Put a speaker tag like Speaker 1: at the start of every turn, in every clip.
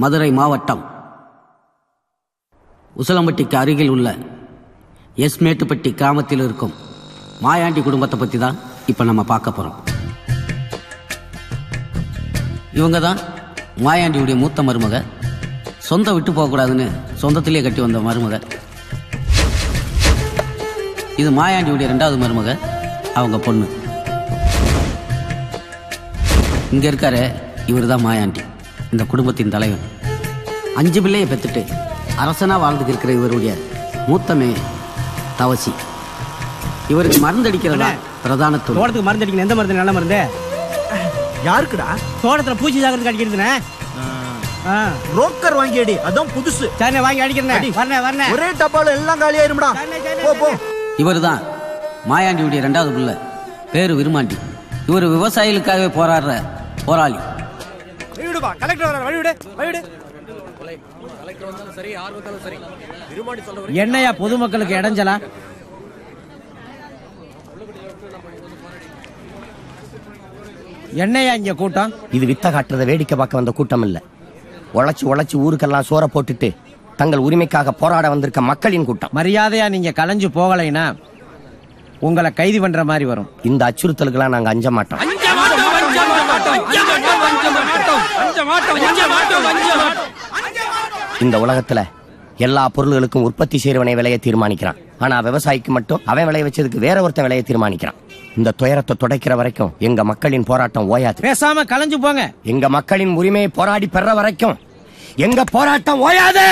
Speaker 1: மதுரை மாவட்டம் உசிலம்பட்டிக்கு அருகில் உள்ள மேட்டுப்பட்டி கிராமத்தில் இருக்கும் மாயாண்டி குடும்பத்தை பற்றி தான் இப்போ நம்ம பார்க்க போகிறோம். இவங்க தான் மாயாண்டியுடைய மூத்த மருமக. சொந்தம் விட்டு போகக்கூடாதுன்னு சொந்தத்திலே கட்டி வந்த மருமக. இது மாயாண்டியுடைய 2வது மருமக, அவங்க பொண்ணு. இங்கே இருக்காரு, இவர் தான் மாயாண்டி, இந்த குடும்பத்தின் தலைவன். 5 பிள்ளையை பெற்றுட்டு அரசனா வாழ்ந்துட்டு இருக்கிற இவருடைய மூத்தமே தவசி. இவருக்கு மருந்து அடிக்கிறதா பிரதான தொழில்.
Speaker 2: தோட்டத்துக்கு மருந்து அடிக்கணும். எந்த மருந்து? நல்ல மருந்து.
Speaker 3: யாருக்குடா?
Speaker 2: தோட்டத்துல பூச்சி சாகிறதுக்கு அடிக்கிறதுனே.
Speaker 3: புரோக்கர் வாங்கி அடி, அதான் புதுசு.
Speaker 2: சரி, வாங்கி அடிக்கிறேன். வரேன்.
Speaker 3: ஒரே டப்பால எல்லாம் காலி ஆயிரும்டா. போ.
Speaker 1: இவர் தான் மாயாண்டியுடைய 2வது பிள்ளை, பேரு விருமாண்டி. இவர் விவசாயிகளுக்காகவே போராடுற போராளி.
Speaker 2: என்னையா பொதுமக்களுக்கு இடைஞ்சலா? என்னையா இங்க கூட்டம்?
Speaker 4: இது வித்த காட்டுறத வேடிக்கை பார்க்க வந்த கூட்டம் இல்ல. உழைச்சு ஊருக்கெல்லாம் சோற போட்டுட்டு தங்கள் உரிமைக்காக போராட வந்திருக்க மக்களின் கூட்டம்.
Speaker 2: மரியாதையா நீங்க கலைஞ்சு போகலைன்னா உங்களை கைது பண்ற மாதிரி வரும்.
Speaker 4: இந்த அச்சுறுத்தலுக்கெல்லாம் நாங்க அஞ்ச மாட்டோம். இந்த உலகத்துல எல்லா பொருள்களுக்கும் உற்பத்தி செய்யறவனை விலையை தீர்மானிக்கிறான். ஆனா விவசாயிக்கு மட்டும் அவன் விளைய வச்சதுக்கு வேற ஒருத்தன் விலையை தீர்மானிக்கிறான். இந்த துயரத்தை துடைக்கிற வரைக்கும் எங்க மக்களின் போராட்டம் ஓயாது.
Speaker 2: பேசாம கலைஞ்சு போங்க.
Speaker 4: எங்க மக்களின் உரிமையை போராடி பெற வரைக்கும் எங்க போராட்டம் ஓயாது.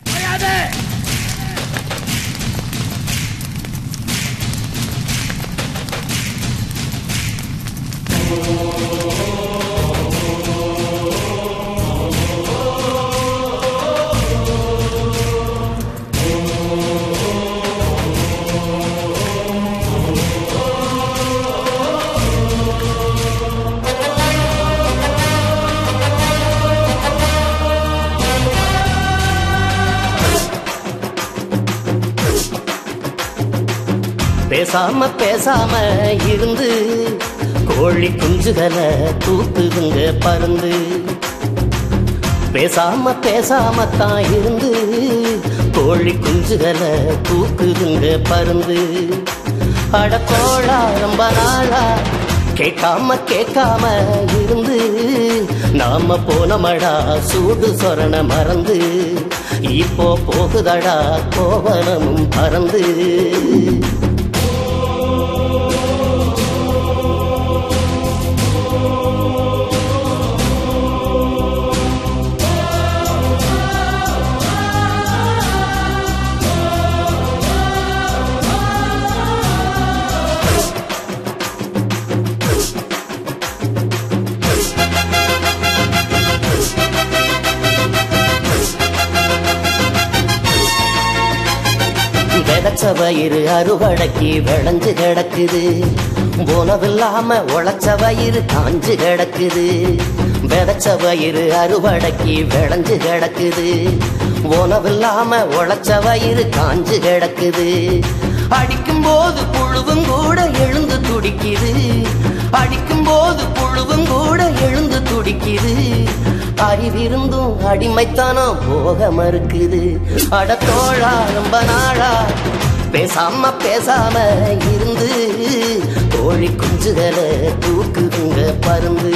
Speaker 4: பேசாம இருந்து கோழி குஞ்சுகளை தூக்குதுங்க பருந்து. பேசாம தான் இருந்து கோழி குஞ்சுகளை தூக்குதுங்க பருந்து. அடக்கோளா ரொம்ப நாளா கேட்காம இருந்து நாம போனமடா சூடு சொரண மறந்து. இப்போ போகுதடா கோவலமும் பறந்து. வயிறு அறுவடைக்கு விளைஞ்சு கிடக்குது. போனவில்லாம உழைச்ச வயிறு காஞ்சு கிடக்குது. விதைச்ச வயிறு அறுவடைக்கு விளைஞ்சு கிடக்குது. போனவில்லாம உழைச்ச வயிறு காஞ்சு கிடக்குது. அடிக்கும் போது புழுவும் கூட எழுந்து துடிக்குது. அடிக்கும் போது புழுவும் கூட எழுந்து துடிக்குது. அறிவிருந்தும் அடிமைத்தானம் போக மறுக்குது. அடத்தோழா ரொம்ப நாளா பேசாம இருந்து கோழி குஞ்சுகளை தூக்குதுங்க பருந்து.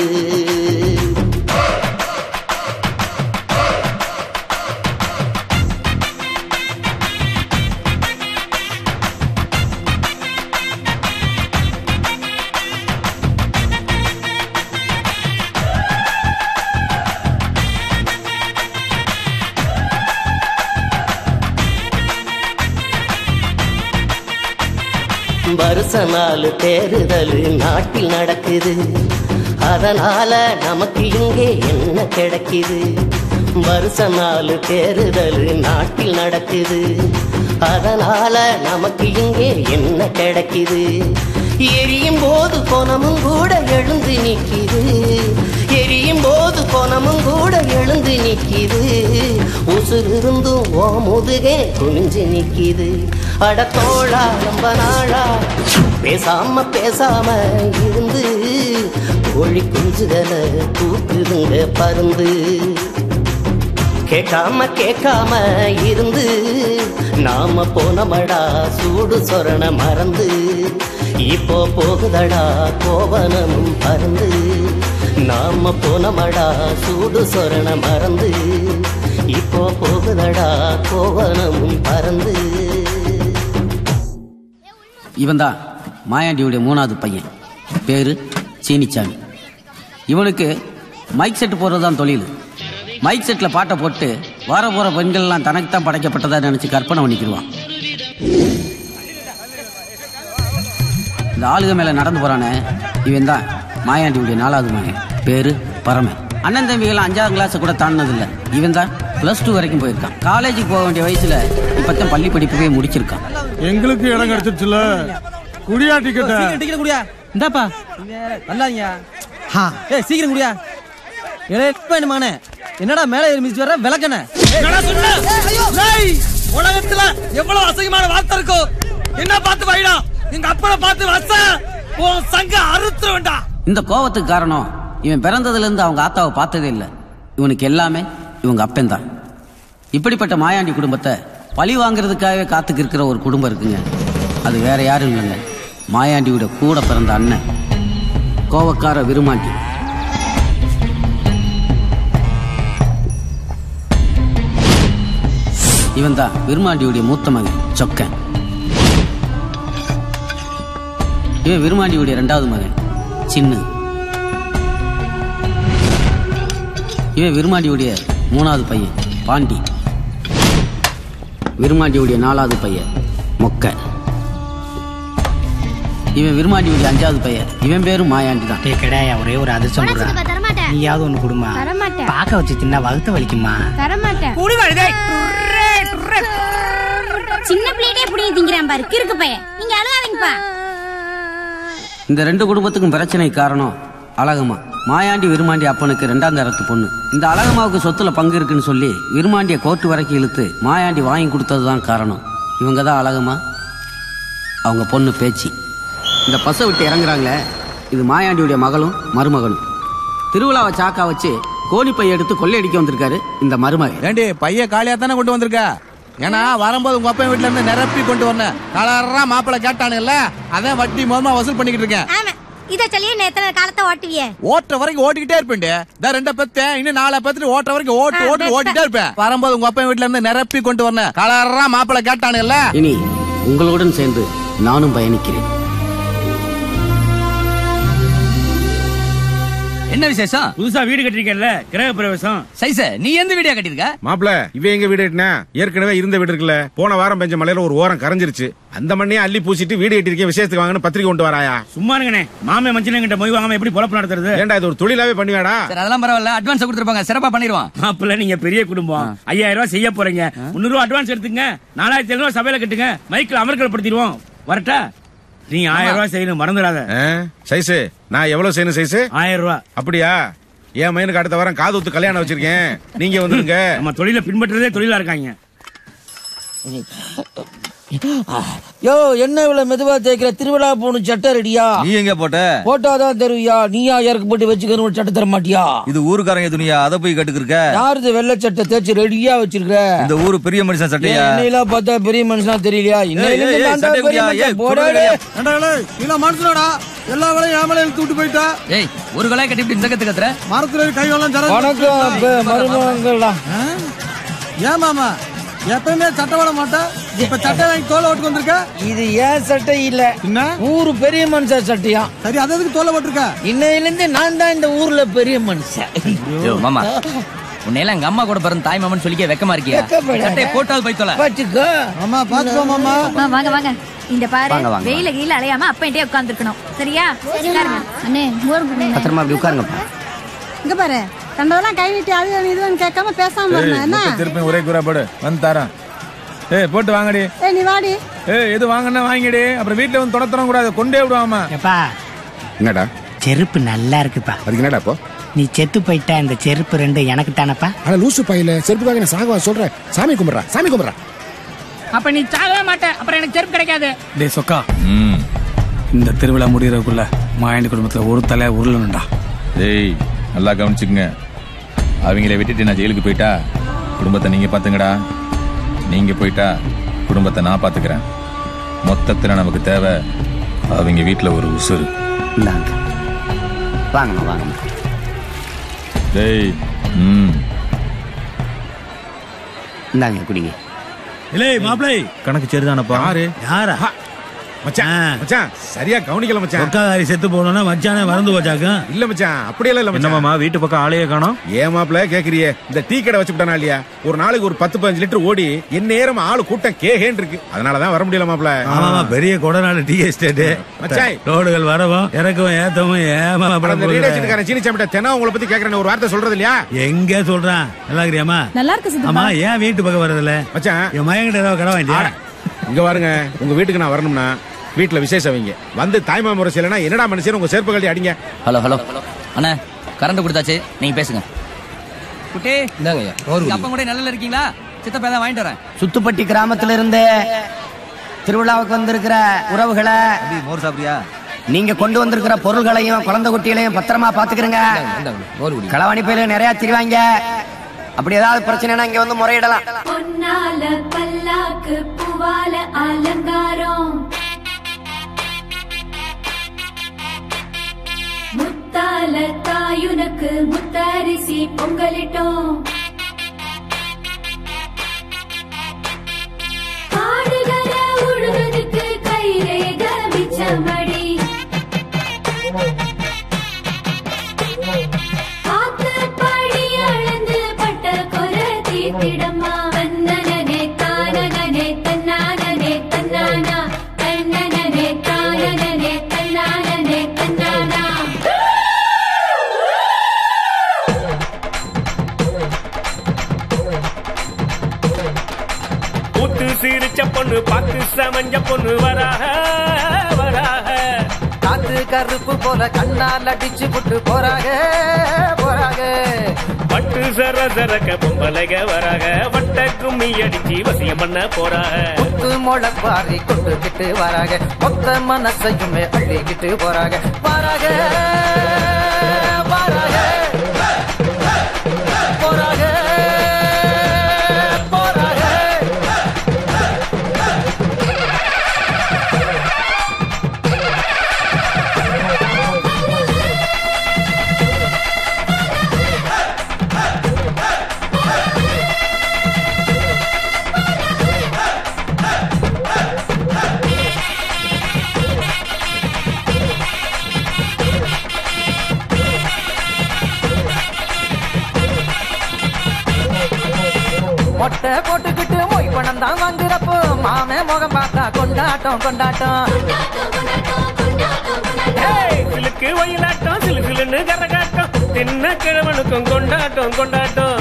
Speaker 4: வருஷ நாள் தேர்தல் நாட்டில் நடக்குது. அதனால நமக்கு இங்கே என்ன கிடைக்குது? வருஷ நாள் தேர்தல் நாட்டில் நடக்குது. அதனால நமக்கு இங்கே என்ன கிடைக்குது? எரியும் போது பொணமும் கூட எழுந்து நிற்கிது. எரியும் போது பொணமும் கூட எழுந்து நிற்கிது. உசுறு இருந்தும் ஓ முதுகே குனிஞ்சு நிற்கிது. அடத்தோழா ரொம்ப நாளா பேசாம இருந்து கோழி குஞ்சுகளை தூக்குதுங்க பருந்து. கேட்காம கேட்காம இருந்து நாம போனமடா சூடு சொரண மறந்து. இப்போ போகுதடா கோவனமும் பறந்து. நாம போனமடா சூடு சொரண மறந்து. இப்போ போகுதடா கோவனமும் பறந்து.
Speaker 1: இவன் தான் மாயாண்டியுடைய 3வது பையன். பேரு சீனிச்சாமி. இவனுக்கு மைக் செட் போடுறதுதான் தொழில். மைக் செட்டில் பாட்டை போட்டு வர போகிற பெண்கள்லாம் தனக்கு தான் படைக்கப்பட்டதா நினச்சி கற்பனை பண்ணிக்கிடுவான். இந்த ஆளுக மேலே நடந்து போகிறானே இவன் தான் மாயாண்டியுடைய 4வது மகன். பேரு பரமன். அண்ணன் தம்பிகள்லாம் 5ஆம் கிளாஸை கூட தாண்டினதில்லை. இவன் தான் +2 வரைக்கும் போயிருக்கான். காலேஜுக்கு போக வேண்டிய வயசுல இப்பத்தான் பள்ளி படிப்பவே முடிச்சிருக்கான்.
Speaker 5: எங்களுக்கு இடம் கிடைச்சிருச்சுல, குடியா டிக்கெட்
Speaker 3: குடியா இந்தாப்பா நல்லாங்க. சீக்கிரம் குடியா. மகனே என்னடா மேல மிதிச்சு வர விளக்கண. உலகத்துல எவ்வளவு அசகமான வார்த்தை இருக்கோ என்ன பார்த்து வைடா. எங்க அப்பனை பார்த்து வச்ச சங்க அறுத்து வேண்டா. இந்த கோவத்துக்கு காரணம் இவன் பிறந்ததுல இருந்து அவங்க ஆத்தாவை பார்த்ததே இல்லை. இவனுக்கு எல்லாமே இவங்க அப்பன் தான். இப்படிப்பட்ட மாயாண்டி குடும்பத்தை பழி வாங்குறதுக்காகவே காத்துக்கு இருக்கிற ஒரு குடும்பம் இருக்குங்க. அது வேற யாரும் இல்லைங்க, மாயாண்டியோட கூட பிறந்த அண்ணன் கோவக்கார விருமாண்டி. இவன் தான் விருமாண்டியுடைய மூத்த மகன் சொக்கன். இவன் விருமாண்டியுடைய 2வது மகன் சின்னு. இவன் விருமாண்டியுடைய 3வது பையன் பாண்டி. விருமாண்டியுடைய 4வது பையன் மொக்க. இவன் விருமாண்டியுடைய 5வது பையன். இவன் பேரும் மாயாண்டி தான்.
Speaker 6: கிடையா ஒரே ஒரு அதிர்ஷ்டம் நீயாவது ஒண்ணு கொடுமா. பாக்க வச்சு தின்னா வகுத்த வலிக்குமா.
Speaker 7: சின்ன பிள்ளையே புடிங்க திங்கிறான் பாரு கிறுக்கு பையன். நீங்க அழுகாதீங்கப்பா.
Speaker 1: இந்த 2 குடும்பத்துக்கும் பிரச்சனை காரணம் அழகம்மா. மாயாண்டி விருமாண்டி அப்பனுக்கு 2ஆம் தரத்து பொண்ணு. இந்த அழகம்மாவுக்கு சொத்துல பங்கு இருக்குன்னு சொல்லி விருமாண்டிய கோர்ட்டு வரைக்கும் இழுத்து மாயாண்டி வாங்கி கொடுத்ததுதான் காரணம். இவங்க தான் அழகம்மா, அவங்க பொண்ணு பேச்சு. இந்த பசை விட்டு இறங்குறாங்களே, இது மாயாண்டியுடைய மகளும் மருமகனும். திருவிழாவை சாக்கா வச்சு கோணிப்பை எடுத்து கொள்ளையடிக்க வந்திருக்காரு இந்த மருமகன்.
Speaker 3: ஏண்டி பைய காலியா தானே கொண்டு வந்திருக்க? ஏன்னா வரும்போது உங்க அப்பா வீட்டுல இருந்து நிரப்பி கொண்டு வரேன். கலரா மாப்பிள்ள கேட்டானுல்ல, அதான் வட்டி மூலமா வசூல் பண்ணிக்கிட்டு இருக்கேன்.
Speaker 7: இத சொல்லியே நேத்தன காலத்தை ஓட்டுவியே.
Speaker 3: ஓட்டுற வரைக்கும் ஓட்டிக்கிட்டே இருப்பேன். இந்த 2 பெத்தேன், இன்னும் 4 பெத்துட்டு ஓட்டுற வரைக்கும் ஓட்டிட்டே இருப்பேன். வரும்போது உங்க அப்பா வீட்டுல இருந்து நிரப்பி கொண்டு வரேன். கலரா மாப்பிள்ள கேட்டானுல்ல.
Speaker 1: இனி உங்களுடன் சேர்ந்து நானும் பயணிக்கிறேன்.
Speaker 8: என்ன விசேஷம்?
Speaker 9: புதுசா வீடு கட்டிருக்கல, கிரக பிரவேசம்.
Speaker 8: சைஸ நீ எந்த வீடியா கட்டிருக்க?
Speaker 5: மாப்பிள இவ எங்க வீடு கட்டினா? ஏற்கனவே இருந்த வீடு இருக்குல்ல, போன வாரம் பெஞ்ச மலையில ஒரு ஓரம் கரைஞ்சிருச்சு. அந்த மண்ணையே அள்ளி பூசிட்டு வீடு கட்டிருக்கேன், விசேஷத்துக்கு வாங்கன்னு பத்திரிக்கை கொண்டு வராயா?
Speaker 9: சும்மா இருங்கண்ணே, மாமே மஞ்சள் கிட்ட மொய் வாங்காம எப்படி பொழப்பு நடத்துறது?
Speaker 5: ஏன்டா இது ஒரு தொழிலாவே பண்ணுவேடா?
Speaker 8: சரி அதெல்லாம் பரவாயில்ல, அட்வான்ஸ் கொடுத்துருப்பாங்க, சிறப்பா பண்ணிடுவான்.
Speaker 9: மாப்பிள்ள நீங்க பெரிய குடும்பம், 5000 ரூபாய் செய்ய போறீங்க. 300 ரூபாய் அட்வான்ஸ் எடுத்துங்க, 4700 ரூபாய் சபையில கட்டுங்க, மைக்கில் அமர்க்கல் படுத்திடுவோம். வரட்டா? நீங்க 1000 ரூபாய் செய்யணும், மறந்துடாத.
Speaker 5: சைஸு நான் எவ்வளவு செய்யணும் சைஸு?
Speaker 9: 1000 ரூபாய்.
Speaker 5: அப்படியா? என் மையனுக்கு அடுத்த வாரம் காது ஊத்து கல்யாணம் வச்சிருக்கேன், நீங்க வந்துருங்க.
Speaker 9: நம்ம தொழில பின்பற்றதே தொழிலா இருக்காங்க.
Speaker 10: யோ என்ன இவ்வளவு மெதுவா தேய்க்கிற? திருவிழா போகணும், சட்டை ரெடியா?
Speaker 11: நீ எங்க போட்ட?
Speaker 10: போட்டாதான் தருவியா? நீயா யாருக்கு போட்டு வச்சுக்கணும், சட்டை தர மாட்டியா?
Speaker 11: இது ஊருக்காரங்க துணியா, அதை போய் கட்டுக்கிருக்க?
Speaker 10: யாரு வெள்ளை சட்டை தேய்ச்சி ரெடியா வச்சிருக்க?
Speaker 11: இந்த ஊரு பெரிய மனுஷன் சட்டையா?
Speaker 10: இன்னையெல்லாம் பார்த்தா பெரிய மனுஷனா தெரியலையா?
Speaker 5: மனுஷனோடா எல்லா வேலையும் ஏமலை இழுத்து விட்டு போயிட்டா.
Speaker 8: ஏய் ஒரு கலாய் கட்டி இப்படி இந்த கத்துற
Speaker 5: மரத்துல கை எல்லாம்
Speaker 10: வணக்கம் மருமகளா.
Speaker 5: ஏன் மாமா எப்பயுமே சட்டை போட மாட்டா, இப்ப சட்டை வாங்கி தோலை ஓட்டு வந்திருக்க?
Speaker 10: இது ஏன் சட்டை இல்ல, ஊரு பெரிய மனுஷன் சட்டையா.
Speaker 5: சரி அது எதுக்கு தோலை போட்டிருக்க?
Speaker 10: இன்னையில இருந்து நான் தான் இந்த ஊர்ல பெரிய மனுஷன்.
Speaker 8: மாமா உன்னையெல்லாம் எங்க அம்மா கூட பிறந்த தாய் மாமன் சொல்லிக்க வெக்கமா இருக்கியா? சட்டையை போட்டால் போய் தொலை.
Speaker 10: பாத்துக்கோ
Speaker 5: மாமா, பாத்துக்கோ மாமா.
Speaker 7: வாங்க வாங்க, இந்த பாரு வெயில கீழ அலையாம அப்பன்ட்டே உட்கார்ந்துக்கணும், சரியா? அண்ணே
Speaker 1: பத்திரமா அப்படி உட்காருங்கப்பா.
Speaker 7: இங்க பாரு, கண்டவெல்லாம் கை நீட்டி அது இதுன்னு கேட்காம பேசாம வரணும். என்ன
Speaker 5: திருப்பி ஒரே கூறா போடு, வந்து தரேன். ஏய் போட்டு வாங்கடி.
Speaker 7: நீ வாடி.
Speaker 5: எது வாங்கினா வாங்கிடி, அப்புறம் வீட்டுல வந்து தொடத்தரம் கூடாது, கொண்டே விடுவாமா.
Speaker 6: என்னடா செருப்பு நல்லா இருக்குப்பா.
Speaker 5: அதுக்கு என்னடா இப்போ?
Speaker 6: நீ செத்து போயிட்டா இந்த செருப்பு 2 எனக்கு தானப்பா.
Speaker 5: ஆனா லூசு பையில செருப்புக்காக நான் சாகவா சொல்றேன்? சாமி கும்பிடுறா, சாமி கும்பிடுறா.
Speaker 6: அப்ப நீ சாகவே மாட்ட, அப்புறம் எனக்கு செருப்பு கிடைக்காது.
Speaker 9: டேய் சொக்கா, இந்த திருவிழா முடியறதுக்குள்ள மாயாண்டி குடும்பத்துல ஒரு தலை உருளணும்டா.
Speaker 11: ஏய் நல்லா கவனிச்சுக்குங்க, அவங்கள விட்டுட்டு நான் ஜெயிலுக்கு போயிட்டா குடும்பத்தை நீங்க பாத்துங்கடா. நீங்க போயிட்டா குடும்பத்தை நான் பாத்துக்கிறேன். மொத்தத்துல நமக்கு தேவை அவங்க வீட்டுல ஒரு உசுறு.
Speaker 1: வாங்க வாங்க.
Speaker 11: டேய்
Speaker 1: இந்தாங்க குடிங்க.
Speaker 9: இல்லை மாப்பிளை
Speaker 11: கணக்கு சரிதானப்பா?
Speaker 9: யாரா
Speaker 5: மச்சான் மச்சான் சரியா கவனிக்கல மச்சான்.
Speaker 9: ஒக்காரி செத்து போனோம்னா மச்சானே மறந்து போச்சாக்கும்.
Speaker 5: இல்ல மச்சான் அப்படியெல்லாம் இல்ல மச்சான்.
Speaker 11: என்னமாமா வீட்டு பக்கம் ஆளையே காணோம்?
Speaker 5: ஏன் மாப்பிள கேக்குறியே? இந்த டீ கடை வச்சுட்டானா இல்லையா, ஒரு நாளைக்கு ஒரு 10-15 லிட்டர் ஓடி என் நேரம் ஆளு கூட்டம் கேகேன்னு இருக்கு. அதனாலதான் வர முடியல மாப்பிள.
Speaker 9: ஆமாமா பெரிய கொடநாடு டீ எஸ்டேட்
Speaker 5: மச்சான்.
Speaker 9: ரோடுகள் வரவும் இறக்கவும் ஏத்தவும்
Speaker 5: ஏமாறேன். சீனி சாப்பிட்ட தெனா உங்களை பத்தி கேக்குறேன், ஒரு வார்த்தை சொல்றது இல்லையா?
Speaker 9: எங்க சொல்றான்? நல்லா இருக்கிறியாமா?
Speaker 7: நல்லா இருக்கு.
Speaker 9: ஆமா ஏன் வீட்டு பக்கம் வரதில்ல
Speaker 5: மச்சான்?
Speaker 9: என் மயங்கிட்ட ஏதாவது கடை வாங்கிட்டியா?
Speaker 5: இங்க பாருங்க, உங்க வீட்டுக்கு நான் வரணும்னா வீட்டுல விசேஷம் வைங்க. வந்து தாய்மா முறை செய்யலன்னா என்னடா மனுஷன் உங்க செருப்பு கழட்டி அடிங்க.
Speaker 8: ஹலோ ஹலோ அண்ணா, கரண்ட் கொடுத்தாச்சு, நீங்க பேசுங்க. குட்டி
Speaker 4: இந்தாங்கய்யா.
Speaker 8: அப்பா கூட நல்லா இருக்கீங்களா? சித்தப்பா தான் வாங்கிட்டு வரேன்.
Speaker 4: சுத்துப்பட்டி கிராமத்துல இருந்து திருவிழாவுக்கு வந்திருக்கிற உறவுகளை,
Speaker 11: மோர் சாப்பிடுறியா?
Speaker 4: நீங்க கொண்டு வந்திருக்கிற பொருள்களையும் குழந்தை குட்டிகளையும் பத்திரமா பாத்துக்கிறங்க. களவாணி பயில நிறைய திரிவாங்க. அப்படி ஏதாவது பிரச்சனைனா இங்க வந்து முறையிடலாம்.
Speaker 12: பொன்னால பல்லாக்கு பூவால அலங்காரம், முத்தால தாயுனக்கு முத்தரிசி பொங்கலிட்டோம். காடுகள உழுதுக்கு கைரேக மிச்சமடி, காத்து படி அளந்து பட்ட கொரை தீர்த்திடம்மா. தன்னனே தானனே தன்னானே தன்னானா, தன்னனே தானனே தன்னானே தன்னானா.
Speaker 13: கூத்து சிரிச்ச பொண்ணு பாக்கு சமஞ்ச பொண்ணு வராக வராக,
Speaker 14: காத்து கருப்பு போல கண்ணால் அடிச்சு புட்டு போறாக போறாக.
Speaker 13: பட்டு சர சரக்க பொம்பளைக வராக, வட்ட கும்மி அடிச்சு வசியம் பண்ண போறாக.
Speaker 14: குத்து முளப்பாரி கொண்டுகிட்டு வராக, மொத்த மனசையுமே அள்ளிக்கிட்டு போறாக வராக வராக போறாக போறாக. மொட்டை போட்டுக்கிட்டு மொய் பணம் தான் வாங்குறப்போ மாமே முகம் பார்த்தா கொண்டாட்டம் கொண்டாட்டம்.
Speaker 13: சிலுக்கு ஒயிலாட்டம் சிலு சிலுன்னு கரகாட்டம், தின்ன கிழவனுக்கும் கொண்டாட்டம் கொண்டாட்டம்.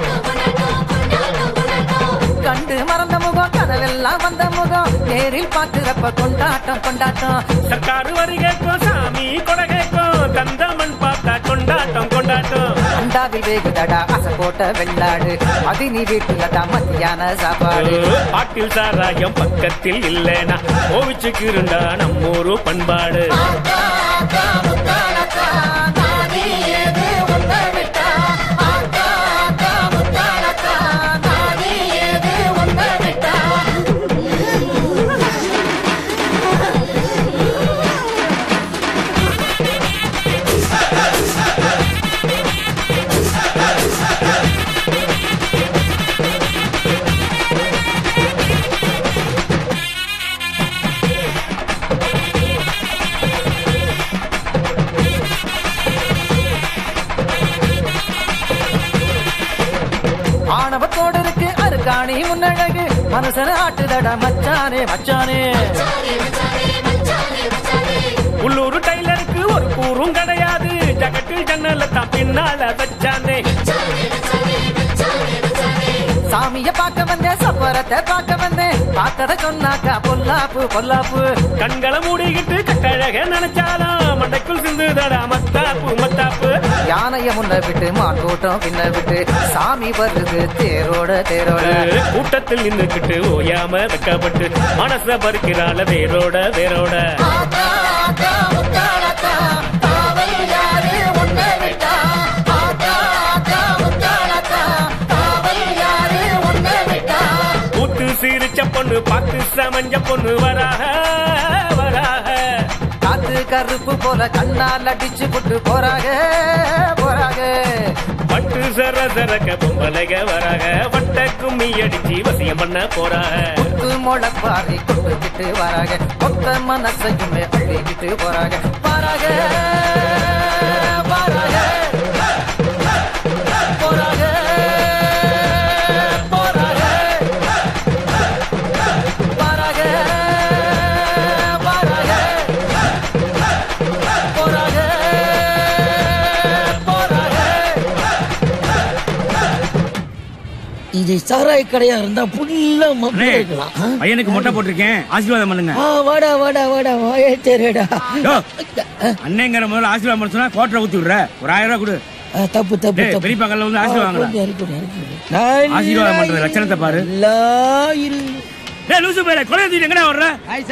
Speaker 14: கண்டு மறந்த முகம் கனவெல்லாம் வந்த முகம் நேரில் பார்க்கிறப்ப கொண்டாட்டம் கொண்டாட்டம்.
Speaker 13: சர்க்காரு வரி கேட்கும் சாமி கொடை கேட்கும், தந்தமன் பார்த்தா கொண்டாட்டம் கொண்டாட்டம்.
Speaker 14: அண்டாவில் வேகுதடா அசை போட்ட வெள்ளாடு, அது நீ வீட்டுலடா மத்தியான சாப்பாடு.
Speaker 13: பாட்டில் சாராயம் பக்கத்தில் இல்லைனா கோவிச்சுக்கு இருந்தா நம்மூரு பண்பாடு.
Speaker 14: ஆணவத்தோடு இருக்கு அருக்காணி முன்னழகு, மனுஷன ஆட்டுதடா மச்சானே மச்சானே.
Speaker 13: உள்ளூர் டைலருக்கு ஒரு கூறும் கிடையாது, ஜகட்டில் ஜன்னல தான் பின்னால வச்சானே.
Speaker 14: சாமிய பார்க்க வந்தேன் சப்பரத்தை பார்க்க வந்தேன், பார்த்தத சொன்னாக்கா பொல்லாப்பு பொல்லாப்பு.
Speaker 13: கண்களை மூடிக்கிட்டு கட்டழக நினைச்சாலும் மண்டைக்குள் சிந்துதடா மத்தாப்பு மத்தாப்பு.
Speaker 14: யானைய முன்ன விட்டு மான் கூட்டம் பின்ன விட்டு சாமி வருது தேரோட தேரோட.
Speaker 13: கூட்டத்தில் நின்றுக்கிட்டு ஓயாம வெக்கப்பட்டு மனச பறிக்கிறாள வேரோட வேரோட.
Speaker 14: காவல் யாரு
Speaker 13: புதுசா மஞ்ச பொண்ணு வராக வராக
Speaker 14: காத்து கருப்பு போல கண்ணால் அடிச்சு புட்டு போறாங்க போறாங்க
Speaker 13: பட்டு சர சரக்க பொம்பளைக வராக வட்ட கும்மி அடிச்சு வசியம் பண்ண போறாக
Speaker 14: புத்து முளப்பாரி கொண்டுகிட்டு வராங்க மொத்த மனசையுமே அள்ளிக்கிட்டு போறாங்க போறாங்க போறாங்க போறாங்க
Speaker 10: இது சாராய கடையா இருந்தா புல்லா இருக்கலாம்.
Speaker 9: பையனுக்கு மொட்டை போட்டிருக்கேன், ஆசீர்வாதம் பண்ணுங்க.
Speaker 10: வாடா வாடா வாடா வாயே தேரடா.
Speaker 9: அண்ணேங்கிற முதல்ல ஆசீர்வாதம் பண்ண சொன்னா கோட்டரை ஊத்தி விடுற. ஒரு 1000 ரூபாய் கொடு.
Speaker 10: தப்பு தப்பு தப்பு.
Speaker 9: பெரிய பக்கத்துல வந்து ஆசீர்வாதம் ஆசீர்வாதம் பண்ற லட்சணத்தை பாரு. லூசு பேர கொலை எங்கடா வர்ற?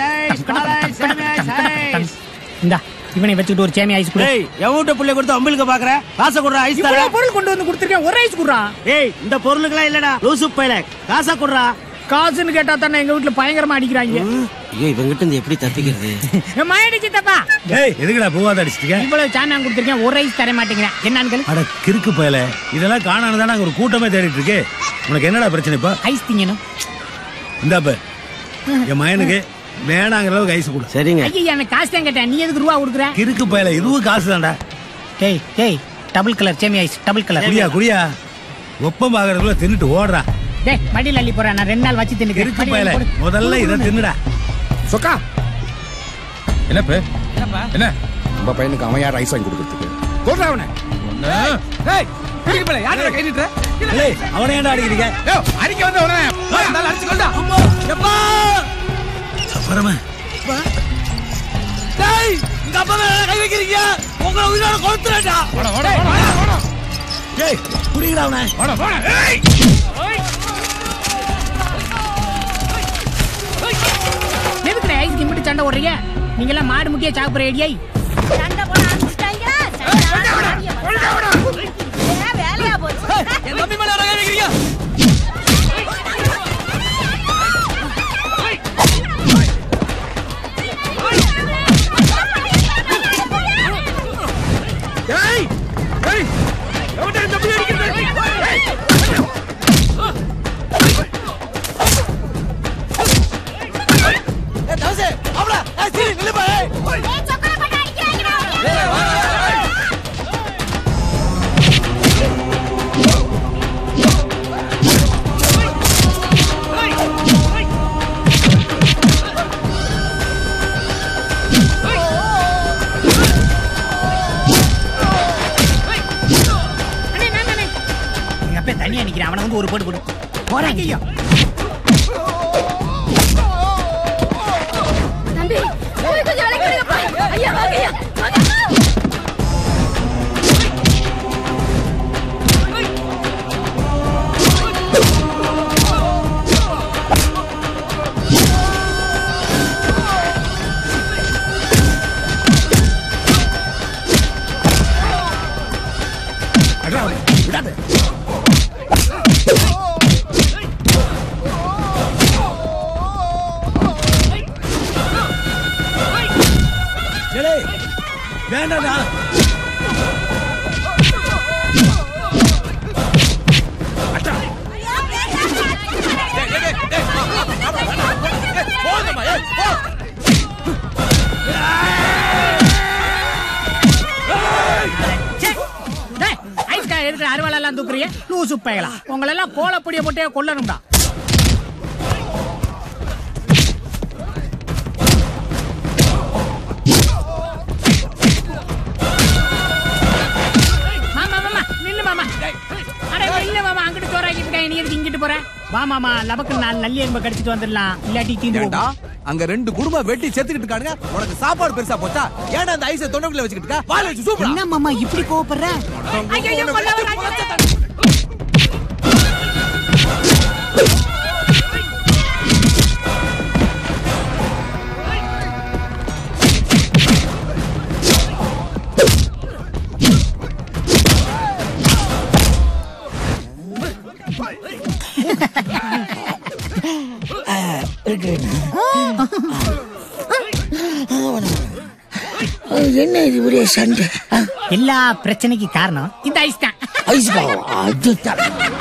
Speaker 6: இந்தா இவனை வச்சுட்டு ஒரு சேமி ஐஸ் குடு.
Speaker 3: ஏய் எவன்ட்ட புள்ள கொடுத்து அம்பளுக்கு பாக்குற? காசை குடுறா, ஐஸ் தர.
Speaker 6: இவ்வளவு பொருள் கொண்டு வந்து கொடுத்திருக்கேன், ஒரு ஐஸ் குடுறா.
Speaker 3: ஏய் இந்த பொருளுக்குலாம் இல்லடா, லூசு பையல. காசை குடுறா.
Speaker 6: காசுன்னு கேட்டா தானே எங்க வீட்டுல பயங்கரமா அடிக்கிறாங்க.
Speaker 1: ஐயோ இவங்கிட்ட இருந்து எப்படி தப்பிக்கிறது?
Speaker 6: மாயடிச்சு தப்பா.
Speaker 15: ஏய் எதுக்குடா பூவாத அடிச்சிட்டீங்க?
Speaker 6: இவ்வளவு சாமான் கொடுத்திருக்கேன், ஒரு ஐஸ் தர மாட்டேங்கிறேன். என்னன்னு
Speaker 15: அட கிறுக்கு பயல, இதெல்லாம் காணானதானே ஒரு கூட்டமே தேடிட்டு இருக்கு. உனக்கு என்னடா பிரச்சனை இப்ப?
Speaker 6: ஐஸ் திங்கணும்.
Speaker 15: இந்தாப்ப என் மயனுக்கு வேணாங்கிற அளவுக்கு ஐஸ் கொடு.
Speaker 1: சரிங்க.
Speaker 6: ஐயா எனக்கு காசு தான் கேட்டேன், நீ எதுக்கு ரூபா கொடுக்குற?
Speaker 15: கிறுக்கு பயல, இதுவும் காசு தான்டா.
Speaker 6: ஏய் ஏய் டபுள் கலர் சேமி ஐஸ், டபுள் கலர்.
Speaker 15: குடியா குடியா, ஒப்பம் ஆகிறதுக்குள்ள தின்னுட்டு ஓடுறா.
Speaker 6: டேய் மடியில அள்ளி போறேன், நான் 2 நாள் வச்சு தின்னுக்கிறேன்.
Speaker 15: கிறுக்கு பயல, முதல்ல இதை தின்னுடா.
Speaker 11: சொக்கா என்னப்பா என்ன
Speaker 16: நம்ம பையனுக்கு அவன் யார் ஐஸ் வாங்கி கொடுக்கறதுக்கு?
Speaker 11: போடுறா அவனை.
Speaker 3: ஏய் குடிக்க போல யாரடா கை நீட்ற?
Speaker 15: ஏய் அவனை ஏன்டா அடிக்கிறீங்க?
Speaker 3: ஏய் அடிக்க வந்த உடனே நால அடிச்சு கொண்டா. அம்மா எப்பா
Speaker 15: சஃபரமா
Speaker 3: டேய் இந்த அப்பா மேல கை வைக்கிறீங்க, உங்களை உயிரோட கொளுத்துறேன்டா.
Speaker 11: வாடா வாடா வாடா வாடா.
Speaker 15: ஏய் குடிடா அவனை.
Speaker 11: வாடா வாடா. ஏய்
Speaker 6: எதுக்குடா ஐஸ் கிம்பிட்டு சண்டை ஓடுறீங்க? நீங்க எல்லாம் மாடு முட்டியா சாப்பிடுற ஐடியா?
Speaker 7: சண்டை போட ஆரம்பிச்சிட்டாங்களா? வேலையா போச்சு.
Speaker 3: என் தம்பி மேல கை வைக்கிறீங்க. ஏய் ஏய் எவன்டா இந்த தம்பி அடிக்கிறது? ஏய் தவசே அவளா சரி நில்லு பா.
Speaker 7: ஏய் சொக்கர போட்டு அடிக்கிறாங்கடா.
Speaker 3: ஏய் வா
Speaker 6: எங்க அப்பா தனியா நிக்கிறேன், அவனை வந்து ஒரு போட்டு போடு. போறாங்க ஐயா.
Speaker 7: தம்பி போய் கொஞ்சம் அழைக்கிறீங்கப்பா. ஐயா வாங்க ஐயா வாங்க.
Speaker 15: அடடா விடாத. வேண்டாடா.
Speaker 6: எதுக்கு அறுவாளெல்லாம் தூக்குறீங்க? லூசு பயலா, உங்களெல்லாம் கோலப்பொடிய போட்டே கொல்லணும்டா. மாமா மாமா நில்லு மாமா. அட இல்ல மாமா, அங்கிட்டு சோறாக்கிட்டு இருக்க, நீ எதுக்கு இங்கிட்டு போற? வா மாமா, லபக்கு 4 நல்லி எலும்பை கடிச்சிட்டு வந்துடலாம், இல்லாட்டி தீந்து போகும்.
Speaker 3: அங்க 2 குடும்பம் வெட்டி செத்துக்கிட்டு இருக்கானுங்க. உனக்கு சாப்பாடு பெருசா போச்சா? ஏன்டா அந்த ஐஸை தொண்டைக்குள்ள வச்சுக்கிட்டு இருக்க? வாயில வச்சு சூப்பரா.
Speaker 6: என்ன மாமா இப்படி கோவப்படுற? ஐயோ கொல்ல வராங்க.
Speaker 10: என்ன இது ஒரே சண்டை?
Speaker 6: எல்லா பிரச்சனைக்கு காரணம் இந்த ஐஸ் தான்.
Speaker 10: ஐஸ் அதுதான்.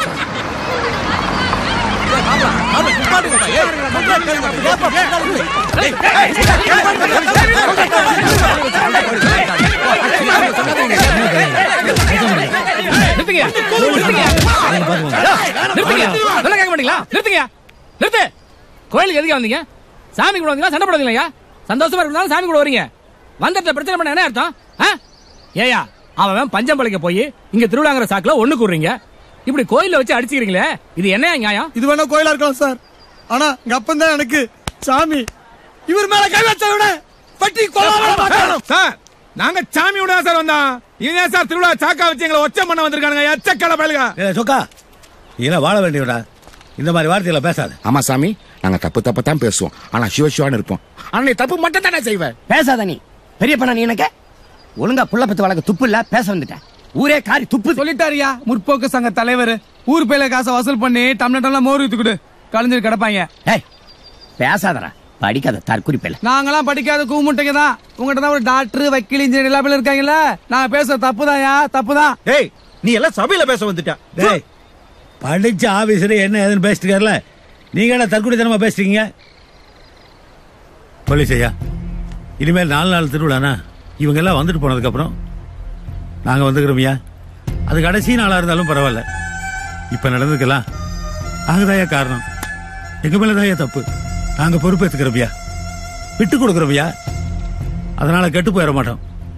Speaker 17: கோயிலுக்கு எதுக்கு வந்தீங்க? சாமி கூட வந்தீங்களா? சண்டை போடுவீங்களா? சந்தோஷமா இருந்தாலும் சாமி கூட வரீங்க. வந்துட்ட பிரச்சனை பண்ண என்ன அர்த்தம்? ஏயா அவன் பஞ்சம் பழைக்க போய் இங்க திருவிழாங்கிற சாக்குல ஒண்ணு கூடுறீங்க. இப்படி கோயில வச்சு அடிச்சுக்கிறீங்களே, இது என்ன நியாயம்?
Speaker 18: இது வேணா கோயிலா இருக்கலாம் சார், ஆனா எங்க அப்பன் தான் எனக்கு சாமி. இவர் மேல கை வச்ச விட பட்டி கொலை
Speaker 5: சார். நாங்க சாமியோட சார் வந்தோம். இவங்க சார் திருவிழா சாக்கா வச்சு எங்களை ஒச்சம் பண்ண வந்திருக்கானுங்க. எச்சக்கல பயலுங்க.
Speaker 15: சொக்கா இதெல்லாம் வாழ வேண்டியவடா. இந்த மாதிரி வார்த்தையில பேசாத.
Speaker 16: ஆமா சாமி, நாங்க தப்பு தான் பேசுவோம், ஆனா சிவசிவான்னு இருப்போம். ஆனா நீ தப்பு மட்டும் தானே செய்வேன்.
Speaker 4: பேசாத நீ பெரிய பண்ண. நீ எனக்கு ஒழுங்கா புள்ள பத்து வழக்கு துப்பு இல்ல, பேச வந்துட்ட. ஊரே காரி துப்பு
Speaker 18: சொல்லிட்டாரியா முற்போக்கு சங்க தலைவர். ஊர் பேல காசை வசூல் பண்ணி டம்ளட்டெல்லாம் மோர் ஊத்துக்கிட்டு கலைஞ்சிட்டு கிடப்பாங்க.
Speaker 4: பேசாதடா, படிக்காத தற்குறி பேல.
Speaker 18: நாங்கெல்லாம் படிக்காத கூமுட்டைங்க தான். உங்ககிட்ட தான் ஒரு டாக்டர், வக்கீல், இன்ஜினியர் எல்லா பேரும் இருக்காங்கல்ல. நான் பேச தப்புதான்யா, தப்புதான்.
Speaker 5: ஏய் நீ எல்லாம் சபையில பேச வந்துட்ட.
Speaker 15: டேய் படிச்ச ஆபீசரே என்ன ஏதுன்னு பேசிட்டு இருக்காருல, நீங்க என்ன தற்குறித்தனமா பேசுறீங்க? போலீஸ் ஐயா, இனிமேல் 4 நாள் திருவிழானா இவங்க எல்லாம் வந்துட்டு போனதுக்கு அப்புறம் நாங்க வந்துக்கிறோம்யா. அது கடைசி நாளா இருந்தாலும் பரவாயில்ல. இப்ப நடந்ததுக்கெல்லாம் நாங்கதாயா காரணம். எங்க மேலதாயா தப்பு. நாங்க பொறுப்பேற்றுக்கிறோம்யா, விட்டு கொடுக்கிறோம்யா. அதனால கெட்டு போயிட மாட்டோம்.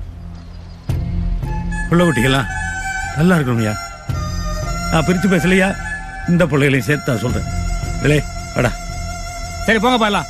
Speaker 15: புள்ள குட்டிகள்லாம் நல்லா இருக்கணும்யா. நான் பிரிச்சு பேசலையா, இந்த பிள்ளைகளையும் சேர்த்து தான் சொல்றேன். இல்லே வாடா.
Speaker 17: சரி போங்க பாக்கலாம்.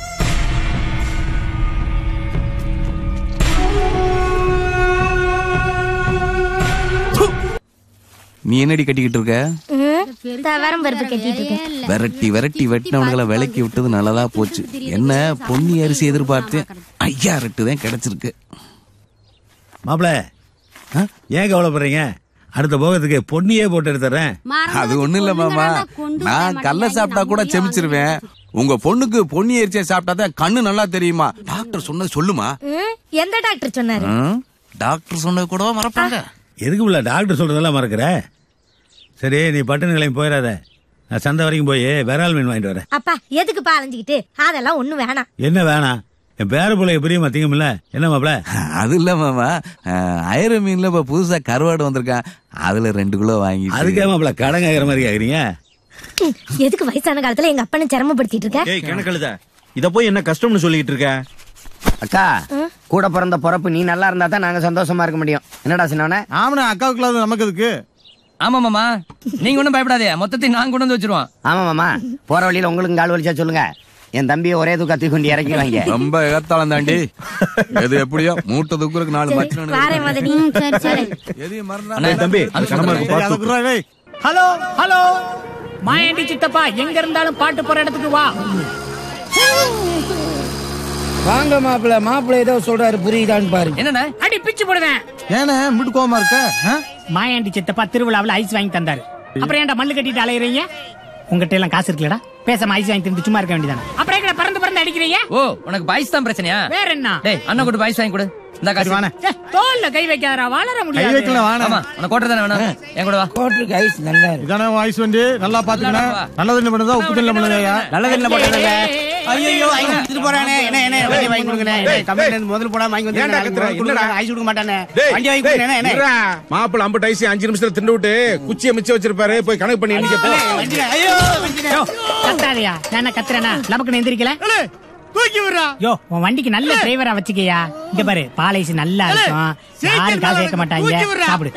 Speaker 19: நீ என்னடி கட்டிக்கிட்டு இருக்க?
Speaker 7: தவறம் பருப்பு கட்டிட்டு இருக்கேன்.
Speaker 19: விரட்டி விரட்டி வெட்டினவனுங்களை விலக்கி விட்டது நல்லதா போச்சு. என்ன பொன்னி அரிசி எதிர்பார்த்தேன், 5000 தான் கிடைச்சிருக்கு.
Speaker 15: மாப்பிள ஏன் கவலைப்படுறீங்க? அடுத்த போகத்துக்கு பொன்னியே போட்டு எடுத்துறேன்.
Speaker 19: அது ஒண்ணு இல்ல மாமா, நான் கல்ல சாப்பிட்டா கூட செமிச்சிருவேன். உங்க பொண்ணுக்கு பொன்னி அரிசியை சாப்பிட்டா தான் கண்ணு நல்லா தெரியுமா? டாக்டர் சொன்னது சொல்லுமா?
Speaker 7: எந்த டாக்டர் சொன்னாரு?
Speaker 19: டாக்டர் சொன்னது கூடவா மறப்பாங்க?
Speaker 15: எதுக்கு உள்ள டாக்டர் சொல்றதெல்லாம் மறக்கிற? சரி நீ பட்டு நிலையம் போயிடாத, நான் சந்தை வரைக்கும் போய் விரால் மீன் வாங்கிட்டு வரேன்.
Speaker 7: அப்பா எதுக்கு பாலஞ்சுக்கிட்டு? அதெல்லாம் ஒண்ணும் வேணாம்.
Speaker 15: என்ன வேணாம்? என் பேர பிள்ளைய பிரியமா திங்கும்ல. என்ன மாப்பிள?
Speaker 19: அது இல்ல மாமா, அயர மீன்ல இப்ப புதுசா கருவாடு வந்திருக்கான், அதுல 2 கிலோ வாங்கி.
Speaker 15: அதுக்கே மாப்பிள கடன் கேக்குற மாதிரி கேக்குறீங்க?
Speaker 7: எதுக்கு வயசான காலத்துல எங்க அப்பனை சிரமப்படுத்திட்டு இருக்க?
Speaker 5: ஏய் கணக்கழுத, இத போய் என்ன கஷ்டம்னு சொல்லிட்டு இருக்க?
Speaker 4: அக்கா கூட பிறந்த பொறப்பு நீ நல்லா இருந்தா தான் நாங்க சந்தோஷமா இருக்க முடியும். என்னடா சின்னவனே?
Speaker 18: ஆமாண்ணா, அக்காவுக்குள்ள நமக்கு எதுக்கு?
Speaker 8: ஆமா மாமா, நீங்க ஒண்ணும் பயப்படாதே, மொத்தத்தை நான் கொண்டு வந்து வச்சிருவோம்.
Speaker 4: ஆமா மாமா, போற வழியில உங்களுக்கு கால் வலிச்சா சொல்லுங்க, என் தம்பியை ஒரே தூக்கி கொண்டு இறக்கிடுவாங்க.
Speaker 19: ரொம்ப ஏத்தாளம் தாண்டி. எது எப்படியோ மூட்டை தூக்குறதுக்கு 4 மச்சம்.
Speaker 6: ஹலோ ஹலோ மாயாண்டி சித்தப்பா, எங்க இருந்தாலும் பாட்டு போற இடத்துக்கு வா.
Speaker 10: வாங்க மாப்பிள்ள. மாப்பிள்ள ஏதோ சொல்றாரு, புரியுதான்னு பாருங்க.
Speaker 8: என்னண்ணா
Speaker 6: அடி பிச்சு போடுவேன்.
Speaker 18: ஏன்னா முட்டு கோவமா இருக்க?
Speaker 6: மாயாண்டி சித்தப்பா திருவிழாவில் ஐஸ் வாங்கி தந்தாரு. அப்புறம் ஏன்டா மல்லு கட்டிட்டு அலையறீங்க? உங்ககிட்ட எல்லாம் காசு இருக்குல்லடா, பேசாம ஐஸ் வாங்கி தந்து சும்மா இருக்க வேண்டியதானே. அப்புறம் எங்கடா பறந்து அடிக்கிறீங்க?
Speaker 8: ஓ உனக்கு பாய்ஸ் தான் பிரச்சனையா?
Speaker 6: வேற என்ன?
Speaker 8: டேய் அண்ணா கூட பாய்ஸ் வாங்கி கொடு. இந்த காசு வாணே.
Speaker 6: தோல்ல கை வைக்காதடா, வாளற முடியாது.
Speaker 18: கை வைக்கல வாணே.
Speaker 8: ஆமா உனக்கு கோட்டர் தானே வேணும், என் கூட வா.
Speaker 10: கோட்டருக்கு ஐஸ் நல்லா இருக்கு.
Speaker 18: இதானே ஐஸ் வந்து நல்லா பாத்துக்கணும். நல்லது என்ன பண்ணுதா, உப்பு தண்ணி பண்ணுதா?
Speaker 2: நல்லது என்ன பண்ணுங்க? ஐயோ ஐஸ் எடுத்துட்டு போறானே. என்ன வண்டி வாங்கி கொடுங்கனே. தமிழ்ல இருந்து முதல்ல போடா வாங்கி வந்து ஐஸ் கொடுக்க மாட்டானே. வண்டி வாங்கி கொடுங்க. என்ன
Speaker 5: மாப்பிள்ள அம்பு டைஸ் 5 நிமிஷத்துல தின்னு விட்டு குச்சியை மிச்சம் வச்சிருப்பாரு, போய் கணக்கு பண்ணி எண்ணிக்க போ.
Speaker 6: ஐயோ கத்தாதயா, நான் கத்துறேனா? லபக்கு எந்திரிக்கல,
Speaker 18: தூக்கி விடுறா.
Speaker 6: யோ உன் வண்டிக்கு நல்ல டிரைவரா வச்சுக்கயா. இங்க பாரு, பாலைஸ் நல்லா இருக்கும், யாரும் காசு கேட்க மாட்டாங்க. சாப்பிடு.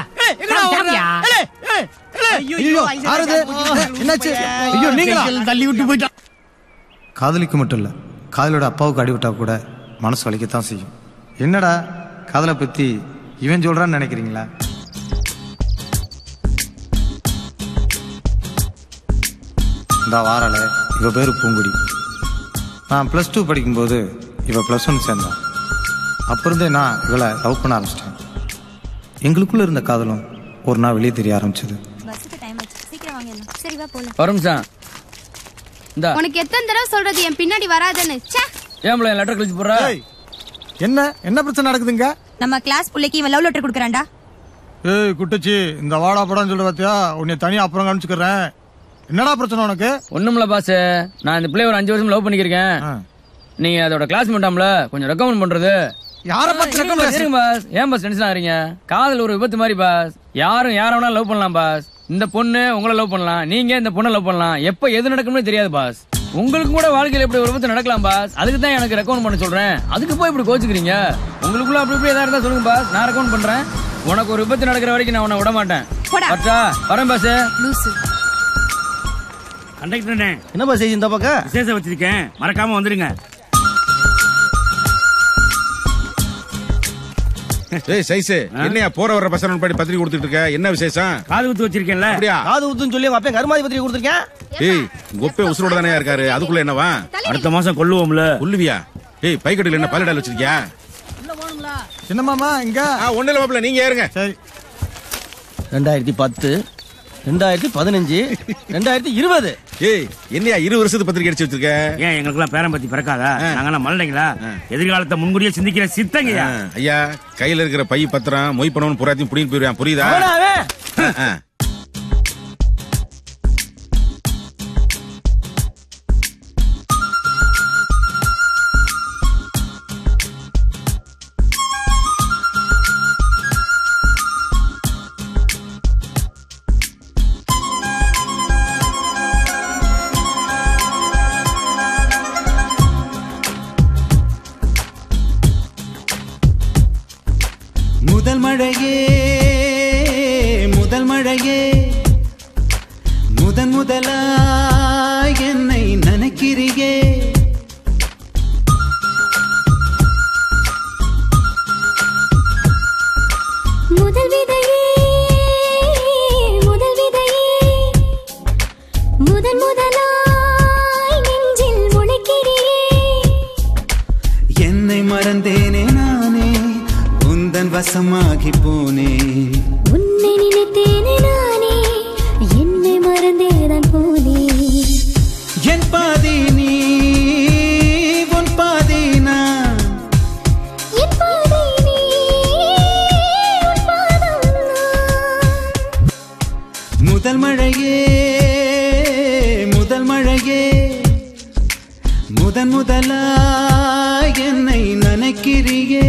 Speaker 18: என்னாச்சு? ஐயோ நீங்களா தள்ளி விட்டு போயிட்டா. காதலிக்கு மட்டும் இல்ல, காதலோட அப்பாவுக்கு அடிவிட்டா கூட மனசு வலிக்கத்தான் செய்யும். என்னடா காதலை பத்தி இவன் சொல்றான்னு நினைக்கிறீங்களா? இந்த வாரால இவ பேரு பூங்குடி. நான் +2 படிக்கும்போது இவ +1 சேர்ந்தான். அப்ப இருந்தே நான் இவளை லவ் பண்ண ஆரம்பிச்சிட்டேன். எங்களுக்குள்ள இருந்த காதலும் ஒரு நாள் வெளியே தெரிய ஆரம்பிச்சது.
Speaker 20: உனக்கு எத்தனை தடவை சொல்றது என் பின்னாடி வராதன்னு?
Speaker 8: ஏன் லெட்டர் கழிச்சு போற?
Speaker 18: என்ன பிரச்சனை நடக்குதுங்க?
Speaker 7: நம்ம கிளாஸ் புள்ளைக்கு இவன் லவ் லெட்டர் கொடுக்கறான்டா.
Speaker 18: ஏய் குட்டச்சி, இந்த வாடா படம் சொல்ற பாத்தியா, உன்னை தனியா அப்புறம் காமிச்சுக்கிறேன். என்னடா பிரச்சனை உனக்கு?
Speaker 17: ஒண்ணுமில்ல பாஸ், நான் இந்த பிள்ளை ஒரு 5 வருஷம் லவ் பண்ணிக்கிறேன். நீங்க அதோட கிளாஸ் மேட்டாம்ல கொஞ்சம் ரெக்கமெண்ட் பண்றது.
Speaker 18: யார பத்தி ரெக்கமெண்ட்
Speaker 17: சரிங்க பாஸ். ஏன் பாஸ் டென்ஷன் ஆறீங்க? காதல் ஒரு விபத்து மாதிரி பாஸ். யாரும் யார வேணா லவ் பண்ணலாம் பாஸ். இந்த பொண்ணு உங்களை லவ் பண்ணலாம், நீங்க இந்த பொண்ணை லவ் பண்ணலாம். எப்ப எது நடக்கும்னு தெரியாது பாஸ். உங்களுக்கு கூட வாழ்க்கையில எப்படி ஒரு விபத்து நடக்கலாம் பாஸ். அதுக்கு தான் எனக்கு ரெக்கமெண்ட் பண்ண சொல்றேன். அதுக்கு போய் இப்படி கோச்சுக்கிறீங்க. உங்களுக்குள்ள அப்படி இப்படி ஏதாவது இருந்தா சொல்லுங்க பாஸ், நான் ரெக்கமெண்ட் பண்றேன். உனக்கு ஒரு விபத்து நடக்கிற வரைக்கும் நான் உன்னை விட மாட்டேன். வரேன் பாஸ்.
Speaker 9: கண்டக்டர்
Speaker 2: என்ன பாஸ் இந்த பக்கம்
Speaker 9: விசேஷம் வச்சிருக்கேன், மறக்காம வந்துருங்க.
Speaker 5: ஏய் சைஸ், என்னையா போற வர பசங்க படி பத்திரிக்கை கொடுத்துட்டு இருக்க? என்ன விசேஷம்?
Speaker 9: காது குத்து வச்சிருக்கேன்ல.
Speaker 5: அப்படியா?
Speaker 2: காது குத்துன்னு சொல்லி அப்பே கருமாதி பத்திரிக்கை கொடுத்துருக்கேன்.
Speaker 5: ஏய் உங்க ஒப்பே உசுரோட தானே இருக்காரு, அதுக்குள்ள என்னவா?
Speaker 9: அடுத்த மாசம் கொல்லுவோம்ல.
Speaker 5: கொல்லுவியா? ஏய் பைக்கெட்டுல என்ன பல்லடால் வச்சிருக்கியா?
Speaker 18: என்ன மாமா இங்க?
Speaker 5: ஒண்ணு இல்ல மாப்ள, நீங்க ஏறுங்க.
Speaker 2: சரி. 2010 2015 2020.
Speaker 5: ஏய் என்னையா 20 வருஷத்துக்கு பத்திரிக்கை அடிச்சு வச்சிருக்க?
Speaker 9: ஏன் எங்களுக்குலாம் பேரம் பத்தி பிறக்காதா? நாங்கெல்லாம் மல்லடைங்களா? எதிர்காலத்தை முன்கூடியே சிந்திக்கிற சித்தங்கயா.
Speaker 5: ஐயா கையில இருக்கிற பை பத்திரம் மொய் பண்ணவன் புறாத்தையும் புடின்னு போயிருவான், புரியுதா?
Speaker 20: முதல் மழையே முதல் மழையே முதன் முதலாய் என்னை நினைக்கிறியே.
Speaker 12: முதல் விதையே முதல் விதையே முதன் முதலாய் நெஞ்சில் முளைக்கிறியே.
Speaker 20: என்னை மறந்தேனே நானே, உந்தன் வசமாகி போனேன்.
Speaker 12: உன்னை நினைத்தேனே நானே, என்னை மறந்தேதான் போனேன்.
Speaker 20: என் பாதி நீ உன் பாதி நான்.
Speaker 12: என் பாதை நீ உன் பாதம் நான்.
Speaker 20: முதல் மழையே முதல் மழையே முதன் முதலாய் என்னை நினைக்கிறியே.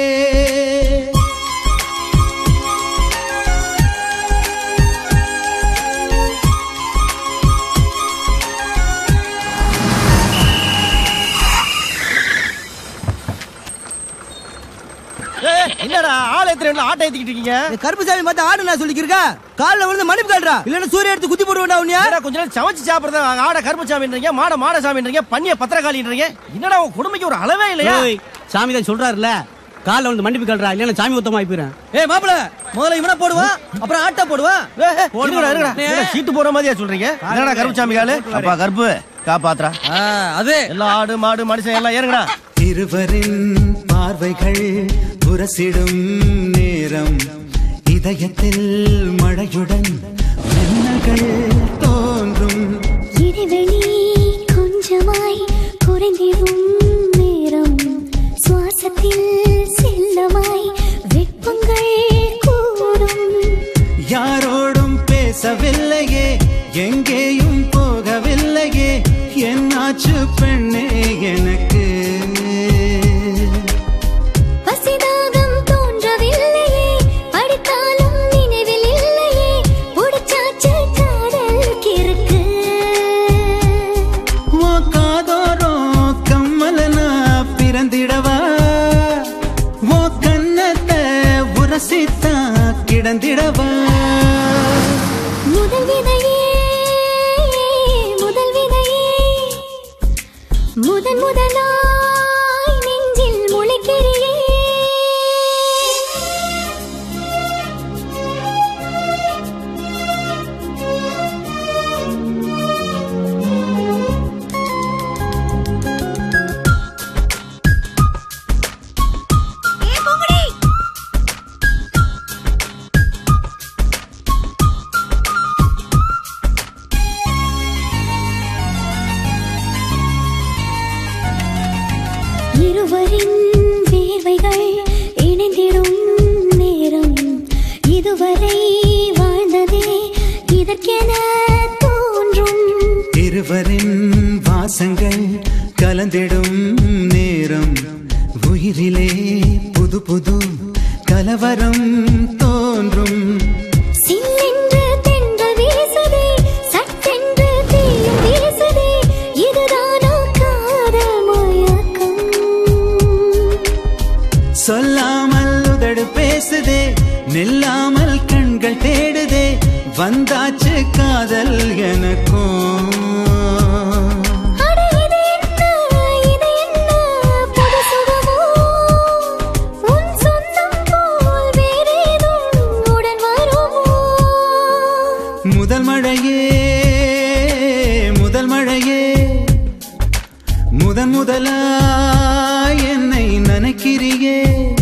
Speaker 2: என்னடா ஆள் ஏத்துறேன்ல ஆட்டை ஏத்திக்கிட்டு இருக்கீங்க? கருப்புசாமி பார்த்து ஆடு நான் சொல்லிக்கிறேன். கால்ல விழுந்து மன்னிப்பு கேளுடா, இல்லன்னா சூரிய எடுத்து குத்தி போடுவேன்டா உன்னைய. கொஞ்ச நேரம் சமைச்சு சாப்பிடுறதா ஆட கருப்புசாமின்றீங்க, மாட மாடசாமின்றீங்க, பன்னிய பத்திரகாளின்றீங்க. என்னடா உன் குடும்பக்கு ஒரு அளவே இல்லையா? சாமி தான் சொல்றாருல, கால்ல விழுந்து மன்னிப்பு கேளுடா, இல்லன்னா சாமி உத்தமா ஆயிப்பேன். ஏய் மாப்பிள, முதல்ல இவன போடுவான், அப்புறம் ஆட்ட போடுவான். போடுடா சீட்டு போற மாதிரியா சொல்றீங்க? என்னடா கருப்புசாமி காலு? அப்பா கருப்பு காப்பாத்துறா. அது எல்லா ஆடு மாடு மனுஷன் எல்லாம் ஏறுங்கடா.
Speaker 20: இருவரின் பார்வைகள் புரசிடும் நேரம், இதயத்தில் மழையுடன் மின்னல்கள் தோன்றும்.
Speaker 12: இடைவெளி கொஞ்சமாய் குறைந்திடும் நேரம், சுவாசத்தில் செல்லமாய் வெப்பங்கள் கூடும்.
Speaker 20: யாரோடும் பேசவில்லையே, எங்கேயும் போகவில்லையே, என்னாச்சு பெண்ணே எனக்கு?
Speaker 12: பசிதாகம் தோன்றவில்லையே, படித்தாலும் நினைவில் இல்லையே, புடிச்சாச்சு காதல் கிறுக்கு.
Speaker 20: ஓ காதோரம் கம்மலனா பிறந்திடவா, ஓ கண்ணத்தை உரசித்தா கிடந்திடவா.
Speaker 12: முதல் விதையே முதல் விதையே முதன் முதலாய் நெஞ்சில் முளைக்கிறியே. எனக்கென தோன்றும்
Speaker 20: இருவரின் வாசங்கள் கலந்திடும் நேரம் உயிரிலே புது புது கலவரம் தோன்றும்
Speaker 12: சில்லென்று தென்றல் வீசுதே சட்டென்று தீயும் வீசுதே இதுதானா காதல் மயக்கம்
Speaker 20: சொல்லாமல் உதடு பேசுதே நில்லாமல் கண்கள் தேடுதே வந்தாச்சு காதல் எனக்கும் முதல் மழையே முதல் மழையே முதன் முதலாய் என்னை நினைக்கிறியே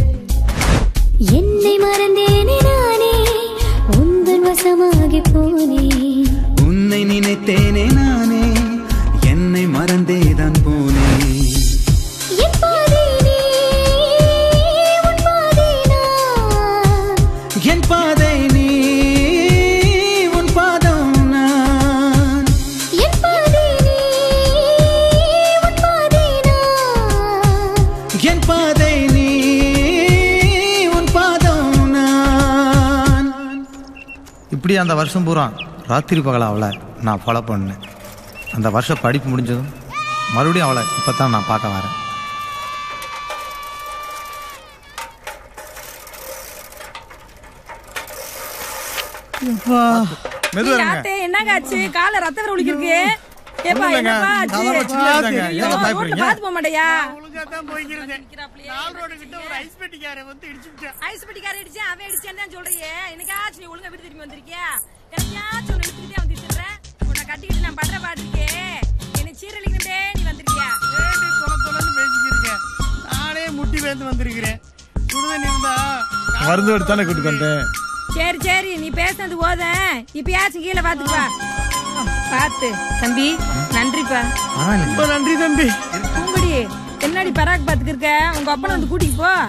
Speaker 12: என்னை மறந்தேனே நானே உந்தன் வசமாகி போனேன்
Speaker 20: உன்னை நினைத்தேனே நானே என்னை மறந்தேதான் போனேன்
Speaker 12: என் பாதை நீ உன் பாதை நான்
Speaker 20: என் பாதை நீ உன் பாதம் நான்
Speaker 12: என் பாதை நீ உன் பாதை நான்
Speaker 20: என் பாதை நீ உன் பாதம் நான்
Speaker 18: இப்படி அந்த வருஷம் பூரா ராத்திரி பகல அவளை நான் ஃபாலோ பண்ணேன். அந்த வருஷம் படிப்பு முடிஞ்சதும் மறுபடியும் அவளை இப்போ தான் நான் பார்க்க வரேன். மெதுவா இருங்க.
Speaker 21: யாத்தே என்னங்க ஆச்சு? கால ரத்த வர ஒலிக்கிருக்கு. ஏப்பா
Speaker 18: ஒண்ணும் இல்லைங்க.
Speaker 21: என்னப்பா ஆச்சு?
Speaker 18: சாதாரண சின்ன இதுதாங்க. ஏங்க
Speaker 21: ரோட்ல
Speaker 18: பயப்படுறீங்க?
Speaker 21: பாத்து போக மாட்டேயா? ஐஸ் பெட்டிக்கார இடிச்சு அவன் இடிச்சேன்னு தான் சொல்றியே. என்னைக்காச்சும் நீ ஒழுங்கா வீடு திரும்பி வந்திருக்கியா? என்னைக்காச்சும் ஒண்ணு இழுத்துக்கிட்டே வந்துட்டு உன்னை கட்டிக்கிட்டு நான் படுற பாட்டு இருக்கே. என்னை சீரழிக்கணும்டே நீ வந்திருக்கியா?
Speaker 2: நானே முட்டி வேந்து வந்திருக்கிறேன். சுடுதண்ணி இருந்தா
Speaker 18: மருந்து எடுத்தானே கூட்டு வந்தேன்.
Speaker 21: சரி சரி நீ பேசுனது போதும். இப்பயாச்சும் கீழே பாத்துக்குவா. பாத்து தம்பி நன்றிப்பா.
Speaker 2: ரொம்ப நன்றி தம்பி.
Speaker 21: பூங்குடி என்னடி பராக் பாத்துக்கு இருக்க? உங்க அப்பனை வந்து கூட்டிட்டு போ.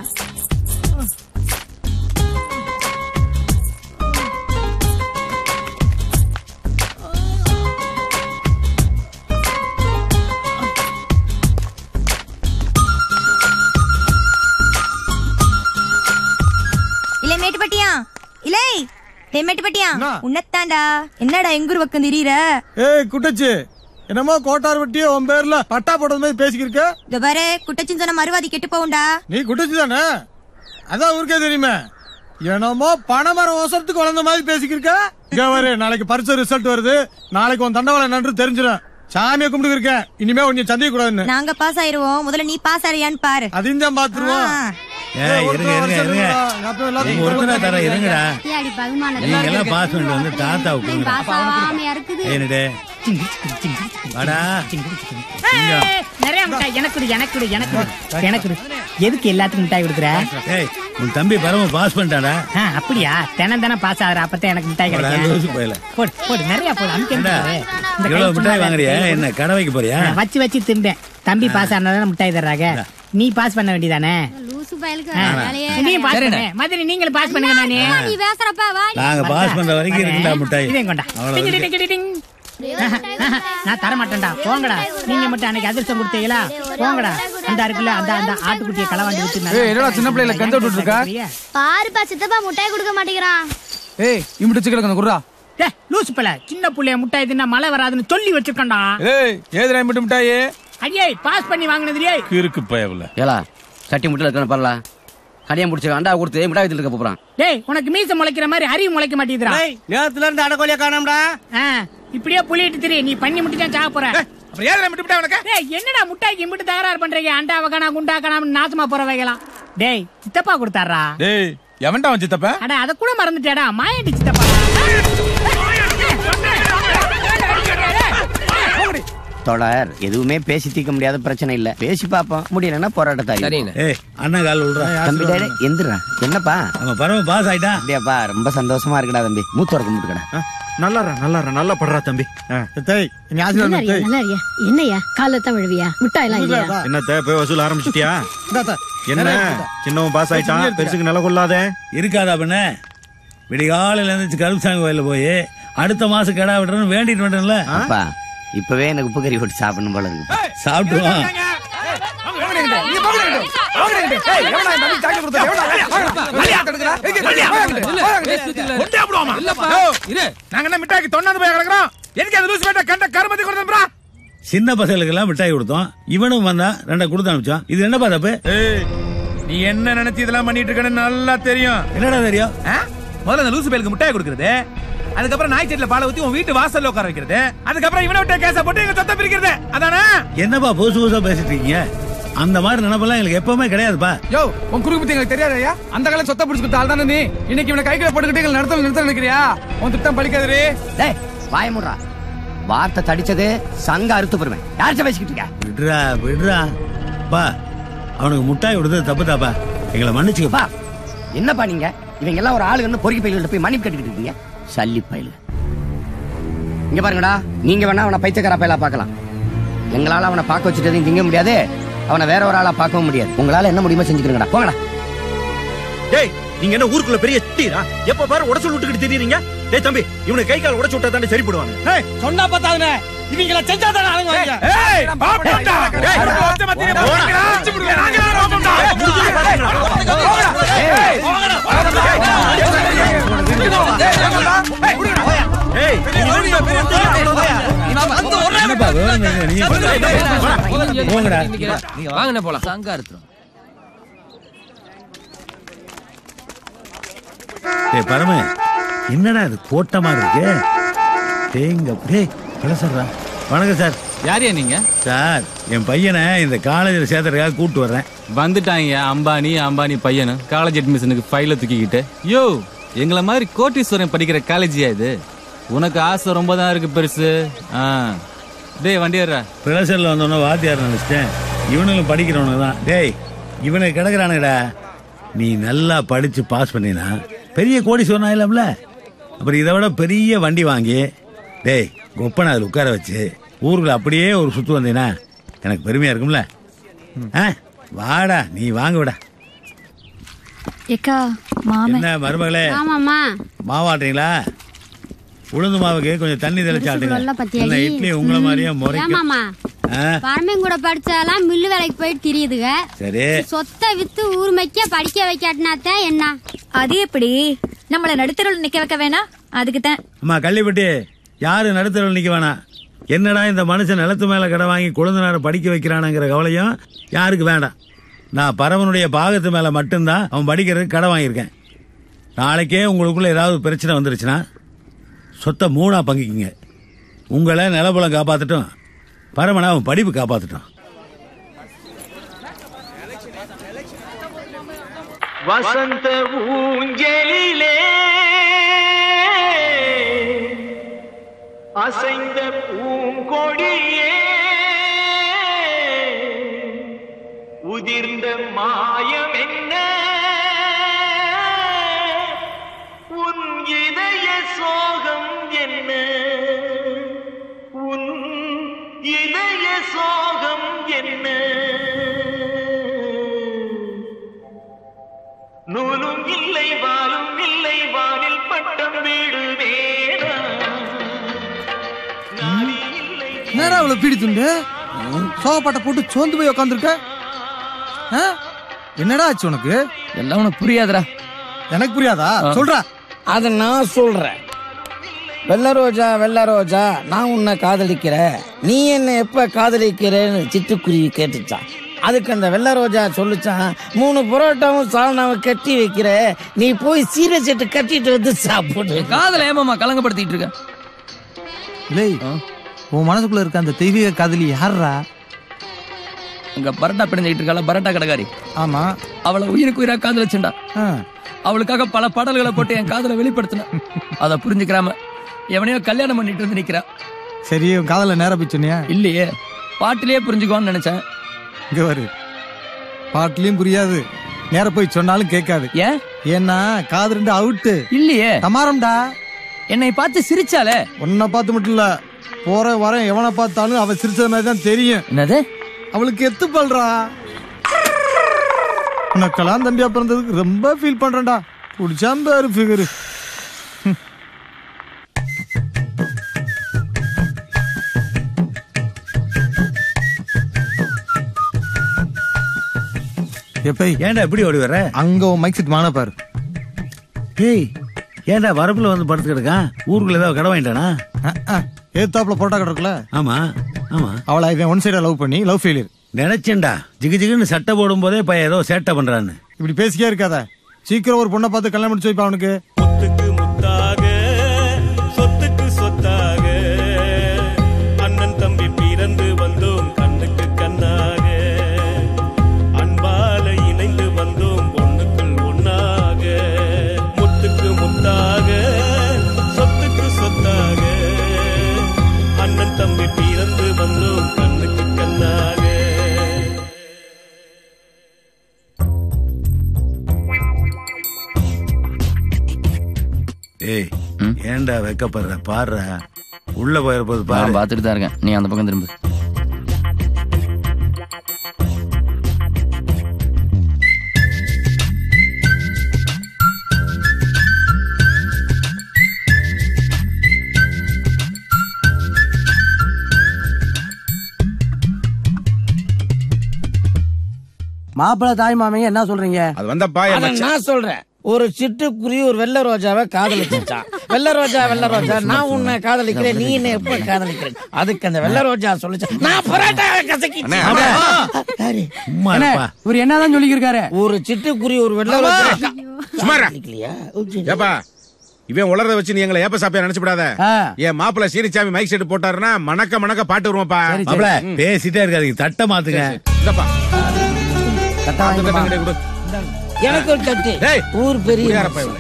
Speaker 7: இல்ல மேட்டுப்பட்டியா இல்லை மேட்டுப்பட்டியா உன்னத்தாண்டா என்னடா எங்கூர் பக்கம் திரியற?
Speaker 2: ஏய் குட்டச்சி என்னமோ கோட்டார் வெட்டியே உன் பேர்ல பட்டா போடுறது மாதிரி பேசிக்கிருக்க.
Speaker 7: இந்த பாரு குட்டச்சின்னு சொன்ன மறுவாதி கெட்டு போகும்டா.
Speaker 2: நீ குட்டச்சி தானே? அதான் ஊருக்கே தெரியுமே. என்னமோ பணமரம் அவசரத்துக்கு வளர்ந்த மாதிரி பேசிக்கிருக்க. இங்க வரு, நாளைக்கு பரிசு ரிசல்ட் வருது. நாளைக்கு உன் தண்டவாளம் என்னன்னு தெரிஞ்சிடும். சாமியை கும்பிட்டு இருக்கேன். இனிமே உன்னை சந்திக்க கூடாதுன்னு.
Speaker 7: நாங்க பாஸ் ஆயிருவோம். முதல்ல நீ பாஸ் ஆறியான்னு பாரு.
Speaker 2: அதையும் தான் பாத்துருவோம்.
Speaker 6: நிறைய மிட்டாய் எனக்கு எதுக்கு எல்லாத்துக்கும் மிட்டாய் கொடுக்குற?
Speaker 15: உன் தம்பி பரம பாஸ் பண்ணிட்டாடா.
Speaker 6: அப்படியா? தினம் தானே பாஸ் ஆகுற. அப்பதான் எனக்கு மிட்டாய் கிடைக்கும். போடு போடு நிறைய போடு.
Speaker 15: இவ்வளவு மிட்டாய் வாங்குறியா? என்ன கடை வைக்க போறியா?
Speaker 6: வச்சு வச்சு திம்பேன். தம்பி பாஸ் ஆனதான மிட்டாய் தர்றாங்க. நீ பாஸ் பண்ண வேண்டியதானே? நீங்களும் பாஸ் பண்ணுங்க.
Speaker 15: நாங்க பாஸ் பண்ற வரைக்கும் இருக்குடா மிட்டாய்.
Speaker 6: நான் தர மாட்டேன்டா. போங்கடா. நீங்க மட்டும் அன்னைக்கு அதிர்ஷ்டம் கொடுத்தீங்களா? போங்கடா. அந்த இருக்குல்ல அந்த அந்த ஆட்டுக்குட்டியை களவாண்டி வச்சு
Speaker 8: என்னடா சின்ன பிள்ளைல கந்த விட்டு இருக்கா?
Speaker 12: பாருப்பா சித்தப்பா முட்டாய் கொடுக்க மாட்டேங்கிறான்.
Speaker 8: ஏய் இம்முட்டு சிக்கல குர்ரா.
Speaker 6: டேய் லூசு பல சின்ன புள்ளைய முட்டாய் தின்னா மழை வராதுன்னு சொல்லி வச்சிருக்கேன்டா.
Speaker 8: ஏய் ஏதுடா இம்முட்டு மிட்டாய்?
Speaker 6: ஐயே பாஸ் பண்ணி வாங்குனதுறியே.
Speaker 15: இருக்கு பயவுல.
Speaker 1: ஏலா சட்டி முட்டல இருக்கணும் பரல. கடியம் புடிச்சு அண்டா கொடுத்து மிட்டாய் வித்துட்டு இருக்க போறான்.
Speaker 6: டேய் உனக்கு மீச முளைக்கிற மாதிரி அறிவு முளைக்க மாட்டேங்குதுடா.
Speaker 2: டேய் நேரத்துல இருந்து அடக்கோலியா காணோம்டா.
Speaker 6: இப்படியே புளியிட்டு திரி. நீ பண்ணி முட்டி தான் சாக போற.
Speaker 8: அப்புறம் ஏதுடா இம்முட்டு மிட்டாய் உனக்கு?
Speaker 6: டேய் என்னடா முட்டாய்க்கு இம்முட்டு தகராறு பண்றீங்க? அண்டாவ காணா குண்டா காணாம நாசமா போற வைக்கலாம். டேய் சித்தப்பா கொடுத்தாரா?
Speaker 8: டேய் எவன்டா அவன் சித்தப்பா?
Speaker 6: அட அத கூட மறந்துட்டேடா. மாயாண்டி சித்தப்பா.
Speaker 4: தொடர் எதுவுமே பேசி தீர்க்க முடியாத பிரச்சனை இல்ல. பேசி பாப்போம். முடியலன்னா போராட்டத்தாரி.
Speaker 15: அண்ணா கால் விடுறா.
Speaker 4: தம்பி டேய் எந்திரா. என்னப்பா
Speaker 15: அவன் பரம பாஸ் ஆயிட்டான்.
Speaker 4: அப்படியாப்பா? ரொம்ப சந்தோஷமா இருக்குடா தம்பி. மூத்தோர கும்பிட்டுக்கடா.
Speaker 5: நல்லா படுறா தம்பி.
Speaker 22: என்னையா கால தான் விழுவியா? மிட்டாயெல்லாம் இல்லையா?
Speaker 5: என்னத்த போய் வசூல் ஆரம்பிச்சிட்டியா? என்ன சின்னவன் பாஸ் ஆயிட்டான். பெருசுக்கு நில கொள்ளாத
Speaker 15: இருக்காதா பண்ண? விடிகாலையில இருந்துச்சு கருப்புசாமி கோயில போய் அடுத்த மாசம் கிடா விட்டுறன்னு வேண்டிட்டு வந்துட்டேன்ல.
Speaker 4: அப்பா இப்பவே எனக்கு உப்பு கறி போட்டு சாப்பிடணும் போல இருக்கு.
Speaker 15: சாப்பிட்டுவான். சின்ன பசங்களுக்கு எல்லாம் மிட்டாய் கொடுத்தோம். இவனும் வந்தா 2 கொடுத்து அனுப்பிச்சோம். இது என்னப்பா தப்பு?
Speaker 11: நீ என்ன நினைச்சு இதெல்லாம் பண்ணிட்டு இருக்கன்னு நல்லா தெரியும்.
Speaker 15: என்னடா தெரியும்?
Speaker 11: முதல்ல அந்த லூசு பேருக்கு மிட்டாய் கொடுக்கறது, அதுக்கப்புறம் நாய் செட்ல பாலை ஊத்தி உன் வீட்டு வாசல்ல உட்கார வைக்கிறது, அதுக்கப்புறம் இவனை விட்ட கேஸ போட்டு எங்க சொத்தை பிரிக்கிறது. அதானே?
Speaker 15: என்னப்பா புதுசு புதுசா பேசிட்டு இருக்கீங்க? அந்த மாதிரி நினைப்பெல்லாம் எங்களுக்கு எப்பவுமே கிடையாதுப்பா.
Speaker 17: யோ உன் குறுக்கு பத்தி எங்களுக்கு தெரியாதயா? அந்த காலம் சொத்தை பிடிச்சு கொடுத்த ஆள் தானே நீ. இன்னைக்கு இவனை கைகளை போட்டுக்கிட்டு எங்களை நிறுத்த நினைக்கிறியா? உன் திட்டம் பழிக்காதே.
Speaker 4: டேய் வாய மூடுறா. வார்த்தை தடிச்சது சங்க அறுத்து போடுவேன். யார்கிட்ட பேசிக்கிட்டு இருக்க?
Speaker 15: விடுறா விடுறா பா. அவனுக்கு முட்டாய் கொடுத்தது தப்பு தாப்பா. எங்களை மன்னிச்சுக்கப்பா.
Speaker 4: என்னப்பா நீங்க இவங்க எல்லாம் ஒரு ஆளுங்கன்னு பொறுக்கி பையில போய் மன்னிப்பு கட்டிக்கிட்டு இருக்கீங்க. சல்லி பையில இங்க பாருங்கடா. நீங்க வேணா அவனை பைத்தியக்கார பையலா பார்க்கலாம். எங்களால அவனை பார்க்க வச்சுட்டதையும் திங்க முடியாது, அவனை வேற ஒரு ஆளா பார்க்கவும் முடியாது. உங்களால என்ன முடியுமோ செஞ்சுக்கிறீங்கடா. போங்கடா.
Speaker 2: டேய் நீங்க என்ன ஊருக்குள்ள பெரிய டீரா? எப்ப பாரு உடச்சு விட்டுக்கிட்டு தெரியுறீங்க. டேய் தம்பி இவனை கை கால் உடைச்சு விட்டா தானே சரி போடுவாங்க.
Speaker 3: ஏய் சொன்னா பத்தாதுனே, இவங்கள செஞ்சா தானே அடங்குவாங்க.
Speaker 11: ஏய் பாப்படா. ஏய் ஒத்த மத்தியில போறீங்களா? அடிச்சு விடுங்க. நாங்க ரோபம்டா. ஏய் போங்கடா.
Speaker 2: ஏய் நீங்க பெரிய டீரா.
Speaker 15: என்னப்பா போங்கடா.
Speaker 8: நீங்க வாங்கனே போலாம். சங்க அறுத்துறோம்.
Speaker 15: டேய் பரமே, என்னடா இது கோட்டமா இருக்கு? தேங்க டேய் பழசறா. வணக்கம் சார்.
Speaker 13: யாரையா நீங்க?
Speaker 15: சார் என் பையனை இந்த காலேஜில் சேர்த்துறதுக்காக கூப்பிட்டு வர்றேன்.
Speaker 13: வந்துட்டாங்க அம்பானி பையனு காலேஜ் அட்மிஷனுக்கு ஃபைல தூக்கிக்கிட்டு. யோ எங்களை மாதிரி கோட்டீஸ்வரன் படிக்கிற காலேஜியா இது? உனக்கு ஆசை ரொம்ப தான் இருக்கு பெருசு. டேய் வண்டி ஏறா.
Speaker 15: பிரஷர்ல வந்தோன்னா வாத்தியார் நினைச்சிட்டேன். இவனுங்களும் படிக்கிறவனுங்க தான். டேய் இவனுக்கு கிடக்குறானுங்கடா. நீ நல்லா படிச்சு பாஸ் பண்ணினா பெரிய கோடீஸ்வரன் ஆயிலாம்ல. அப்புறம் இதை விட பெரிய வண்டி வாங்கி டேய் கொப்பனை அதில் உட்கார வச்சு ஊருக்குள்ள அப்படியே ஒரு சுத்து வந்தீங்கன்னா எனக்கு பெருமையா இருக்கும்ல. வாடா நீ வாங்க விடா. என்ன மருமகளே மாவாட்டுறீங்களா? உளுந்து மாவுக்கு கொஞ்சம் தண்ணி தெளிச்சாட்டுங்க. இட்லி உங்களை மாதிரியே முறைக்கும்.
Speaker 12: பரமையும் கூட படிச்சாலாம் மில்லு வேலைக்கு போயிட்டு தெரியுதுங்க.
Speaker 15: சரி
Speaker 12: சொத்தை வித்து ஊர்மைக்க படிக்க வைக்காட்டினாத்தான் என்ன?
Speaker 7: அது எப்படி? நம்மள நடுத்தரவுல நிக்க வைக்க வேணாம். அதுக்கு தான்
Speaker 15: அம்மா கள்ளிப்பட்டி யாரு நடுத்தரவுல நிக்க வேணாம். என்னடா இந்த மனுஷன் நிலத்து மேல கடை வாங்கி குழந்தைனார படிக்க வைக்கிறானுங்கிற கவலையும் யாருக்கு வேண்டாம். நான் பரவனுடைய பாகத்து மேல மட்டும்தான் அவன் படிக்கிறதுக்கு கடை வாங்கியிருக்கேன். நாளைக்கே உங்களுக்குள்ள ஏதாவது பிரச்சனை வந்துருச்சுன்னா சொத்தை 3ஆ பங்கிக்குங்க. உங்களை நிலபலம் காப்பாற்றட்டும், பரமனை அவன் படிப்பு காப்பாற்றட்டும்.
Speaker 20: வசந்த ஊஞ்சலிலே அசைந்த பூங்கொடியே உதிர்ந்த மாயம் என்ன உன் இதய சோகம் என்ன உன் இதய சோகம் என்ன நூலும் இல்லை வாலும் இல்லை வானில் பட்டம் வீடு வேணா
Speaker 17: நேரா அவ்வளவு பீடித்துண்டு சோகப்பாட்ட போட்டு சோர்ந்து போய் உட்காந்துருக்க. என்னடா ஆச்சு உனக்கு?
Speaker 8: எல்லாம் உனக்கு புரியாதுடா.
Speaker 17: எனக்கு புரியாதா? சொல்றா.
Speaker 10: அத நான் சொல்றேன். வெள்ள ரோஜா நான் உன்னை காதலிக்கிறேன், நீ என்ன எப்ப காதலிக்கிறேன்னு சிட்டுக்குருவி கேட்டுச்சான். அதுக்கு அந்த வெள்ள ரோஜா சொல்லுச்சான், 3 புரோட்டாவும் சால்னாவும் கட்டி வைக்கிற, நீ போய் சீரை செட்டு கட்டிட்டு வந்து சாப்பிடு.
Speaker 8: காதல ஏமாமா கலங்கப்படுத்திட்டு இருக்க.
Speaker 17: உன் மனசுக்குள்ள இருக்க அந்த தெய்வீக காதலி யாரா?
Speaker 8: அங்க பரோட்டா பிடிஞ்சிட்டு இருக்கால பரோட்டா கடைக்காரி.
Speaker 17: ஆமா,
Speaker 8: அவளை உயிருக்கு உயிரா காதலிச்சுண்டா. அவளுக்காக பல பாடல்களை போட்டு என் காதலை வெளிப்படுத்தின. அதை புரிஞ்சுக்கிறாம எவனையோ கல்யாணம் பண்ணிட்டு வந்து நிக்கிறா.
Speaker 17: சரி, உன் காதல நேரம் போய் சொன்னியா?
Speaker 8: இல்லையே, பாட்டிலேயே புரிஞ்சுக்குவான்னு நினைச்சேன்.
Speaker 17: இங்க வரு, பாட்டிலையும் புரியாது, நேர போய் சொன்னாலும் கேட்காது. ஏன்னா காது 2 அவுட்டு.
Speaker 8: இல்லையே,
Speaker 17: தமாரம்டா.
Speaker 8: என்னை பார்த்து சிரிச்சாலே.
Speaker 17: உன்னை பார்த்து மட்டும் இல்ல, போற வர எவனை பார்த்தாலும் அவ சிரிச்ச மாதிரி தான் தெரியும்.
Speaker 8: என்னது?
Speaker 17: அவளுக்கு எத்து பல்றா. உனக்கெல்லாம் தம்பியா பிறந்ததுக்கு ரொம்ப ஃபீல் பண்றேன்டா. குடிச்சாம்பாரு ஃபிகரு.
Speaker 15: ஏன்டா எப்படி ஓடி வர?
Speaker 18: அங்க மைக் செட் வாங்க பாரு.
Speaker 15: ஏய் ஏன்டா வரப்புல வந்து படுத்து கிடக்கான்? ஊருக்குள்ள ஏதாவது கடை வாங்கிட்டானா?
Speaker 18: ஏத்தாப்புல போட்டா கடை இருக்குல்ல?
Speaker 15: ஆமா ஆமா.
Speaker 18: அவளை இவன் ஒன் சைடா லவ் பண்ணி லவ் ஃபெயிலியர்.
Speaker 15: நினைச்சேன்டா ஜிகு ஜிகுன்னு சட்டை போடும் போதே பையன் ஏதோ சேட்டை பண்றான்னு.
Speaker 18: இப்படி பேசிக்கே இருக்காத, சீக்கிரம் ஒரு பொண்ணை பார்த்து கல்யாணம் முடிச்சு வைப்பா அவனுக்கு.
Speaker 20: முத்துக்கு முத்தாக சொத்துக்கு சொத்தாக அண்ணன் தம்பி பிறந்து வந்தோம் கண்ணுக்கு கண்ணாக அன்பால இணைந்து வந்தோம் ஒண்ணுக்குள் ஒண்ணாக முத்துக்கு முத்தாக சொத்துக்கு சொத்தாக அண்ணன் தம்பி பிறந்து வந்தோம் கண்ணுக்கு கண்ணாக.
Speaker 15: ஏய் ஏன்டா வெக்கப்படுற? பாடுற உள்ள போயிருப்பது பாரு.
Speaker 8: பாத்துட்டு தான் இருக்கேன், நீ அந்த பக்கம் திரும்ப.
Speaker 10: மாப்பிள்ள தாய் மாமைங்க என்ன சொல்றீங்க?
Speaker 5: அது வந்தப்பா
Speaker 10: நான் சொல்றேன். ஒரு சிட்டுக்குருவி ஒரு வெள்ளை ரோஜாவை காதலிச்சான். வெள்ளை ரோஜா நான் உன்னை காதலிக்கிறேன், நீ என்ன எப்ப காதலிக்கிறேன்? அதுக்கு அந்த வெள்ளை ரோஜா சொல்லிச்சு நான் பரோட்டா கசக்கி.
Speaker 3: இவர் என்னதான் சொல்லிருக்காரு?
Speaker 10: ஒரு சிட்டுக்குருவி ஒரு வெள்ளை ரோஜா.
Speaker 5: ஏப்பா இவன் உளறத வச்சு நீ எங்களை ஏப்ப சாப்பியா நினைச்சுடாத. என் மாப்பிள்ள சீனிச்சாமி மைக் செட் போட்டாருன்னா மணக்க மணக்க பாட்டு வருவாப்பா.
Speaker 15: பேசிட்டே இருக்காது, தட்ட மாத்துங்க.
Speaker 10: எனக்கு ஒரு தட்டு. ஊர் பெரிய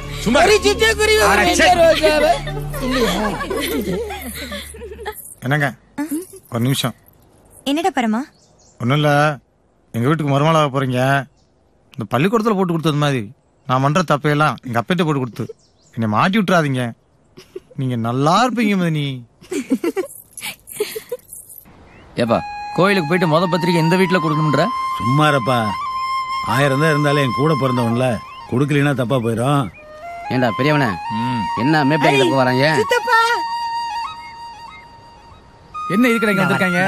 Speaker 18: என்னங்க ஒரு நிமிஷம்.
Speaker 14: என்னடா பரமா?
Speaker 18: ஒன்றும் இல்லை, எங்கள் வீட்டுக்கு மருமகளாக போகிறீங்க. இந்த பள்ளிக்கூடத்தில் போட்டு கொடுத்தது மாதிரி நான் பண்ணுற தப்பையெல்லாம் எங்கள் அப்பையிட்ட போட்டு கொடுத்து என்னை மாட்டி விட்டுறாதீங்க. நீங்கள் நல்லா இருப்பீங்க மதனி.
Speaker 8: ஏப்பா கோயிலுக்கு போயிட்டு முத பத்திரிக்கை இந்த வீட்டுல கொடுக்கணும்ன்ற?
Speaker 15: சும்மாரப்பா, 1000 தான் இருந்தாலும் என் கூட பிறந்தவன்ல, கொடுக்கலனா தப்பா போயிடும்.
Speaker 1: ஏண்டா பெரியவனே, என்ன மேப்பிள்ளைக்கு வராங்க?
Speaker 17: என்ன இருக்கிற இங்க வந்திருக்காங்க?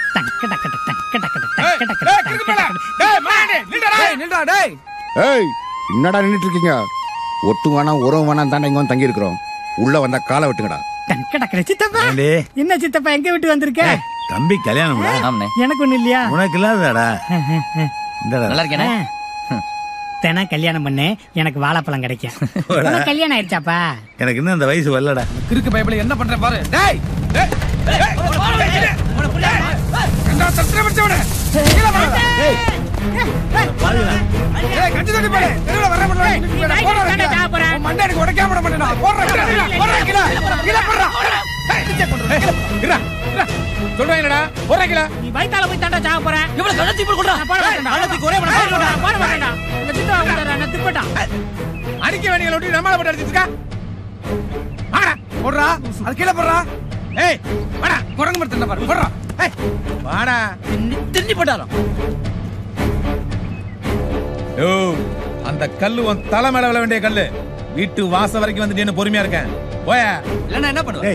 Speaker 16: என்னடா நின்னுட்டு இருக்கீங்க? ஒட்டு வேணாம் உறவு வேணாம் தானே இங்க வந்து தங்கி இருக்கிறோம். உள்ள வந்தா காலை வெட்டுங்கடா.
Speaker 6: சித்தப்பா என்ன சித்தப்பா எங்க விட்டு வந்திருக்க?
Speaker 15: தம்பி கல்யாணம்
Speaker 6: எனக்கு ஒண்ணு இல்லையா?
Speaker 15: உனக்கு இல்லாதடா.
Speaker 8: நல்லா இருக்கேனே.
Speaker 6: தென கல்யாணம் பண்ணு, எனக்கு வாழைப்பழம் கிடைக்கும். உனக்கு கல்யாணம் ஆயிடுச்சாப்பா?
Speaker 15: எனக்கு இன்னும் அந்த வயசு வரலடா.
Speaker 17: கிறுக்கு பைபிள் என்ன பண்ற பாரு. டேய் என்ன சத்திர வச்சவனே கீழ வர. டேய் கஞ்சி தண்ணி பாரு. தெருவுல வர மாட்டேன். போறா மண்டைக்கு உடைக்க விட மாட்டேனா. போறா கீழ போறா. இறா சொல்றேன்டா. போறா கீழ. நீ வயித்தால போய் தாண்டா சாக போற. இவள கழுத்தி போய் கொண்டா. போற மாட்டேன்டா. கழுத்தி ஒரே போற மாட்டேன்டா. இந்த சித்தா வந்தற நான் திப்பட்டா. அடிக்க வேண்டிய லொட்டி நம்மள போட்டு அடிச்சிருக்கா. வாடா போறா. அது கீழ போறா. ஏய் வாடா குரங்கு மரத்துல பாரு. போறா. ஏய் வாடா. தின்னி போட்டாலும்.
Speaker 11: யோ அந்த கல்லு உன் தலை மேல விழ வேண்டிய கல்லு. வீட்டு வாசல் வரைக்கும் வந்து நின்னு பொறுமையா இருக்கேன். போயா
Speaker 17: இல்லன்னா என்ன பண்ணுவ?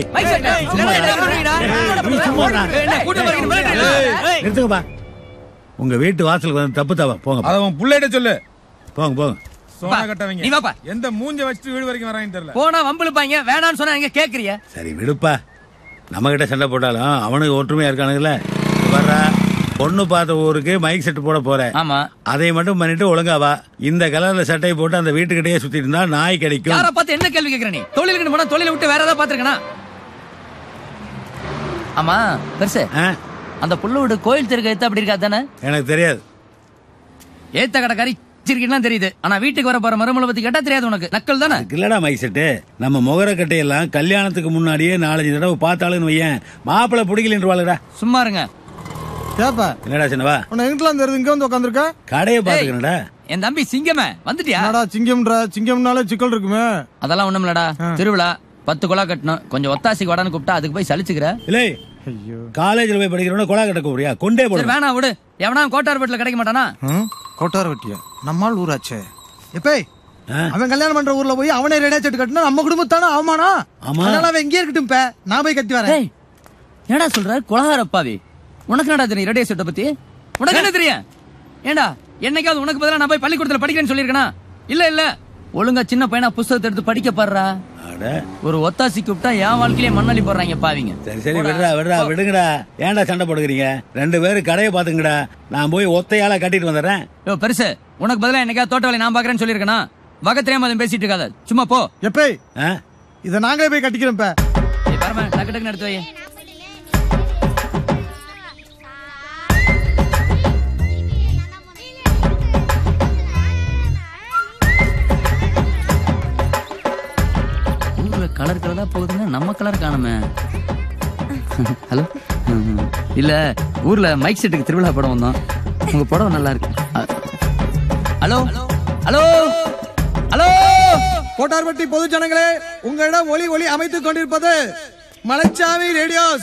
Speaker 15: நிறுத்துங்கப்பா. உங்க வீட்டு வாசலுக்கு வந்து தப்பு தவா போங்க.
Speaker 11: அத உன் புள்ளையிட்ட சொல்லு.
Speaker 15: போங்க போங்க.
Speaker 11: சோனா கட்டவங்க.
Speaker 17: நீ வாப்பா.
Speaker 11: எந்த மூஞ்ச வச்சிட்டு வீடு வரைக்கும் வராங்கன்னு தெரியல.
Speaker 17: போனா வம்புலுப்பாங்க. வேணான்னு சொன்னா எங்க கேக்குறிய?
Speaker 15: சரி விடுப்பா. நம்ம கிட்ட சண்டை போட்டாலும் அவனுக்கு ஒற்றுமையா இருக்கானுங்களே. வர்றா பொண்ணு பார்த்த ஊருக்கு மைக் செட் போட போறேன்.
Speaker 8: ஆமா,
Speaker 15: அதை மட்டும் பண்ணிட்டு ஒழுங்காவா. இந்த கலர்ல சட்டையை போட்டு அந்த வீட்டுக்கிட்டே சுத்திட்டு இருந்தா நாய் கிடைக்கும்.
Speaker 17: யார பார்த்து என்ன கேள்வி கேக்குற நீ? தொழிலுக்கு போனா தொழிலை விட்டு வேற ஏதாவது பாத்துருக்கனா?
Speaker 8: ஆமா பெருசு, அந்த புல்லோட கோயில் தெருக்கு ஏத்த அப்படி இருக்கா தானே?
Speaker 15: எனக்கு தெரியாது.
Speaker 17: ஏத்த கடைக்காரி சிரிக்கலாம் தெரியுது, ஆனா வீட்டுக்கு வர போற மருமலை பத்தி கேட்டா தெரியாது உனக்கு. நக்கல் தானே?
Speaker 15: இல்லடா மைக் செட்டு, நம்ம முகர கட்டையெல்லாம் கல்யாணத்துக்கு முன்னாடியே 4-5 தடவை பார்த்தாலும் வையன் மாப்பிள்ள பிடிக்கலன்றவாளுடா.
Speaker 17: சும்மா இருங்க.
Speaker 15: என்னடா சின்னவா
Speaker 18: இங்க வந்து உட்காந்துருக்க?
Speaker 15: கடையை பாத்துக்கணும்டா.
Speaker 17: என் தம்பி சிங்கமே வந்துட்டியா?
Speaker 18: சிங்கம்ன்ற சிங்கம்னாலே சிக்கல் இருக்குமே.
Speaker 17: அதெல்லாம் ஒண்ணுமில்லடா, திருவிழா 10 குழா கட்டணும், கொஞ்சம் ஒத்தாசிக்கு வடான்னு கூப்பிட்டா அதுக்கு போய் சலிச்சுக்கிற.
Speaker 15: இல்லை காலேஜ்ல போய் படிக்கிறவன குழா கட்ட கூப்பிடுறியா? கொண்டே போடு.
Speaker 17: வேணா விடு, எவனா கோட்டார் வீட்டுல கிடைக்க மாட்டானா?
Speaker 18: கோட்டார் வெட்டியா? நம்மால் ஊராச்சே. எப்பே அவன் கல்யாணம் பண்ற ஊர்ல போய் அவனே ரெடியா செட்டு கட்டினா நம்ம குடும்பத்தான அவமானா? அதனால அவன் எங்கே இருக்கட்டும், நான் போய் கட்டி வரேன்.
Speaker 17: என்னடா சொல்ற குலகார அப்பாவி? உனக்கு என்னடா தெரியும் ரெடியா செட்டை பத்தி? உனக்கு என்ன தெரியும்? ஏண்டா
Speaker 8: என்னைக்காவது உனக்கு பதிலா நான் போய் பள்ளிக்கூடத்துல படிக்கிறேன்னு சொல்லிருக்கேனா? இல்ல ஒழுங்கா சின்ன பையனா புத்தகத்தை எடுத்து படிக்க பாடுறா. ஒரு ஒத்தாசி கூப்பிட்டா என் வாழ்க்கையிலே மண்ணாளி போடுறாங்க பாவிங்க.
Speaker 15: சரி விடுங்கடா. ஏன்டா சண்டை போடுக்கிறீங்க? 2 பேரும் கடையை பாத்துங்கடா. நான் போய் ஒத்தையால கட்டிட்டு வந்துடுறேன்.
Speaker 8: பெருசு, உனக்கு பதிலா என்னைக்காவது தோட்ட வேலை நான் பாக்குறேன்னு சொல்லிருக்கேனா? வகை தெரியாம அதை பேசிட்டு இருக்காத, சும்மா போ.
Speaker 2: எப்பே இத நாங்களே போய் கட்டிக்கிறோம்.
Speaker 8: பாருமா, டக்கு டக்குன்னு எடுத்து வை. கலர் கலரா போகுதுங்க, நம்ம கலர் காணுமே. ஹலோ, இல்ல ஊர்ல மைக் செட்டுக்கு திருவிழா படம் வந்தோம். உங்க படம் நல்லா இருக்கு. ஹலோ ஹலோ ஹலோ,
Speaker 2: கோட்டார்பட்டி பொது ஜனங்களே, உங்களிடம் ஒளி அமைத்துக் கொண்டிருப்பது மலைச்சாமி ரேடியோஸ்.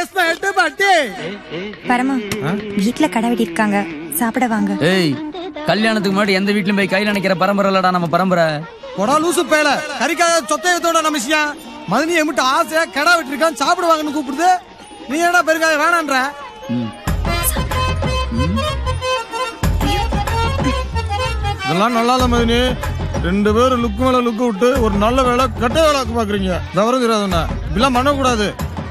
Speaker 14: பரமா, வீட்டுல கடை வெட்டி இருக்காங்க, சாப்பிட வாங்க.
Speaker 8: ஏய், கல்யாணத்துக்கு முன்னாடி எந்த வீட்லயும் போய் கை நினைக்கிற பரம்பரை இல்லடா நம்ம பரம்பரை.
Speaker 2: கொடா லூசு பேல கறிக்காத சொத்தையத்தோட நம்ம விஷயம். மதினி எம்பிட்டு ஆசையா கடை வெட்டிருக்கான், சாப்பிடுவாங்கன்னு கூப்பிடுது. நீ என்னடா பெருக்காய வேணான்ற? இதெல்லாம் நல்லா இல்ல மதினி. 2 பேரும் லுக்கு மேல லுக்கு விட்டு ஒரு நல்ல வேலை கட்ட வேலை பாக்குறீங்க. தவறு தெரியாதுண்ணா, இப்பெல்லாம் பண்ணக்கூடாது.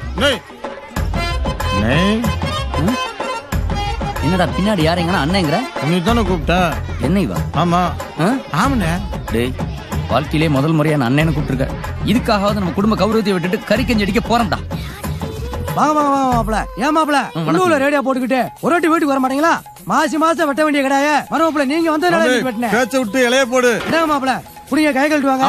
Speaker 8: என்னடா பின்னாடி யாருங்கன்னா அண்ணங்கிற?
Speaker 2: நீ தானே கூப்பிட்ட?
Speaker 8: என்ன இவா?
Speaker 2: ஆமா ஆமாண்ணே.
Speaker 8: டேய், வாழ்க்கையிலே முதல் முறையா நான் அண்ணனை கூப்பிட்டுருக்க. இதுக்காகவாவது நம்ம குடும்ப கௌரவத்தை விட்டுட்டு கறி கஞ்சி அடிக்க போறோம்டா.
Speaker 2: வாங்க மாப்பிள. ஏன் மாப்பிள உள்ளூர்ல ரேடியோ போட்டுக்கிட்டு ஒரு வாட்டி வீட்டுக்கு வர மாட்டீங்களா? மாசம் வெட்ட வேண்டிய கடாய மரமாப்பிள நீங்க வந்து பேச்ச விட்டு இலைய போடு. என்ன மாப்பிள புடிங்க, கை கழுட்டு வாங்க.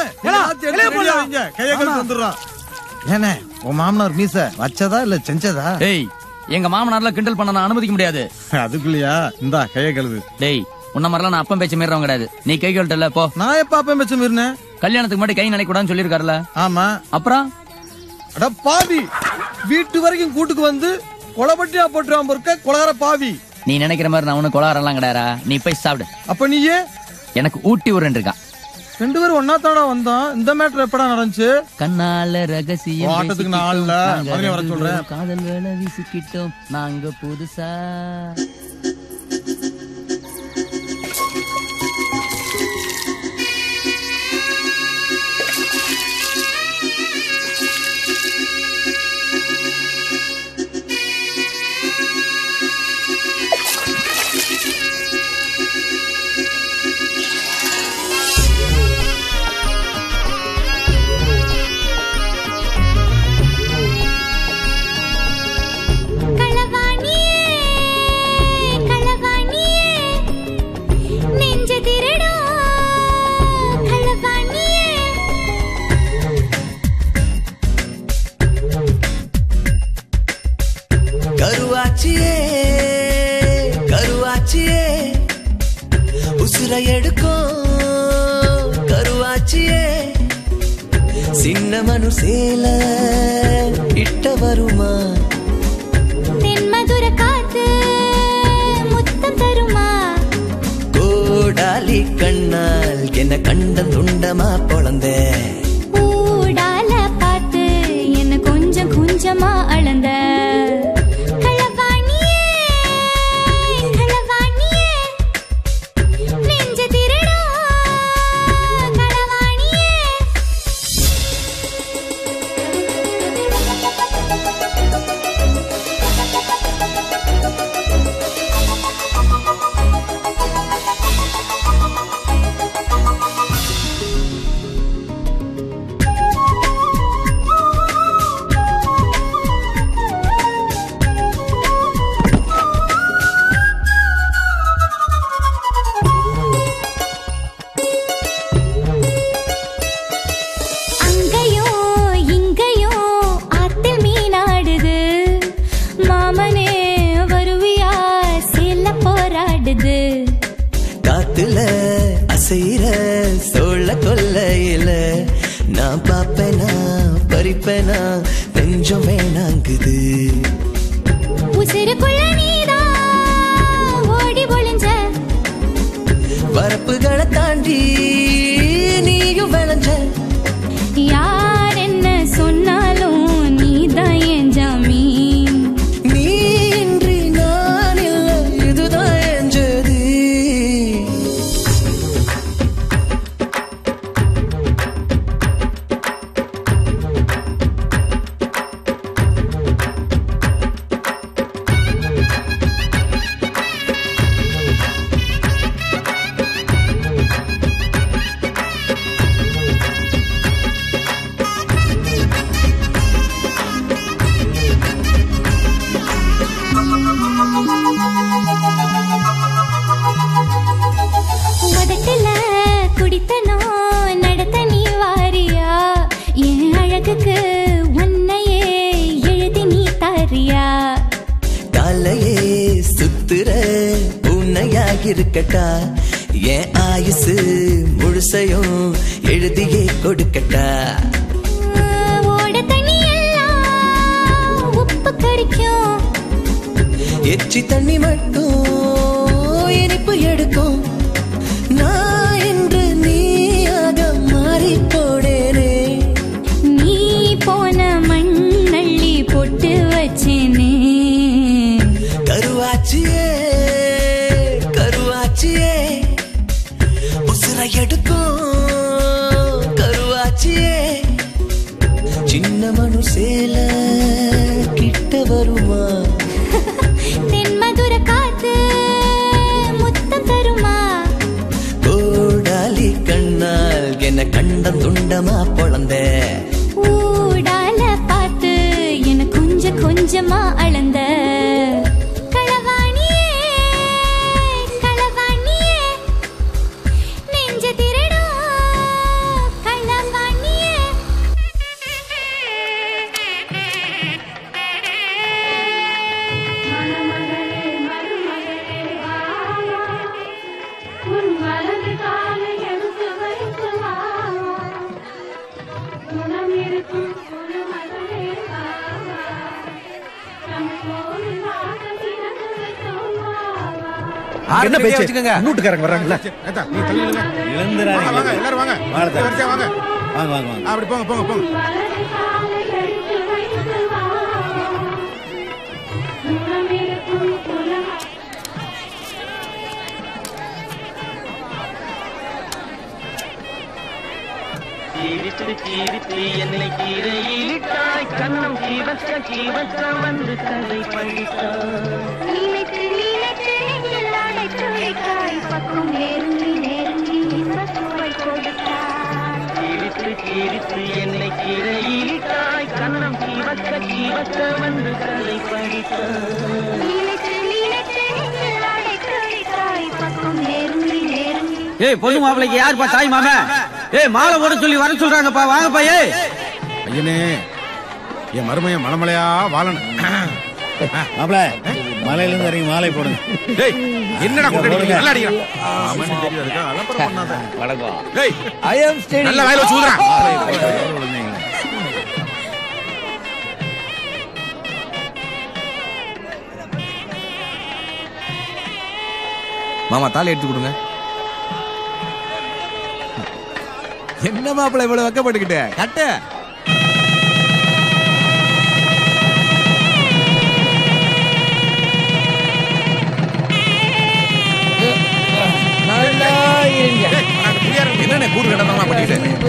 Speaker 2: கையை கழுட்டு வந்துடுறோம். ஏனே உன் மாமனார் மீச வச்சதா இல்ல செஞ்சதா?
Speaker 8: டேய், எங்க மாமனார்ல கிண்டல் பண்ண நான் அனுமதிக்க முடியாது.
Speaker 2: அதுக்குள்ளயா இந்தா கையை கழுது.
Speaker 8: டேய், உன்ன மாதிரிலாம் நான் அப்பம் பேச்ச மீறவங்க கிடையாது. நீ கை கழுட்டல போ.
Speaker 2: நான் எப்ப அப்பம் பேச்ச மீறினேன்?
Speaker 8: கல்யாணத்துக்கு முன்னாடி கை நினைக்க கூடாதுன்னு சொல்லிருக்காருல.
Speaker 2: ஆமா.
Speaker 8: அப்புறம்
Speaker 2: அட பாவி, வீட்டு வரைக்கும் கூட்டுக்கு வந்து கொலபட்டியா போட்டுறான் பொறுக்க கொலகார பாவி.
Speaker 8: நீ நினைக்கிற மாதிரி நான் உனக்கு கொலகாரெல்லாம் கிடையாரா. நீ போய் சாப்பிடு.
Speaker 2: அப்ப நீயே
Speaker 8: எனக்கு ஊட்டி ஒரு இருக்கா.
Speaker 2: 2 பேரும் ஒன்னா தாடா வந்தோம். இந்த மேட்டர் எப்படா நடந்துச்சு?
Speaker 8: கண்ணால ரகசியம்
Speaker 2: ஆட்டத்துக்கு நான் இல்ல, மதியம் வர சொல்றேன்.
Speaker 8: காதல் வேலை வீசிக்கிட்டோம் நாங்க புதுசா.
Speaker 19: சின்ன மனுஷேல இட்ட வருமா, தென்மதுர காத்து முத்தம் தருமா, கோடாலி கண்ணால் என்ன கண்டம் துண்டமா பொழந்த, ஊடால பார்த்து என்ன கொஞ்சம் கொஞ்சமா அளந்த, காத்துல அசைற சோழ கொல்லையில நான் பாப்பேனா பறிப்பேனா நெஞ்சம் வேணாங்குது, உசிருக்குள்ள நீதான் ஓடி ஒளிஞ்ச, வரப்புகளை தாண்டி நீயும் விளைஞ்ச, யார் என்ன சொன்னாலும் நீதான் என் ஜாமீன், நீ இன்றி நான் இல்லை இதுதான் என் ஜதி. இருக்கட்டா என் ஆயுசு முழுசையும் எழுதியே கொடுக்கட்டா
Speaker 9: ஓட தண்ணி எல்லாம் உப்பு கரிக்கும்
Speaker 19: எச்சி தண்ணி மட்டும் இனிப்பு எடுக்கும் நான் என்று நீயாக மாறி போடேனே
Speaker 9: நீ போன மண்ணள்ளி பொட்டு வச்சேனே
Speaker 19: கருவாச்சியே கருவாச்சியே உசுரை எடுக்கும் கருவாச்சியே சின்ன மனுஷேல கிட்ட வருமா
Speaker 9: தென்மதுர காத்து முத்தம் தருமா
Speaker 19: கோடாலி கண்ணால் என்ன கண்டம் துண்டமா பொழந்த
Speaker 9: ஊடால பார்த்து என்ன கொஞ்சம் கொஞ்சமா அளந்த களவாணியே களவாணியே நெஞ்ச திருடும் களவாணியே
Speaker 5: என்ன பேச்சு வீட்டுக்காரங்க வர்றாங்கல்ல நீ தள்ளி நில்லுங்க வாங்க எல்லாரும் வாங்க வரிசையா வாங்க
Speaker 15: வாங்க வாங்க வாங்க
Speaker 5: அப்படி போங்க போங்க போங்க
Speaker 20: என்னை கீரையிலிட்டாய் கண்ணம் கீவச்ச கீவச்ச வந்து கதை படித்தாய்
Speaker 9: பக்கம் நெருங்கி நெருங்கி சுவை கொடுத்தாய்
Speaker 20: கீரித்து என்னை கீரையிலிட்டாய் கண்ணம் கீவச்ச கீவச்ச வந்து கதை படித்தாய்
Speaker 9: பக்கம் நெருங்கி நெருங்கி
Speaker 1: ஏய் பொண்ணு மாப்பிளைக்கு யாருப்பா தாய் மாமா? ஏய் மாலை போட சொல்லி வர சொல்றாங்கப்பா, வாங்கப்பா. ஏய்
Speaker 5: ஐயனே, என் மருமைய மணமலையா வாழணும்.
Speaker 15: மாப்பிள மலையில இருந்து இறங்கி மாலை போடுங்க.
Speaker 5: டேய் என்னடா கொண்டடி நல்லா அடியா. ஆமான்னு தெரியாதுடா, அலப்பற பண்ணாத.
Speaker 10: வணக்கம்.
Speaker 5: டேய்
Speaker 10: ஐ அம் ஸ்டேடி.
Speaker 5: நல்ல வாயில சூதுறா.
Speaker 11: மாமா தாலி எடுத்து கொடுங்க. என்ன மாப்பிள்ள இவ்வளவு வெக்கப்பட்டுக்கிட்டு கட்ட என்ன கூறு கடமா பண்ணிக்கிட்டு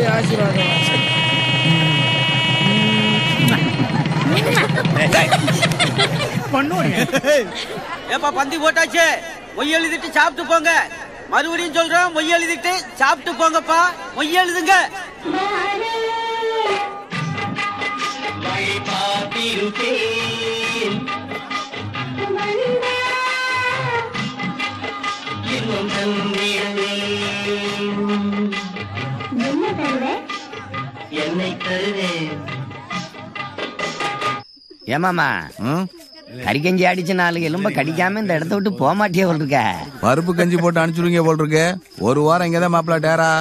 Speaker 1: ஏப்பா பந்தி போட்டாச்சு, மொய் எழுதிட்டு சாப்பிட்டு போங்க. மறுபடியும் சொல்றோம், மொய் எழுதிட்டு சாப்பிட்டு போங்கப்பா. மொய் எழுதுங்க.
Speaker 4: ஏமாமா கறிக்கஞ்சி அடிச்சு 4 எலும்ப கடிக்காம இந்த இடத்த விட்டு போக மாட்டியே போல் இருக்க.
Speaker 11: பருப்பு கஞ்சி போட்டு அனுப்பிச்சுடுங்க போல் இருக்கு. ஒரு வாரம் இங்கதான் மாப்பிள்ள டேரா.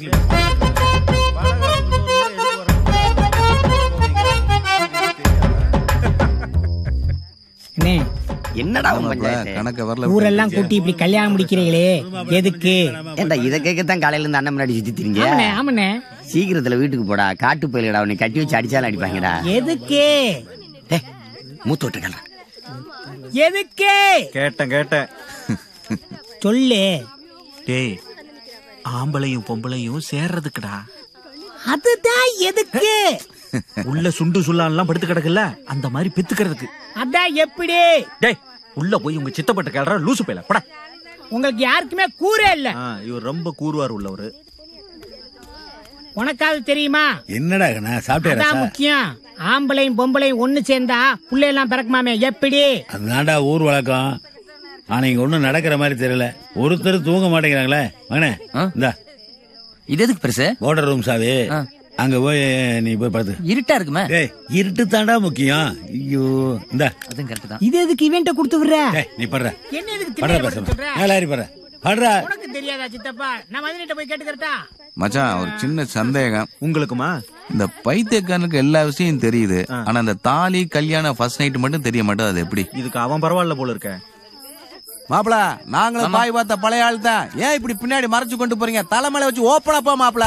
Speaker 4: என்னடா
Speaker 11: கணக்க வரல.
Speaker 6: ஊரெல்லாம் கூட்டி இப்படி கல்யாணம் முடிக்கிறீங்களே எதுக்கு?
Speaker 4: ஏண்டா இதை கேட்கத்தான் காலையில இருந்து அண்ணன் முன்னாடி சுத்திங்க.
Speaker 6: ஆமனே
Speaker 4: சீக்கிரத்துல வீட்டுக்கு போடா. காட்டு போயிலடா, உன்னை கட்டி வச்சு அடிச்சாலும் அடிப்பாங்கடா.
Speaker 6: எதுக்கு?
Speaker 4: மூத்து விட்டுக்கல.
Speaker 6: எதுக்கு?
Speaker 21: கேட்டேன்
Speaker 6: சொல்லு.
Speaker 21: டேய் ஆம்பளையும் பொம்பளையும் சேர்றதுக்குடா.
Speaker 6: அதுதான் எதுக்கு?
Speaker 21: உள்ள சுண்டு சுல்லான்லாம் படுத்து கிடக்குல்ல, அந்த மாதிரி பெத்துக்கிறதுக்கு.
Speaker 6: அதான் எப்படி?
Speaker 21: டேய் உள்ள போய் உங்க சித்தப்பட்ட கேள்ற லூசு பேல பட.
Speaker 6: உங்களுக்கு யாருக்குமே கூரே இல்ல.
Speaker 21: இவர் ரொம்ப கூறுவார் உள்ளவரு.
Speaker 6: உனக்காவது தெரியுமா?
Speaker 15: என்னடா நான் சாப்பிட்டேன்.
Speaker 6: அதான் முக்கியம். ஆம்பளையும் பொம்பளையும் ஒண்ணு சேர்ந்தா புள்ளை எல்லாம் பிறக்குமாமே, எப்படி?
Speaker 15: அதுதான்டா ஊர் வழக்கம். ஆனா இங்க ஒண்ணும் நடக்கிற மாதிரி தெரியல. ஒருத்தர் தூங்க மாட்டேங்கிறாங்களே. மகனே இந்தா
Speaker 8: இது எதுக்கு பெருசு?
Speaker 15: போர்டர் ரூம் சாவி. அங்க போய் நீ போய் பார்த்து.
Speaker 8: இருட்டா இருக்குமே.
Speaker 15: இருட்டு தாண்டா முக்கியம். ஐயோ இந்தா
Speaker 8: அதுவும் கரெக்ட் தான்.
Speaker 6: இது எதுக்கு இவன்ட்ட கொடுத்து விடுற?
Speaker 15: நீ படுற
Speaker 6: என்ன எதுக்கு
Speaker 15: படுற பேசுற.
Speaker 6: உனக்கு தெரியாதா சித்தப்பா? நான் மதினிட்ட போய் கேட்டுக்கிறட்டா?
Speaker 16: மச்சான் ஒரு சின்ன சந்தேகம்.
Speaker 21: உங்களுக்குமா?
Speaker 16: இந்த பைத்தியக்காரனுக்கு எல்லா விஷயம் தெரியுது, ஆனா இந்த தாலி கல்யாணம் ஃபர்ஸ்ட் நைட் மட்டும் தெரிய மாட்டேன். அது எப்படி?
Speaker 21: இதுக்கு அவன் பரவாயில்ல போல இருக்க.
Speaker 16: மாப்பிள, நாங்களும் பாய் பார்த்த பழைய ஆள் தான். ஏன் இப்படி பின்னாடி மறைச்சு கொண்டு போறீங்க? தலைமையில வச்சு ஓப்பனப்பா மாப்பிள.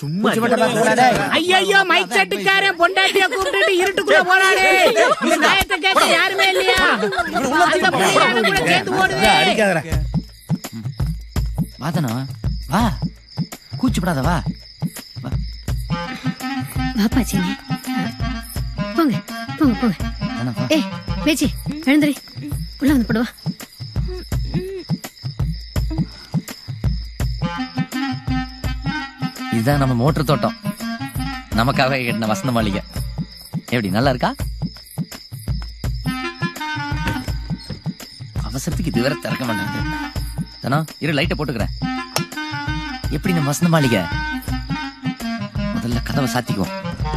Speaker 6: ஐயோ, மைக் செட்டுக்காரன் பொண்டாட்டிய கூப்பிட்டு இருட்டுக்குள்ள போறானே. இந்த நாயத்தை கேட்க யாருமே இல்லையா? அந்த பொண்டாட்டி கூட கேட்டு ஓடுதே.
Speaker 8: வாதனா வா, கூச்சப்படாத வா.
Speaker 12: வாப்பா சீனி, போங்க போங்க போங்க. ஏய் பேச்சி, எழுந்திரி, உள்ள வந்து போடுவா.
Speaker 8: இதுதான் நம்ம மோட்டர் தோட்டம், நமக்காக கட்டின வசந்த மாளிகை. எப்படி நல்லா இருக்கா? அவசரத்துக்கு இது வேற திறக்க மாட்டேங்குது. தானா இரு, லைட்டை போட்டுக்கிறேன். எப்படி நம்ம வசந்த மாளிகை? முதல்ல கதவை சாத்திக்குவோம்.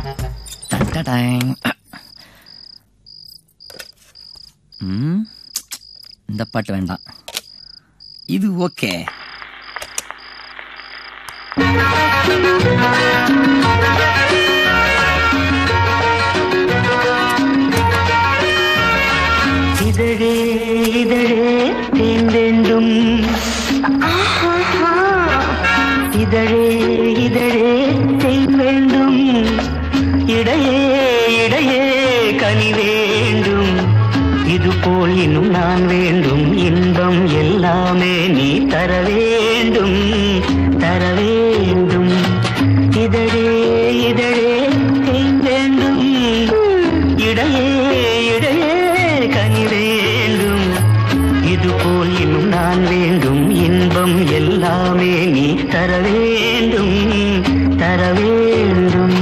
Speaker 8: இந்த பாட்டு வேண்டாம், இது ஓகே.
Speaker 20: இதழே இதழே தேன் வேண்டும், இதழே இதழே தேன் வேண்டும், இடையே இடையே கனி வேண்டும், இது போல் இன்னும் நான் வேண்டும், இன்பம் எல்லாமே நீ தர வேண்டும் தர வேண்டும், இதழே இதழே தேன் வேண்டும், இடையே இடையே கனி வேண்டும், இது போல் இன்னும் நான் வேண்டும், இன்பம் எல்லாமே நீ தர வேண்டும் தர வேண்டும்.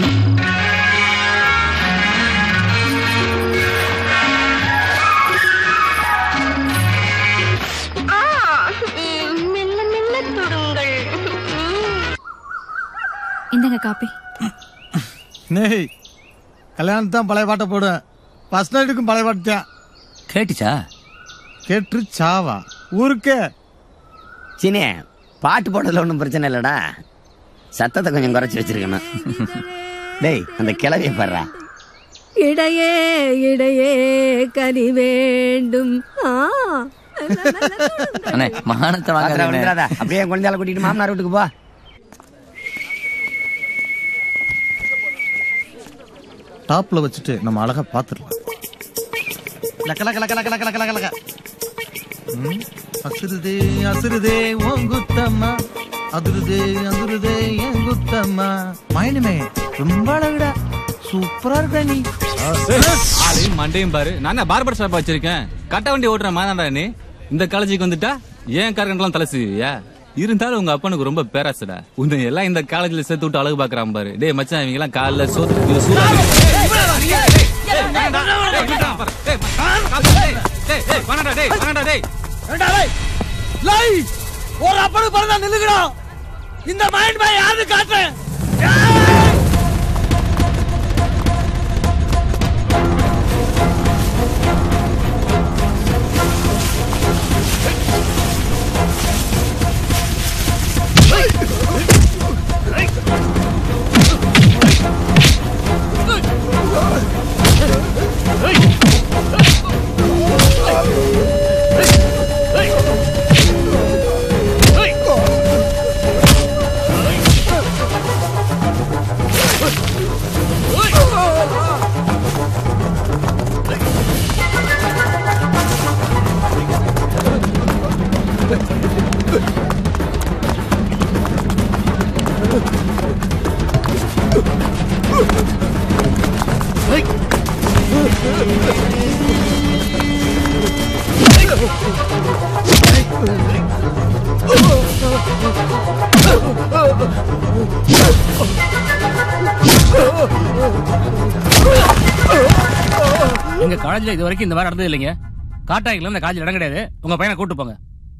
Speaker 12: இந்தங்க காப்பி.
Speaker 2: நெய் கல்யாணத்தான் பழைய பாட்டை போடுவேன், ஃபர்ஸ்ட் நைட்டுக்கும் பழைய பாட்டு தான்.
Speaker 8: கேட்டுச்சா?
Speaker 2: கேட்டு சாவா ஊருக்கே.
Speaker 4: சினே, பாட்டு போடுறதுல ஒன்றும் பிரச்சனை இல்லடா, சத்தத்தை கொஞ்சம் குறைச்சி வச்சிருக்கணும். டேய், அந்த கிளவிய பாடுறா.
Speaker 12: இடையே இடையே கனி வேண்டும்.
Speaker 8: அண்ணே மானத்தை வாங்காத.
Speaker 4: அப்படியே குழந்தையால கூட்டிட்டு மாமனார் வீட்டுக்கு போ.
Speaker 2: டாப்ல வச்சுட்டு நம்ம அழகா பாத்துடலாம். அசுருதே அசுருதே ஓங்குத்தம்மா, அதிருதே அதிருதே ஏங்குத்தம்மா. மைனுமே ரொம்ப அழகுடா, சூப்பரா இருக்க நீ.
Speaker 17: ஆளையும் மண்டையும் பாரு. நான் பார்பர் ஷாப் வச்சிருக்கேன், கட்ட வண்டி ஓட்டுற மாதாண்டா நீ. இந்த காலேஜுக்கு வந்துட்டா ஏன் காரகண்டெல்லாம் தலை செய்வியா? இருந்தாலும் உங்க அப்பனுக்கு ரொம்ப பேராசடா. உன்னை எல்லாம் இந்த காலேஜ்ல சேர்த்து விட்டு அழகு பாக்குறான் பாரு. டேய் மச்சான், இவங்க எல்லாம் காலைல
Speaker 3: ஒரு அப்பனுக்கு பிறந்தா நில்லுங்கடா. இந்த மைண்ட் பாய் யாரு காட்டுறேன்.
Speaker 17: எங்க காலேஜ்ல இது வரைக்கும் இந்த மாதிரி நடந்தது இல்லைங்க. காட்டாய்க்குள்ள இந்த காலேஜ்ல இடம் கிடையாது. உங்க பையனை கூட்டு போங்க.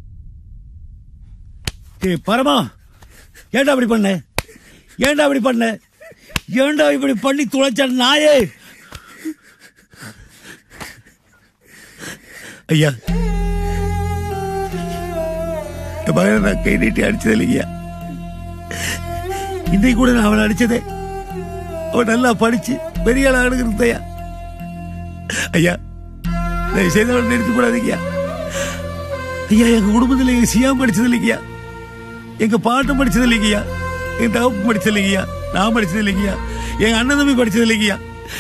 Speaker 15: பரமா, ஏண்டா அப்படி பண்ண? ஏண்டா அப்படி பண்ண? ஏண்டா இப்படி பண்ணி துளைச்ச நாயே? ஐயா, என் மகனை நான் கை நீட்டி அடிச்சது இல்லைங்கய்யா. இன்னைக்கு கூட நான் அவளை அடிச்சதே அவன் நல்லா படிச்சு பெரிய ஆள் ஆடுகிறதையா. ஐயா தயவு செய்து அவளை நிறுத்தி கூடாதுங்கய்யா. ஐயா எங்க குடும்பத்தில் எங்க சியாம் படிச்சது இல்லைங்கய்யா, எங்க பாட்டம் படிச்சது இல்லைங்கய்யா, எங்க தகப்பு படிச்சது இல்லைங்கய்யா, நான் படிச்சது இல்லைங்கய்யா, எங்க அண்ணன் தம்பி படிச்சது இல்லைங்கய்யா.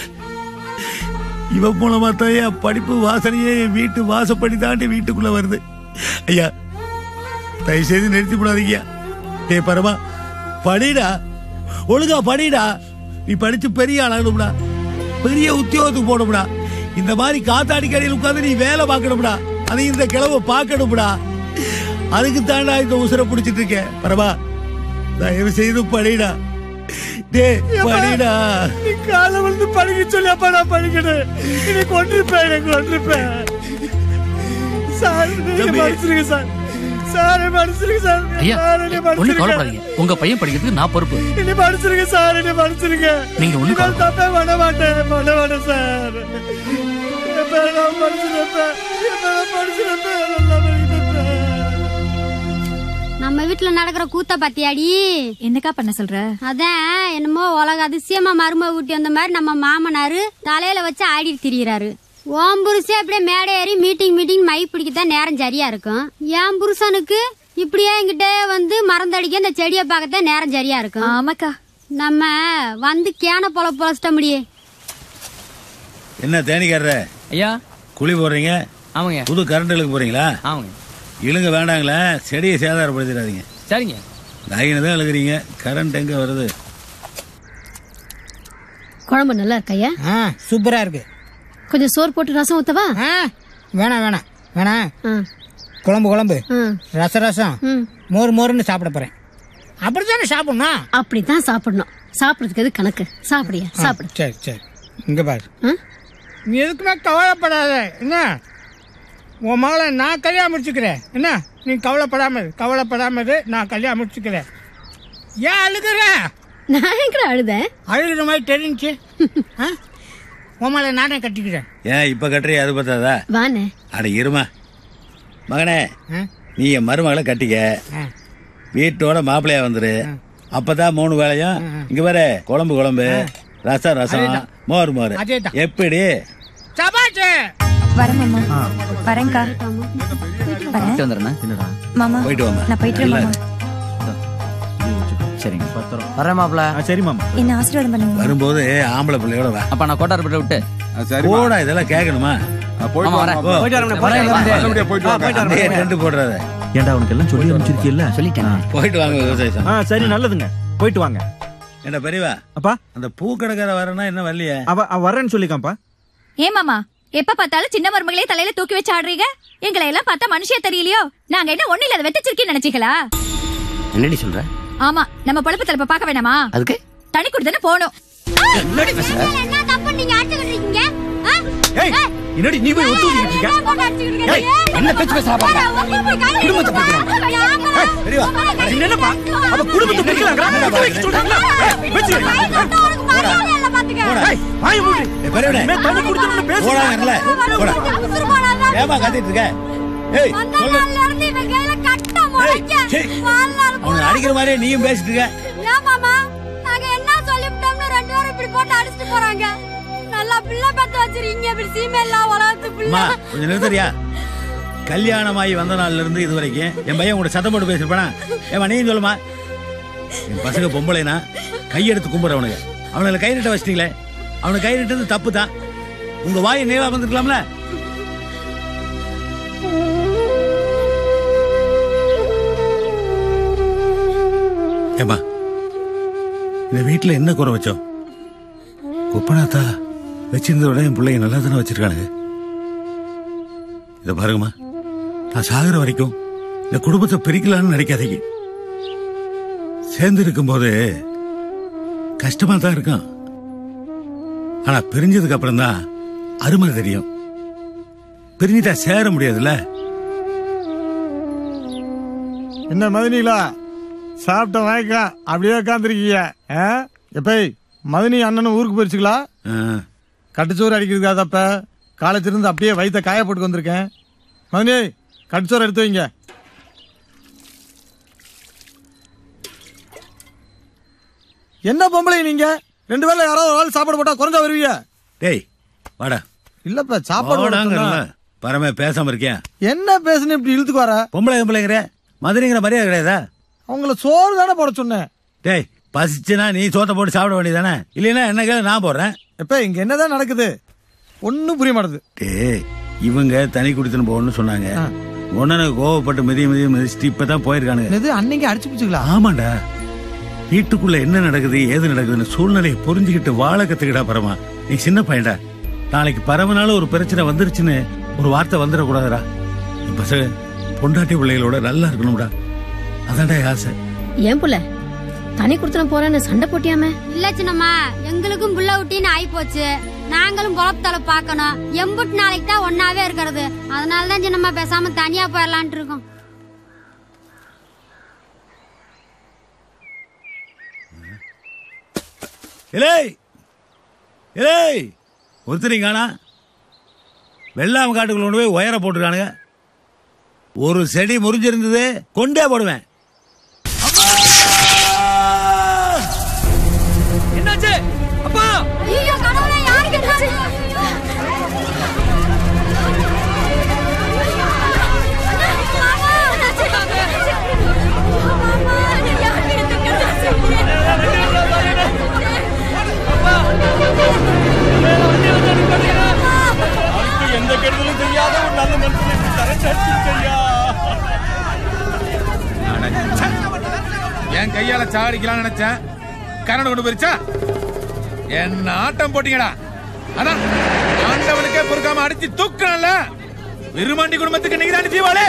Speaker 15: இவன் மூலமா தான் படிப்பு வாசனையே என் வீட்டு வாசப்படி தாண்டி வீட்டுக்குள்ள வருது. ஐயா தயவு செய்து நிறுத்தி கூடாதீங்கய்யா. டே பரமா படிடா, ஒழுங்கா படிடா. நீ படிச்சு பெரிய ஆளாகணும்டா, பெரிய உத்தியோகத்துக்கு போகணும்டா. இந்த மாதிரி காத்தாடி கடையில் உட்காந்து நீ வேலை பார்க்கணும்டா, அதை இந்த கிழமை பார்க்கணும்டா. அதுக்கு தாண்டா இந்த உசுரை பிடிச்சிட்டு இருக்கேன். பரமா தயவு செய்து படிடா. டே படிடா.
Speaker 2: நீ காலை வந்து படிக்க சொல்லி அப்பா நான் படிக்கணும். நீ கொண்டிருப்பேன், எனக்கு கொண்டிருப்பேன். சார் படிச்சிருங்க சார், சார் படிச்சிருங்க சார்.
Speaker 17: ஐயா ஒண்ணு கவலைப்படாதீங்க, உங்க பையன் படிக்கிறதுக்கு நான் பொறுப்பு.
Speaker 2: என்ன படிச்சிருங்க சார், என்ன படிச்சிருங்க.
Speaker 17: நீங்க ஒண்ணு
Speaker 2: தப்பே பண்ண மாட்டேன், பண்ண மாட்டேன் சார். நான் படிச்சிருப்பேன், நல்லா படிச்சிருப்பேன்.
Speaker 13: நம்ம வீட்டுல நடக்கிற கூத்த பத்தியாடி
Speaker 7: என்னக்கா பண்ண சொல்ற?
Speaker 13: அதான் என்னமோ உலக அதிசயமா மரும ஊட்டி வந்த மாதிரி நம்ம மாமனாரு தலையில வச்சு ஆடிட்டு திரியிறாரு. ஓம் புருஷன் அப்படியே மேடை ஏறி மீட்டிங் மை பிடிக்கத்தான் நேரம் சரியா இருக்கும். என் புருஷனுக்கு இப்படியே என்கிட்ட வந்து மறந்தடிக்க இந்த செடியை பார்க்கத்தான் நேரம் சரியா இருக்கும்.
Speaker 7: ஆமாக்கா
Speaker 13: நம்ம வந்து கேன பொழச்சிட்ட முடியே.
Speaker 15: என்ன தேனிக்காரர
Speaker 8: ஐயா
Speaker 15: குழி போடுறீங்க?
Speaker 8: ஆமாங்க.
Speaker 15: புது கரண்ட் இழுக்க போறீங்களா?
Speaker 8: ஆமாங்க.
Speaker 15: இழுங்க வேண்டாங்களே, செடியை சேதாரப்படுத்திடாதீங்க.
Speaker 8: சரிங்க.
Speaker 15: நாயின தான் இழுக்கிறீங்க, கரண்ட் எங்க வருது?
Speaker 12: குழம்பு நல்லா இருக்கையா?
Speaker 6: சூப்பரா இருக்கு.
Speaker 12: கொஞ்சம் சோறு போட்டு ரசம் ஊத்தவா?
Speaker 6: வேணாம் வேணாம் வேணாம். குழம்பு ரசம் மோர்னு சாப்பிட போறேன். அப்படித்தானே சாப்பிடணும்?
Speaker 12: அப்படித்தான் சாப்பிடணும். சாப்பிடுறதுக்கு எது கணக்கு? சாப்பிடியா சாப்பிடு.
Speaker 6: சரி சரி இங்க பாரு, நீ எதுக்குமே கவலைப்படாத. என்ன உன் மகளை நான் கல்யாணம் முடிச்சுக்கிறேன். என்ன நீ கவலைப்படாம நான் கல்யாணம் முடிச்சுக்கிறேன். ஏன் அழுகுற?
Speaker 12: நான் எங்க அழுதேன்?
Speaker 6: அழுகுற மாதிரி தெரிஞ்சு உன் மகளை நானே கட்டிக்கிறேன்.
Speaker 15: ஏன் இப்ப கட்டுறிய? அது பார்த்தாதா?
Speaker 12: வானே
Speaker 15: அட இருமா மகனே, நீ என் மருமகளை கட்டிக்க, வீட்டோட மாப்பிள்ளையா வந்துரு. அப்பதான் 3 வேளையும் இங்க வர குழம்பு ரசம் மோர் எப்படி?
Speaker 14: வரேன் மாமா. வரேன்க்கா. மாமா
Speaker 11: போயிட்டு வாமா.
Speaker 14: நான் போயிட்டு வரேன்.
Speaker 8: சரிங்க வரேன் மாப்பிள்ள.
Speaker 21: சரி மாமா.
Speaker 14: என்ன ஆசீர்வாதம் பண்ணுங்க.
Speaker 15: வரும்போது ஆம்பளை பிள்ளையோட வா.
Speaker 8: அப்ப நான் கோட்டார்பேட்டை விட்டு
Speaker 15: போடா, இதெல்லாம் கேட்கணுமா? போடுறத
Speaker 21: ஏண்டா உனக்கு எல்லாம் சொல்லி அனுப்பிச்சிருக்கீல்ல?
Speaker 8: சொல்லிட்டேன்.
Speaker 15: போயிட்டு வாங்க விவசாயம்.
Speaker 21: சரி நல்லதுங்க, போயிட்டு வாங்க.
Speaker 15: என்ன பெரியவா?
Speaker 21: அப்பா
Speaker 15: அந்த பூ கடைக்கார வரனா என்ன வரலையே?
Speaker 21: அவ வரேன்னு சொல்லிக்காம்பா.
Speaker 7: ஏ மாமா, எப்ப பார்த்தாலும் சின்ன மருமகளே தலையில தூக்கி வச்சு ஆடுறீங்க. எங்களை எல்லாம் பார்த்தா மனுஷியா தெரியலையோ? நாங்க என்ன ஒண்ணு இல்லாத வெத்திச்சிருக்கேன்னு நினைச்சீங்களா?
Speaker 1: என்னடி சொல்ற?
Speaker 7: ஆமா, நம்ம பொழப்பு தலைப்ப பார்க்க வேணாமா?
Speaker 1: அதுக்கு
Speaker 7: தனி குடிதானே போகணும்.
Speaker 13: என்ன தப்பு நீங்க ஆட்டுக்கிட்டு இருக்கீங்க?
Speaker 21: என்னடி நீ போய் ஒத்துக்கிட்டு இருக்க?
Speaker 1: என்ன பேச்சு பேசுறா பாருங்க. குடும்பத்தை பிடிக்கிறாங்க.
Speaker 21: பெரியவா என்னப்பா அவ குடும்பத்தை பிடிக்கலாங்கறா? வைக்க சொல்றாங்களா? வெச்சு வாய் மூடி.
Speaker 15: பெரியவனே
Speaker 21: மே தண்ணி குடிச்சோம்னு பேசு.
Speaker 15: போடாங்கல. போடா. ஏமா கத்திட்டு இருக்க? ஏய் சொல்லு. அவனை அடிக்கிற மாதிரியே நீயும் பேசிட்டு இருக்க.
Speaker 13: மாமா நாங்க என்ன சொல்லிவிட்டோம்னு 2 பேரும் இப்படி போட்டு அடிச்சிட்டு போறாங்க. நல்லா பிள்ளை பத்த வச்சிருக்கீங்க, இப்படி சீமெல்லாம் வளர்த்து பிள்ளை.
Speaker 15: கொஞ்சம் நிறுத்தறியா? கல்யாணமாயி வந்த நாள்ல இருந்து இது வரைக்கும் என் பையன் கூட சத்தம் போட்டு பேசிருப்பானா? ஏமா நீயும் சொல்லுமா? என் பசங்க பொம்பளைனா கையெடுத்து கும்பிடுறவனுங்க, அவனுக்கு கை நீட்ட வச்சிட்டீங்களே. அவனுக்கு கை நீட்டது தப்பு தான். உங்க வாயை நேவா வந்துருக்கலாம்ல. ஏமா இந்த வீட்டுல என்ன குறை வச்சோம்? குப்பனாத்தா வச்சிருந்த விட என் பிள்ளைங்க நல்லா தானே வச்சிருக்கானுங்க. இத பாருங்கம்மா, நான் சாகுற வரைக்கும் இந்த குடும்பத்தை பிரிக்கலான்னு நினைக்காதீங்க. சேர்ந்து இருக்கும் போது கஷ்டமா தான் இருக்கும், ஆனா பிரிஞ்சதுக்கு அப்புறம் தான் அருமை தெரியும். பிரிஞ்சுட்டா சேர முடியாதுல்ல.
Speaker 2: என்ன மதினிகளா சாப்பிட்ட வாய்க்கா அப்படியே உட்காந்துருக்கீங்க? எப்ப மதினி அண்ணனும் ஊருக்கு போயிருச்சுங்களா? கட்டுச்சோறு அடிக்கிறதுக்காக தப்ப காலேஜிலிருந்து அப்படியே வயிற்ற காயப்பட்டு வந்திருக்கேன். மதினி கட்டுச்சோறு எடுத்து வைங்க. என்ன பொம்பளை நீங்க 2 பேர்ல யாராவது ஒரு ஆள் சாப்பாடு போட்டா குறைஞ்சா வருவீங்க.
Speaker 15: டேய் வாடா.
Speaker 2: இல்லப்பா சாப்பாடு
Speaker 15: பரமே பேசாம இருக்கேன்.
Speaker 2: என்ன பேசுன்னு இப்படி இழுத்துக்கு வர?
Speaker 15: பொம்பளை பொம்பளைங்கிற மதுரைங்கிற மரியாதை கிடையாதா?
Speaker 2: அவங்கள சோறு தானே போட சொன்னேன்.
Speaker 15: டேய் பசிச்சுனா நீ சோத்த போட்டு சாப்பிட வேண்டியதானே? இல்லைன்னா என்ன கேளு நான் போடுறேன்.
Speaker 2: எப்ப இங்க என்னதான் நடக்குது ஒன்னும் புரிய மாட்டேது.
Speaker 15: டேய் இவங்க தனி குடித்துன்னு போகணும்னு சொன்னாங்க. உடனே கோவப்பட்டு மிதிச்சிட்டு இப்பதான் போயிருக்கானுங்க.
Speaker 2: அன்னைக்கு அடிச்சு பிடிச்சுங்களா?
Speaker 15: ஆமாண்டா. வீட்டுக்குள்ள என்ன நடக்குது ஏது நடக்குதுன்னு சூழ்நிலையை புரிஞ்சுக்கிட்டு வாழ கத்துக்கிட்டா பரமா. நீ சின்ன பையன்டா. நாளைக்கு பரவனால ஒரு பிரச்சனை வந்துருச்சுன்னு ஒரு வார்த்தை வந்துடக்கூடாதுடா. பசங்க பொண்டாட்டி பிள்ளைகளோட நல்லா இருக்கணும்டா. அதான்டா ஆசை.
Speaker 12: ஏன் புள்ள தனி குடுத்தன போறேன்னு சண்டை போட்டியாமே?
Speaker 13: இல்ல சின்னம்மா, எங்களுக்கும் புள்ள ஊட்டின்னு ஆயி போச்சு. நாங்களும் பொழப்பத்தலை பாக்கணும். எம்புட்டு நாளைக்கு தான் ஒன்னாவே இருக்கிறது. அதனாலதான் சின்னம்மா பேசாம தனியா போயிடலான்ட்டு இருக்கோம்.
Speaker 15: ஒருத்தரிங்கானா வெள்ளாம காட்டுக்குள்ள கொண்டு போய் உயர போட்டுருக்கானுங்க. ஒரு செடி முறிஞ்சிருந்தது கொண்டே போடுவேன்.
Speaker 3: என்னாச்சு அப்பா?
Speaker 13: ஐயோ கடவுளே, யாருக்கு என்னாச்சு?
Speaker 21: எந்த கெடுதலும் தெரியாத ஒரு நல்ல மனுஷனுக்கு தரச்சரியா.
Speaker 5: என் கையால சாடிக்கலாம் நினைச்சேன். கரண்ட் கொண்டு போயிருச்சா? என்ன ஆட்டம் போட்டீங்கடா. அதான் ஆண்டவனுக்கே பொறுக்காம அடிச்சு தூக்கணும்ல. விருமாண்டி குடும்பத்துக்கு நீங்க தான் தீவாளே.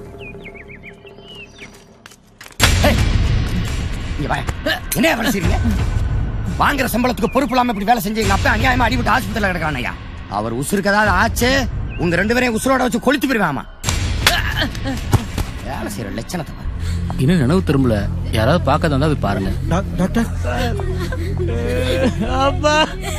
Speaker 4: என்ன வேலை செய்றீங்க? வாங்குற சம்பளத்துக்கு பொறுப்பு இல்லாம இப்படி வேலை செஞ்சீங்க. அப்ப அநியாயமா அடிபட்டு ஆஸ்பத்திரியில கிடக்கானையா. அவர் உசுருக்கு ஏதாவது ஆச்சு உங்க 2 பேரையும் உசுரோட வச்சு கொளுத்து போயிருவாமா. வேலை செய்யற லட்சணத்தை
Speaker 17: இன்னும் நினைவு திரும்பல. யாராவது பார்க்க வந்தா போய் பாருங்க.
Speaker 2: டாக்டர்
Speaker 21: அப்பா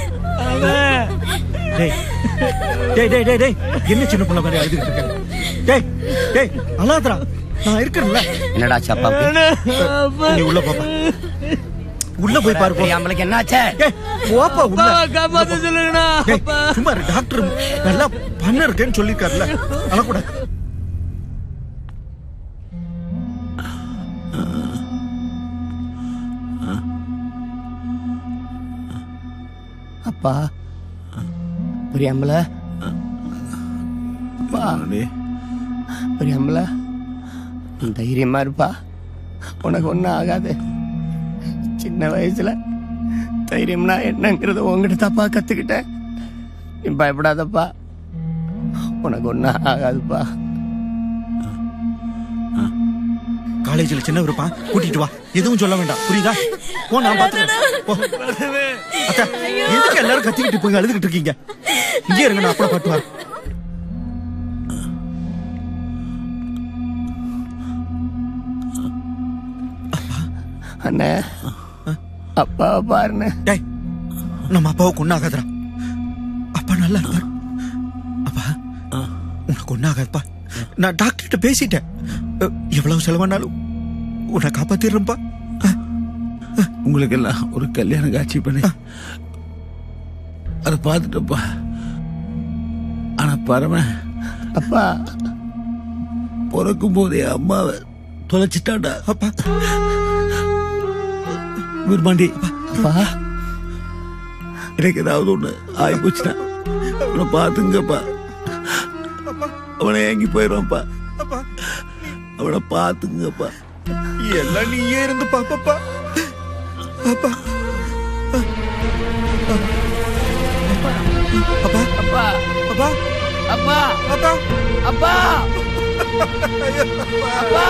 Speaker 2: என்ன சின்ன பிள்ளை மாதிரி அழுதுகிட்டு இருக்க? டேய் அழாதடா, நான் இருக்கேன்ல.
Speaker 4: என்னடா சப்பா
Speaker 2: நீ உள்ள போப்பா. உள்ள போய் பாரு.
Speaker 4: நம்மளுக்கு என்னாச்சு?
Speaker 2: போப்பா உள்ள.
Speaker 21: காப்பாத்த சொல்லுங்கண்ணா.
Speaker 2: சும்மா டாக்டர் நல்லா பண்ண இருக்கேன்னு சொல்லிருக்காருல்ல, அழக்கூடாது.
Speaker 4: அப்பா பிரியாமல பிரியாமல தைரியமா இருப்பா. உனக்கு ஒன்னும் ஆகாது. சின்ன வயசுல தைரியம்னா என்னங்கிறத உங்ககிட்ட தப்பா கத்துக்கிட்டேன். நீ பயப்படாதப்பா, உனக்கு ஒன்னும் ஆகாதுப்பா.
Speaker 2: காலேஜ்ல சின்ன இருப்பான், கூட்டிட்டு வா. எதுவும் சொல்ல வேண்டாம், புரியுதா? போ, நான் பாத்துக்கிறேன். எதுக்கு எல்லாரும் கத்திக்கிட்டு போய் அழுதுகிட்டு இருக்கீங்க? இங்கே இருங்க, நான் அப்பட பாட்டு வா.
Speaker 4: அண்ணே அப்பா பாருண்ணே.
Speaker 2: டேய் நம்ம அப்பாவுக்கு ஒன்னாகாதுடா. அப்பா நல்லா இருப்பார். அப்பா உனக்கு ஒன்னாகாதுப்பா. நான் டாக்டர்கிட்ட பேசிட்டேன். எவ்வளவு செலவானாலும் உன்னை காப்பாத்திடுறேன்ப்பா.
Speaker 15: உங்களுக்கு எல்லாம் ஒரு கல்யாணம் காட்சி பண்ணி அதை பார்த்துட்டப்பா. ஆனா பரம
Speaker 4: அப்பா
Speaker 15: பிறக்கும் போதே அம்மாவை தொலைச்சிட்டாண்டா.
Speaker 2: அப்பா
Speaker 15: விரும்பாண்டி எனக்கு ஏதாவது ஒண்ணு ஆகி போச்சுன்னா அவனை பாத்துங்கப்பா. அவனை ஏங்கி போயிடுவான்ப்பா. அவனை பாத்துங்கப்பா.
Speaker 2: எல்லாம் நீயே இருந்து பாப்பா. அப்பா அப்பா அப்பா அப்பா
Speaker 4: அப்பா
Speaker 2: அப்பா
Speaker 4: அப்பா அப்பா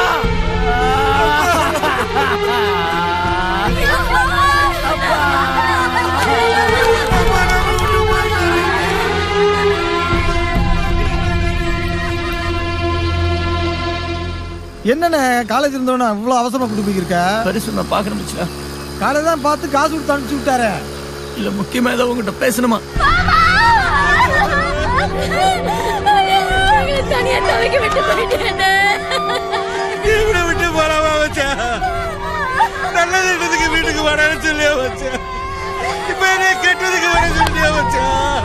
Speaker 2: என்னண்ணே காலேஜ் இருந்தவன இவ்வளவு அவசரமா கூட்டு போயிருக்க?
Speaker 21: பெருசு நான் பாக்கணும்.
Speaker 2: காலேஜ் தான் பார்த்து காசு கொடுத்து அனுப்பிச்சு விட்டாரு.
Speaker 21: இல்ல முக்கியமா ஏதோ உங்ககிட்ட பேசணுமா?
Speaker 9: தனியா தவிக்க விட்டு போயிட்டேன்.
Speaker 5: விட்டு போறாமா வச்சா? நல்லது
Speaker 21: நல்லதுக்கு வீட்டுக்கு வரேன்னு சொல்லியா வச்சேன். இப்ப என்ன கெட்டதுக்கு வர சொல்லியா வச்சேன்.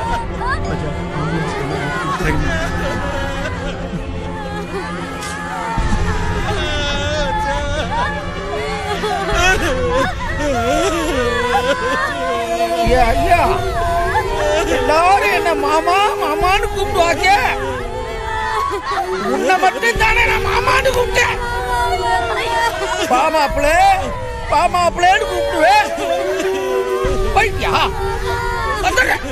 Speaker 10: ஐயா எல்லாரும் என்ன மாமா மாமான்னு கூப்பிடுவாங்க. உன்னை மட்டும் தானே நான் மாமான்னு கூப்பிட்டேன். பாமாப்பிளே பாமாப்பிளேன்னு கூப்பிடுவேன். பையா வந்துடுறேன்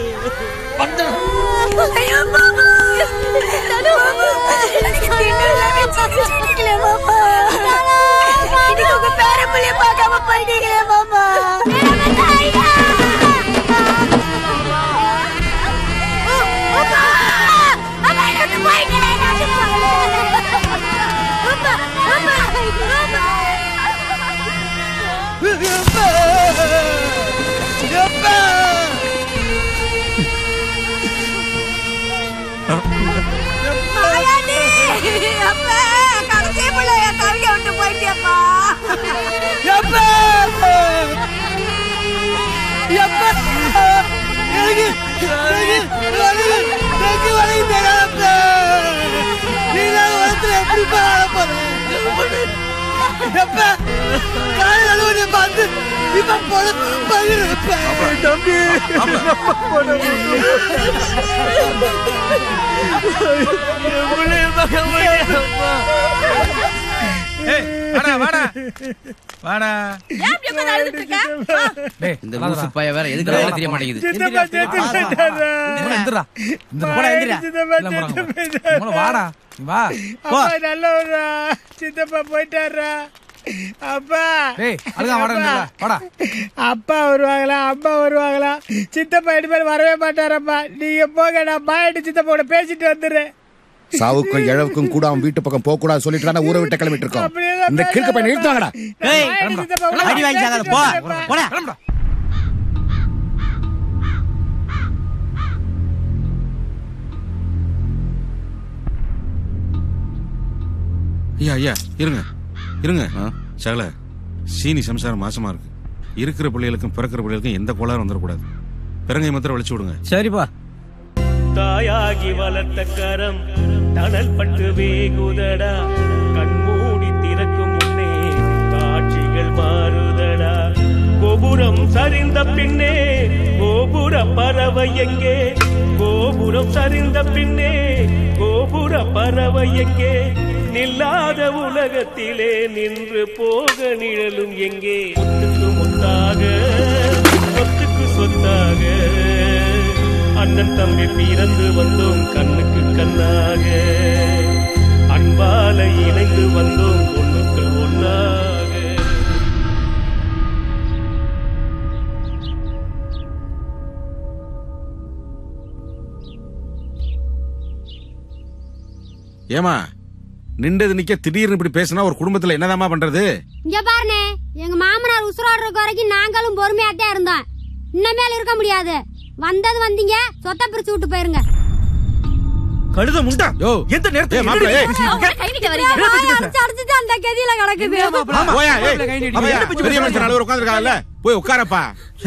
Speaker 4: இந்த லூசு பைய வேற எதுக்கு தெரிய மாட்டேங்குது.
Speaker 6: சித்தப்பா போயிட்டாரா? அப்பா அப்பா வருவாங்களா அம்மா வருவாங்களா? சித்தப்பா இனிமேல் வரவே மாட்டாரப்பா. நீங்க போக, நான் பாயிட்டு சித்தப்பா கூட பேசிட்டு வந்துடுறேன்.
Speaker 18: சாவுக்கும் இழவுக்கும் கூட அவன் வீட்டு பக்கம் போக கூடாது சொல்லிட்டு ஊரை விட்டு கிளம்பிட்டு இருக்கோம். இந்த கிழக்கு பையன் இழுத்தாங்கடா.
Speaker 5: ஐயா ஐயா இருங்க இருங்க. சகல சீனி சம்சாரம் மாசமா இருக்கு. இருக்கிற பிள்ளைகளுக்கும் பிறக்கிற பிள்ளைகளுக்கும் எந்த கோளாறும் வந்துடக்கூடாது. பிறங்கை மாத்திரம் வலிச்சு விடுங்க.
Speaker 2: சரிப்பா.
Speaker 20: தாயாகி வளர்த்த கரம் தணல் பட்டு வேகுதடா. கண்மூடி திறக்கும் முன்னே காட்சிகள் மாறுதடா. கோபுரம் சரிந்த பின்னே கோபுர பறவை எங்கே? கோபுரம் சரிந்த பின்னே கோபுர பறவை எங்கே? நில்லாத உலகத்திலே நின்று போக நிழலும் எங்கே? முத்துக்கு முத்தாக சொத்துக்கு சொத்தாக அண்ணன் தம்பி பிறந்து வந்தோம் கண்ணுக்கு கண்ணாக. அன்பால இணைந்து வந்தோம் ஒண்ணுக்கு ஒன்னாக.
Speaker 5: ஏமா நின்றது நிக்க திடீர்னு இப்படி பேசினா ஒரு குடும்பத்துல என்னதாமா பண்றது?
Speaker 13: இங்க பாருனே, எங்க மாமனார் உசுரோடுற வரைக்கும் நாங்களும் பொறுமையாத்தான் இருந்தோம். இன்னமேல இருக்க முடியாது. வந்தது வந்தீங்க, சொத்தை பிரிச்சு விட்டு போயிருங்க.
Speaker 2: கழுத முண்டா யோ எந்த நேரத்துல மாப்ள
Speaker 13: கை நீட்ட வரீங்க? அடிச்சு அந்த கதியில கிடக்குது.
Speaker 5: போயா பெரிய மனுஷன் அளவு உட்கார்ந்திருக்காங்கல்ல, போய் உட்காரப்பா.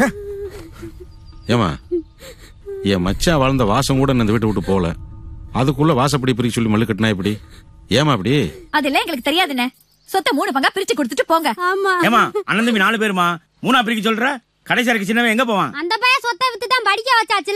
Speaker 5: ஏமா என் மச்சான் வாழ்ந்த வாசம் கூட இந்த வீட்டை விட்டு போல. அதுக்குள்ள வாசப்படி பிரிக்க சொல்லி மல்லு கட்டினா எப்படி? ஏமா அப்படி?
Speaker 7: அதெல்லாம் எங்களுக்கு தெரியாதுண்ணே. சொத்தை 3 பங்கா பிரிச்சு கொடுத்துட்டு போங்க.
Speaker 13: ஆமா
Speaker 2: ஏமா அண்ணன் தம்பி 4 பேருமா 3 பிரிக்க சொல்ற? கடைசி வரைக்கும் சின்னவன் எங்க போவான்?
Speaker 13: அந்த பையன் சொத்தை வித்து தான் படிக்க வச்சாச்சுல.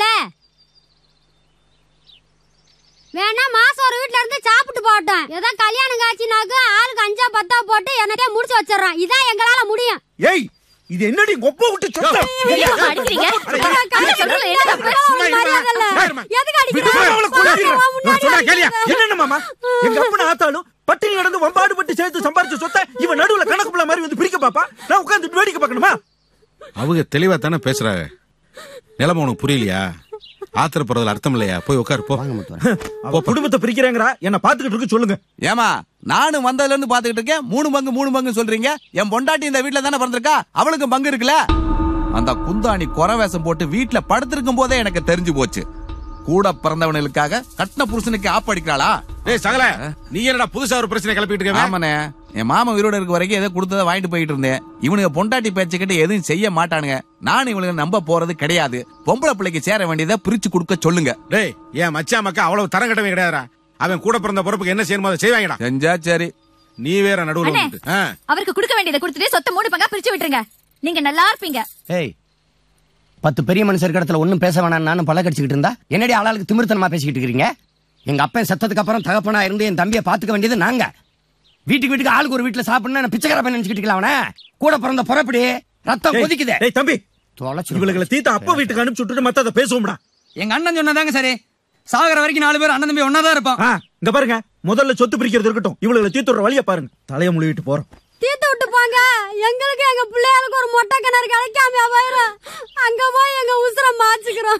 Speaker 13: வேணா மாசம் ஒரு வீட்ல இருந்து சாப்பிட்டு போட்டோம். ஏதோ கல்யாணம் காட்சினாக்கு ஆளுக்கு 5 10 போட்டு என்னதே முடிச்சு வச்சிடறோம். இதான் எங்களால முடியும்.
Speaker 2: ஏய் இது என்னடி கொப்ப விட்டு சொத்த?
Speaker 7: அடிக்கிறீங்க? என்ன தப்பு?
Speaker 13: எதுக்கு அடிக்கிறீங்க?
Speaker 2: சொன்னா கேளியா? என்ன மாமா எங்க அப்பன ஆத்தாலும் பட்டினி நடந்து வம்பாடுபட்டு சேர்த்து சம்பாரிச்ச சொத்தை இவன் நடுவுல கணக்கு புள்ள மாதிரி வந்து பிரிக்க பாப்பா. நான் உட்கார்ந்து வேடிக்கை பார்க்கணுமா?
Speaker 5: அவங்க தெளிவா தானே பேசுறாங்க. நிலைமை உனக்கு புரியலையா? ஆத்திரப்படுறதுல அர்த்தம் இல்லையா? போய் உட்காரு போ.
Speaker 2: குடும்பத்தை பிரிக்கிறேங்கிறா என்ன பாத்துக்கிட்டு இருக்கு சொல்லுங்க.
Speaker 16: ஏமா நானும் வந்ததுல இருந்து பாத்துக்கிட்டு இருக்கேன். 3 பங்கு சொல்றீங்க. என் பொண்டாட்டி இந்த வீட்டுல தானே பிறந்திருக்கா, அவளுக்கு பங்கு இருக்குல்ல. அந்த குந்தாணி குறவேசம் போட்டு வீட்டுல படுத்திருக்கும் போதே எனக்கு தெரிஞ்சு போச்சு. கூட பிறந்தவனுக்காக கட்டின புருஷனுக்கு ஆப்படிக்கிறாளா?
Speaker 5: டேய் சகல, நீ என்னடா புதுசா ஒரு பிரச்சனை கிளப்பிட்டு இருக்க?
Speaker 16: ஆமாண்ணே, என் மாமா உயிரோட இருக்க வரைக்கும் எதை கொடுத்ததை வாங்கிட்டு போயிட்டு இருந்தேன். இவனுங்க பொண்டாட்டி பேச்சுக்கிட்டு எதுவும் செய்ய மாட்டானுங்க. நானும் இவனுங்க நம்ப போறது கிடையாது. பொம்பளை பிள்ளைக்கு சேர வேண்டியதை பிரிச்சு கொடுக்க சொல்லுங்க.
Speaker 18: டேய் ஏன் மச்சா மக்கா அவ்வளவு தரம் கட்டவே கிடையாதுடா. அவன் கூட பிறந்த பொறுப்புக்கு என்ன செய்யணுமோ அதை செய்வாங்கடா.
Speaker 16: செஞ்சா சரி.
Speaker 18: நீ வேற நடுவுல
Speaker 7: அவருக்கு கொடுக்க வேண்டியதை கொடுத்துட்டு சொத்தை 3 பங்கா பிரிச்சு விட்டுருங்க. நீங்க நல்லா இருப்பீங்க.
Speaker 4: ஏய் 10 பெரிய மனுஷர் இடத்துல ஒன்னும் பேச வேணாம். நானும் பல்ல கடிச்சுக்கிட்டு இருந்தா என்னடி ஆளாளுக்கு திமிர்த்தனமா பேசிக்கிட்டு இருக்கீங்க? எங்க அப்பன் செத்ததுக்கு அப்புறம் தகப்பனா இருந்து என் தம்பியை பாத்துக்க வேண்டியது நாங்க. வீட்டுக்கு ஆளுக்கு ஒரு வீட்டுல சாப்பிடணும் பிச்சைக்கார பையன் நினைச்சுக்கிட்டு அவன கூட பிறந்த புறப்படி ரத்தம் கொதிக்குது.
Speaker 2: டேய் தம்பி இவளுகளை தீத்த அப்பா வீட்டுக்கு அனுப்பிச்சு விட்டுட்டு மத்தத பேசுவோம்டா.
Speaker 8: எங்க அண்ணன் சொன்னதாங்க சரி. சாகர வரைக்கும் 4 பேர் அண்ணன் தம்பி ஒன்னாதான் இருப்பான்.
Speaker 2: இங்க பாருங்க முதல்ல சொத்து பிரிக்கிறது இருக்கட்டும். இவளுகளை தீத்துற வழிய பாருங்க. தலைய முழுவிட்டு போறோம்.
Speaker 13: தீத்து விட்டு போங்க. எங்களுக்கு எங்க பிள்ளைகளுக்கு ஒரு மொட்டை கிணறு கிடைக்காம போயிரும். அங்க போய் எங்க உசுர மாச்சுக்கிறோம்.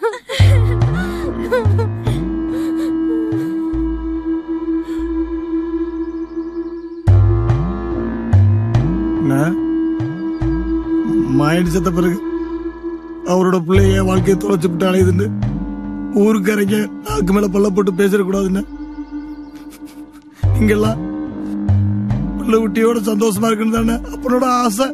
Speaker 21: மாயடி செத்த பிறகு அவரோட பிள்ளைய வாழ்க்கையை தொலைச்சு விட்டு அலையுதுன்னு ஊருக்கு இறங்க நாக்கு மேல பல்ல போட்டு பேசிடக்கூடாதுன்னு இங்கெல்லாம் பிள்ளை குட்டியோட சந்தோஷமா இருக்குன்னு தானே அப்பனோட ஆசை.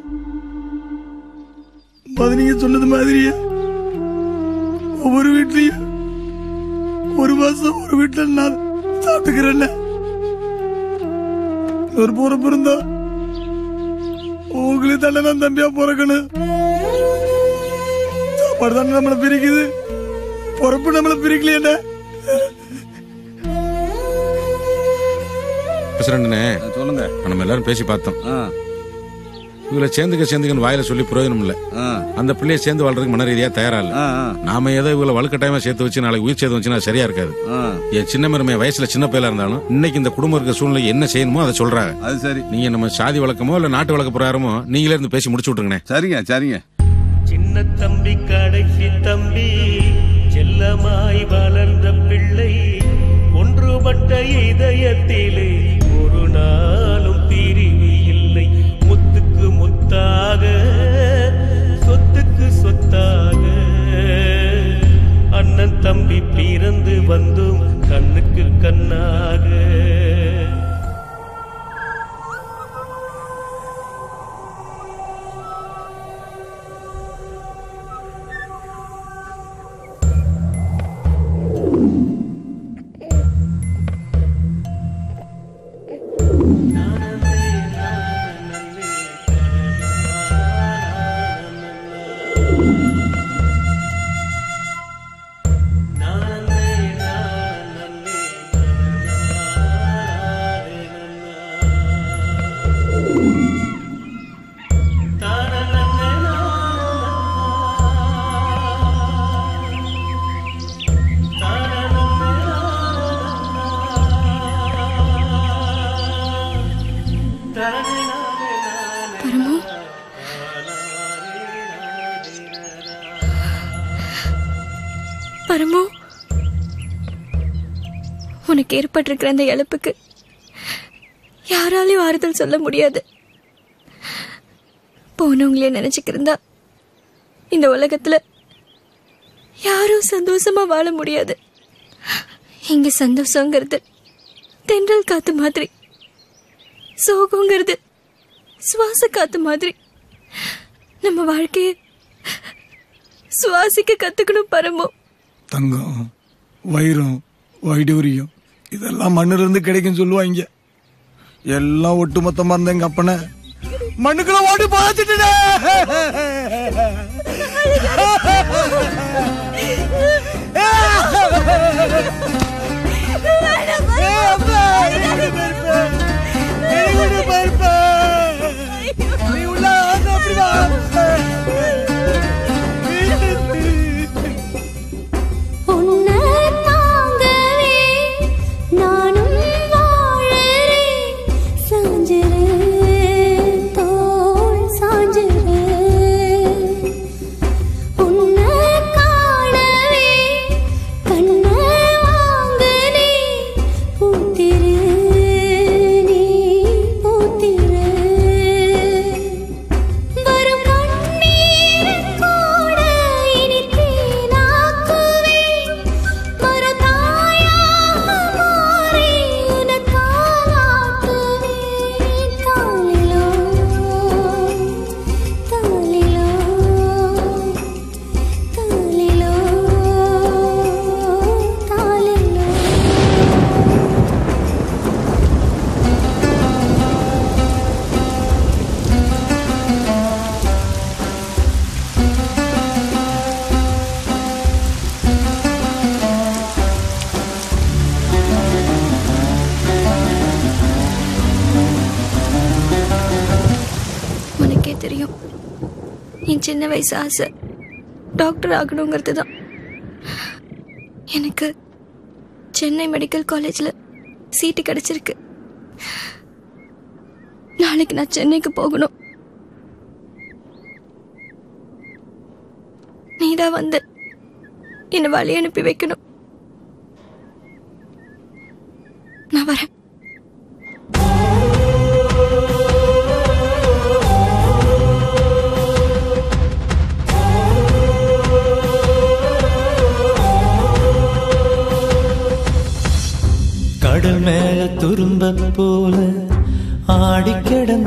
Speaker 21: நீங்க சொன்னது மாதிரியே ஒவ்வொரு வீட்லயும் 1 மாசம் ஒரு வீட்டுல நான் சாப்பிட்டுக்கிறேன். ஒரு பொறுப்பு இருந்தா உங்களுக்கு தானே நான் தம்பியா பிறக்கணும். சாப்பாடு தானே நம்மளை பிரிக்குது. பொறுப்பு நம்மளை பிரிக்கலையே.
Speaker 18: சொல்லுங்க. நம்ம எல்லாரும் பேசி பார்த்தோம். இவளை சேர்ந்துக்கன்னு வாயில சொல்லி பிரயோஜனம் இல்ல. அந்த பிள்ளைய சேர்ந்து வாழ்றதுக்கு மன ரீதியா தயாரா இல்ல. நாம ஏதோ இவளை வலுக்கட்டாயமா சேர்த்து வச்சு நாளைக்கு உயிர் சேர்த்து வச்சுன்னா சரியா இருக்காது. என் சின்ன மருமைய வயசுல சின்ன பையலா இருந்தாலும் இன்னைக்கு இந்த குடும்பம் இருக்க சூழ்நிலை என்ன செய்யணுமோ அதை சொல்றாங்க. அது சரி. நீங்க நம்ம சாதி வழக்கமோ இல்ல நாட்டு வழக்க பிரகாரமோ நீங்களே இருந்து பேசி முடிச்சு விட்டுருங்க. சரிங்க.
Speaker 20: சின்ன தம்பி கடைசி தம்பி செல்லமாய் வளர்ந்த பிள்ளை ஒன்றுபட்ட இதயத்திலே ஒரு நாளும் பிரிவு இல்லை. முத்துக்கு முத்தாக சொத்துக்கு சொத்தாக அண்ணன் தம்பி பிறந்து வந்தும் கண்ணுக்கு கண்ணாக.
Speaker 19: பரமு, உனக்கு ஏற்பட்டிருக்கிற அந்த இழப்புக்கு யாராலையும் ஆறுதல் சொல்ல முடியாது. போனவங்களே நினைச்சுக்கிருந்தா இந்த உலகத்துல யாரும் சந்தோஷமா வாழ முடியாது. இங்க சந்தோஷங்கிறது தென்றல் காத்து மாதிரி, சோகங்கிறது சுவாச காத்து மாதிரி. நம்ம வாழ்க்கைய சுவாசிக்க கத்துக்கணும் பரமு.
Speaker 21: தங்கம், வைரம், வைடூரியம் இதெல்லாம் மண்ணுல இருந்து கிடைக்கும் சொல்லுவாங்க. எல்லாம் ஒட்டுமொத்தமா இருந்த எங்க அப்பனை மண்ணுக்குள்ள ஓடி பாத்துட்டு
Speaker 9: உன்னை
Speaker 19: சின்ன வயசு ஆசை டாக்டர் ஆகணுங்கிறது தான். எனக்கு சென்னை மெடிக்கல் காலேஜ்ல சீட்டு கிடைச்சிருக்கு. நாளைக்கு நான் சென்னைக்கு போகணும். நீதான் வந்து என்ன வழி அனுப்பி வைக்கணும். நான் வரேன்.
Speaker 11: கடல் மேல துரும்ப போல ஆடி கிடந்த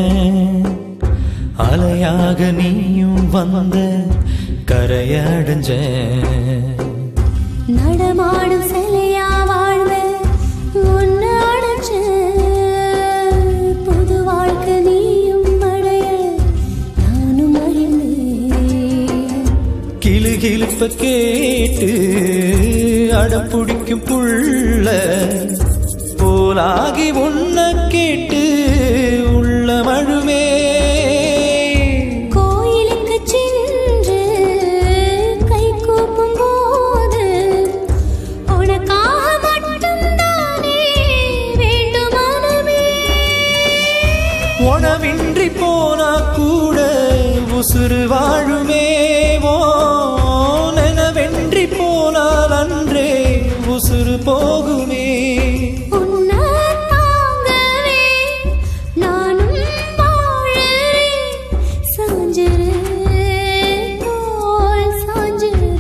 Speaker 11: அலையாக நீயும் வந்த கரையடைஞ்ச
Speaker 9: நடமாடும் சிலையா வாழ்ந்த உன்னை அடைஞ்ச புது வாழ்க்கை நீயும் அடைய நானும் அறிந்தேன்.
Speaker 11: கிளுகிழுப்ப கேட்டு அடப்பிடிக்கும் புள்ள போலாகி உன்ன கேட்டு உள்ள மழுமே.
Speaker 9: கோயிலுக்கு சென்று கை கூப்பும் போது உனக்காக மட்டும்தானே வேண்டும் மனமே.
Speaker 11: உணவின்றி போனா கூட உசுறு வாழுமே. நெனவென்றி போனால் அன்றே உசுறு போகுமே.
Speaker 9: உன்னை தாங்கவே நானும் வாழறேன். சாஞ்சிரு தோள் சாஞ்சிரு.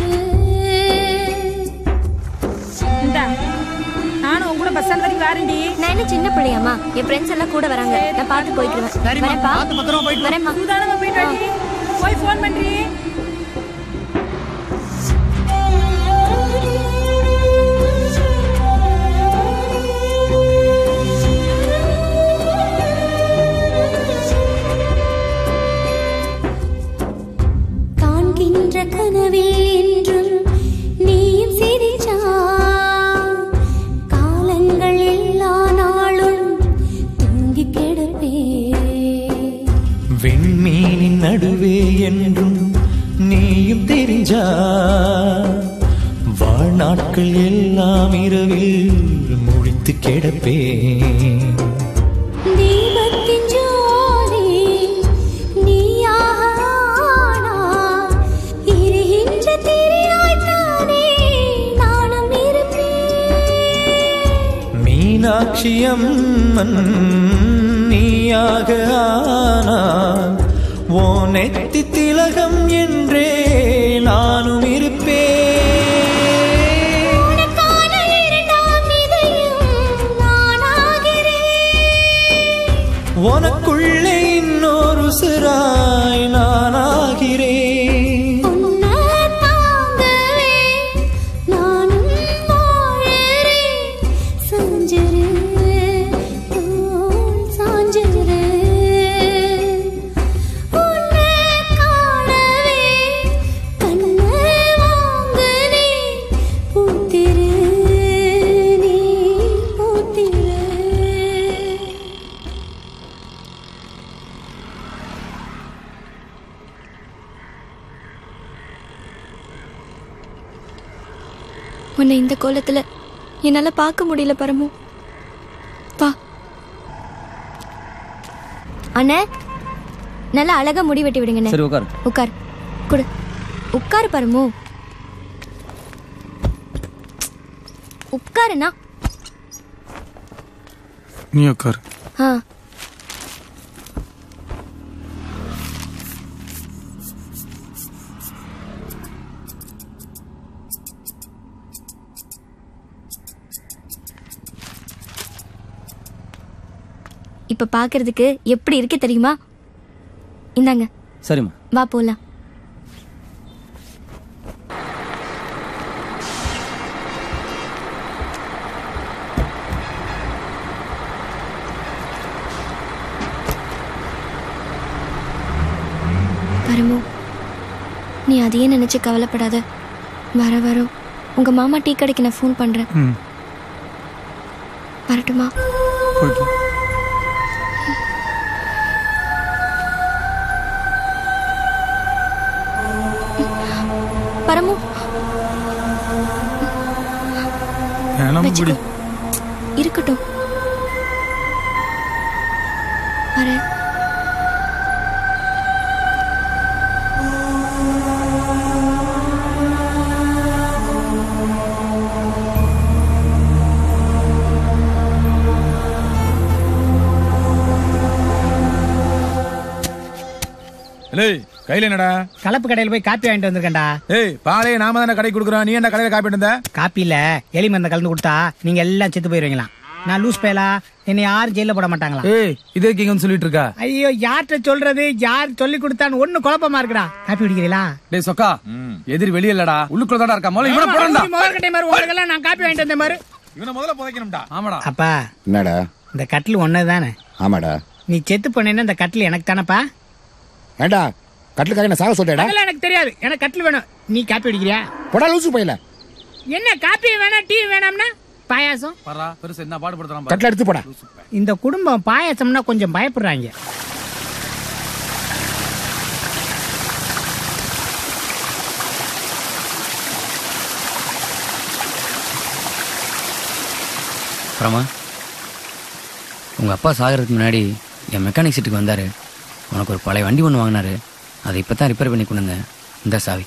Speaker 22: நானும் உன் கூட பஸ் ஸ்டாண்ட் வரைக்கும் வரேன்டி.
Speaker 19: நான் என்ன சின்ன பிள்ளையாமா? என் ஃப்ரெண்ட்ஸ் எல்லாம் கூட வராங்க. நான் பார்த்து போய்க்கிறேன். வரேன்ப்பா. வரேன்மா.
Speaker 22: சூதானமா போயிட்டு வாடி. போய் ஃபோன் பண்றீ.
Speaker 9: காண்கின்ற கனவில் என்றும் நீயும் சிரிச்சா காலங்கள் எல்லா நாளும் தூங்கி கிடப்பே.
Speaker 11: விண்மீனின் நடுவே என்றும் நீயும் தெரிஞ்சா வாழ்நாட்கள் எல்லாம் இரவில் முழித்து கிடப்பேன்.
Speaker 9: தீபத்தின் ஜோதி நீயாக ஆனாய். எரிகின்ற திரியாய்த்தானே நானும் இருப்பேன்.
Speaker 11: மீனாட்சி அம்மன் நீயாக ஆனான். ஓ நெத்தி திலகம் என்றே நானும் இருப்பேன்.
Speaker 9: உனக்கான இரண்டாம் இதயம் நானாகிறேன்.
Speaker 11: உனக்குள்ளே இன்னொரு சிறாய் நானாகிறேன்.
Speaker 9: உன்னை தாங்கவே நானும் வாழறேன். சாஞ்சிரு தோள் சாஞ்சிரு. உன்னை காணவே கண்ணை வாங்குனேன். பூத்திரு நீ பூத்திரு.
Speaker 19: உன்னை இந்த கோலத்துல என்னால பார்க்க முடியல பரமு. வா. அண்ணே நல்லா அழகா முடி வெட்டி விடுங்கண்ணே.
Speaker 8: சரி உட்காரு.
Speaker 19: உட்கார். குடு. உட்காரு பரமு. உட்காருண்ணா.
Speaker 21: நீ உட்காரு.
Speaker 19: ஆ. இப்ப பாக்குறதுக்கு எப்படி இருக்கு தெரியுமா? இந்தாங்க.
Speaker 8: சரிம்மா.
Speaker 19: வா போலாம். பரமு, நீ அதையே நினைச்சு கவலைப்படாத. வர வரோம் உங்க மாமா டீ கடைக்கு நான் ஃபோன் பண்றேன். வரட்டுமா? பரமு
Speaker 21: முடி
Speaker 19: இருக்கட்டும். வரேன்.
Speaker 5: கையில என்னடா?
Speaker 6: கலப்பு கடையில போய் காப்பி வாங்கிட்டு வந்திருக்கேன்டா.
Speaker 5: ஏய், பாலே நாம தானே கடை குடுக்குறோம், நீ என்ன கடையில காப்பி வந்த?
Speaker 6: காப்பில எலி மருந்த கலந்து கொடுத்தா நீங்க எல்லாம் செத்து போயிருவீங்களா? நான் லூஸ் பேலா, என்னை யாரும் ஜெயில போட மாட்டாங்களா?
Speaker 17: ஏய், இதே கிங்கன்னு சொல்லிட்டு இருக்கா?
Speaker 6: ஐயோ, யார்கிட்ட சொல்றது, யார் சொல்லி கொடுத்தான்னு ஒண்ணு குழப்பமா இருக்குடா. காப்பி குடிக்கிறீங்களா?
Speaker 17: டேய் சொக்கா, எதிரி வெளிய இல்லடா, உள்ளுக்குள்ள தான்டா இருக்கா. முதல்ல இவன போறடா.
Speaker 6: முதல்கட்டை மாதிரி உங்களுக்கு நான் காப்பி வாங்கிட்டு வந்த மாதிரி.
Speaker 5: இவனை முதல்ல புதைக்கணும்டா.
Speaker 17: ஆமாடா.
Speaker 6: அப்பா,
Speaker 4: என்னடா?
Speaker 6: இந்த கட்டில் ஒன்னதுதானே?
Speaker 4: ஆமாடா.
Speaker 6: நீ செத்து போனேன்னா இந்த கட்டில் எனக்கு தானப்பா?
Speaker 4: ஏண்டா கட்டிலுக்காக என்ன சாக சொல்றேடா?
Speaker 6: அதெல்லாம் எனக்கு தெரியாது, எனக்கு கட்டில் வேணும். நீ காப்பி குடிக்கிறியா?
Speaker 4: போடா லூசு பையல.
Speaker 6: என்ன காப்பி வேணா டீ வேணாம்னா பாயாசம்
Speaker 17: பரா பெருசு என்ன பாடுபடுறான்.
Speaker 4: கட்டில எடுத்து போடா.
Speaker 6: இந்த குடும்பம் பாயாசம்னா கொஞ்சம் பயப்படுறாங்க.
Speaker 8: பிரமா, உங்க அப்பா சாகிறதுக்கு முன்னாடி என் மெக்கானிக் சீட்டுக்கு வந்தாரு. உனக்கு ஒரு பழைய வண்டி ஒன்று வாங்கினாரு. அதை இப்பதான் ரிப்பேர் பண்ணி கொண்டு வந்தேன். இந்த சாவி.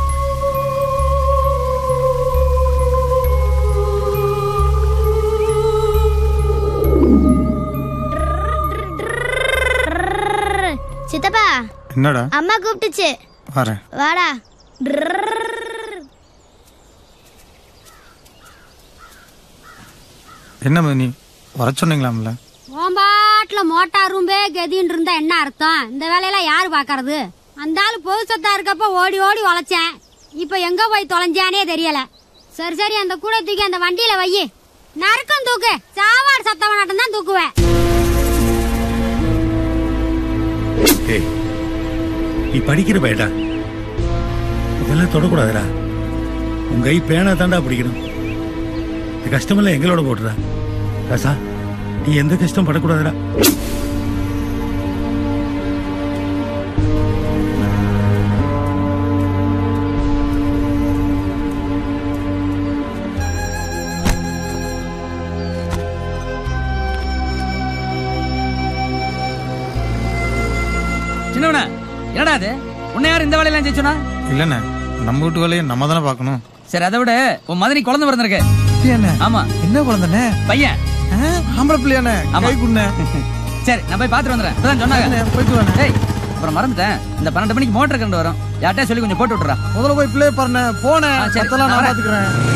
Speaker 13: சித்தப்பா,
Speaker 21: என்னடா?
Speaker 13: அம்மா கூப்பிட்டுச்சு.
Speaker 21: வரேன்.
Speaker 13: வாடா.
Speaker 21: என்ன மணி வர சொன்னீங்களாம்ல?
Speaker 13: ஓம்பாட்டுல மோட்டார் ரூம்பே கதின்னு இருந்தா என்ன அர்த்தம்? இந்த வேலையெல்லாம் யாரு பாக்குறது? அந்த ஆளு பொது சொத்தா இருக்கப்ப ஓடி ஓடி உழைச்சேன். இப்ப எங்க போய் தொலைஞ்சானே தெரியல. சரி சரி, அந்த கூட தூக்கி அந்த வண்டியில வை. நறுக்கும் தூக்கு, சாவாடு சத்தவனாட்டம் தான் தூக்குவேன்.
Speaker 15: நீ படிக்கிற பையடா, இதெல்லாம் தொடக்கூடாதுடா. உங்க கை பேனா தாண்டா பிடிக்கணும். இந்த கஷ்டமெல்லாம் எங்களோட போட்டுறா. ராசா, நீ எந்த கஷ்டம் படக்கூடாதுடா.
Speaker 8: சின்னவன, என்னடா அது? உன்னை யார் இந்த வேலையெல்லாம் செய்ய?
Speaker 21: இல்லண்ணே, நம்ம வீட்டு வேலையை நம்ம தானே பார்க்கணும்.
Speaker 8: சரி, அதை விட உன் மதனி குழந்தை பிறந்திருக்கு. ஆமா.
Speaker 21: என்ன குழந்தைண்ணே?
Speaker 8: பையன்.
Speaker 21: ஆம்பளை பிள்ளையாண்ணே? கை குண்ணே.
Speaker 8: சரி, நான் போய் பாத்துட்டு வந்துடுறேன். இப்பதான் சொன்னாங்க.
Speaker 21: போயிட்டு வாண்ணே.
Speaker 8: ஏய், அப்புறம் மறந்துட்டேன். இந்த 12 மணிக்கு மோட்டர் கரண்ட் வரும். யார்கிட்ட சொல்லி கொஞ்சம் போட்டு விட்டுறா.
Speaker 21: முதல்ல போய் பிள்ளை பாருண்ணே. போனேன். சத்தெல்லாம் நான் பாத்துக்கிறேன்.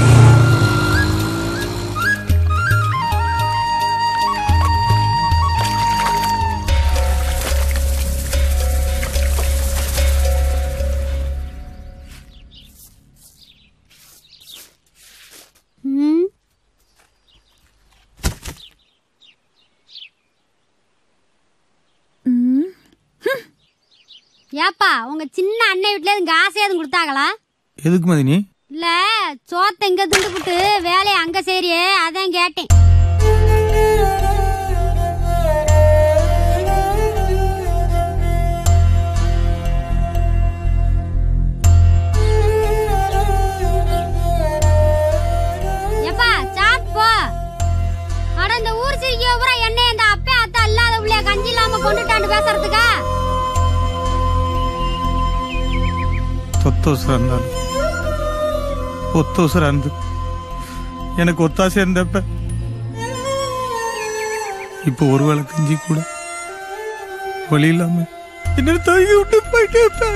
Speaker 13: ஏப்பா, உங்க சின்ன அண்ணன் வீட்டுல இருந்து காசு எதுவும் கொடுத்தாங்களா?
Speaker 21: எதுக்கு மதினி?
Speaker 13: இல்ல, சோத்த இங்க திண்டுபிட்டு வேலையை அங்க செய்றியே, அதான் கேட்டேன். ஏப்பா, சாப்பிட்டு போ. அட, இந்த ஊர் சிரிக்க பூரா என்ன இந்த அப்பே அத்தா இல்லாத புள்ளைய கஞ்சி இல்லாம கொண்டுட்டான்னு பேசுறதுக்கா?
Speaker 21: சொத்தோசரா இருந்தாலும் ஒத்தோசரா இருந்து எனக்கு ஒத்தாசை இருந்தப்ப இப்போ ஒருவேளை கஞ்சி கூட வழி இல்லாம என்ன தூக்கி விட்டு போயிட்டே.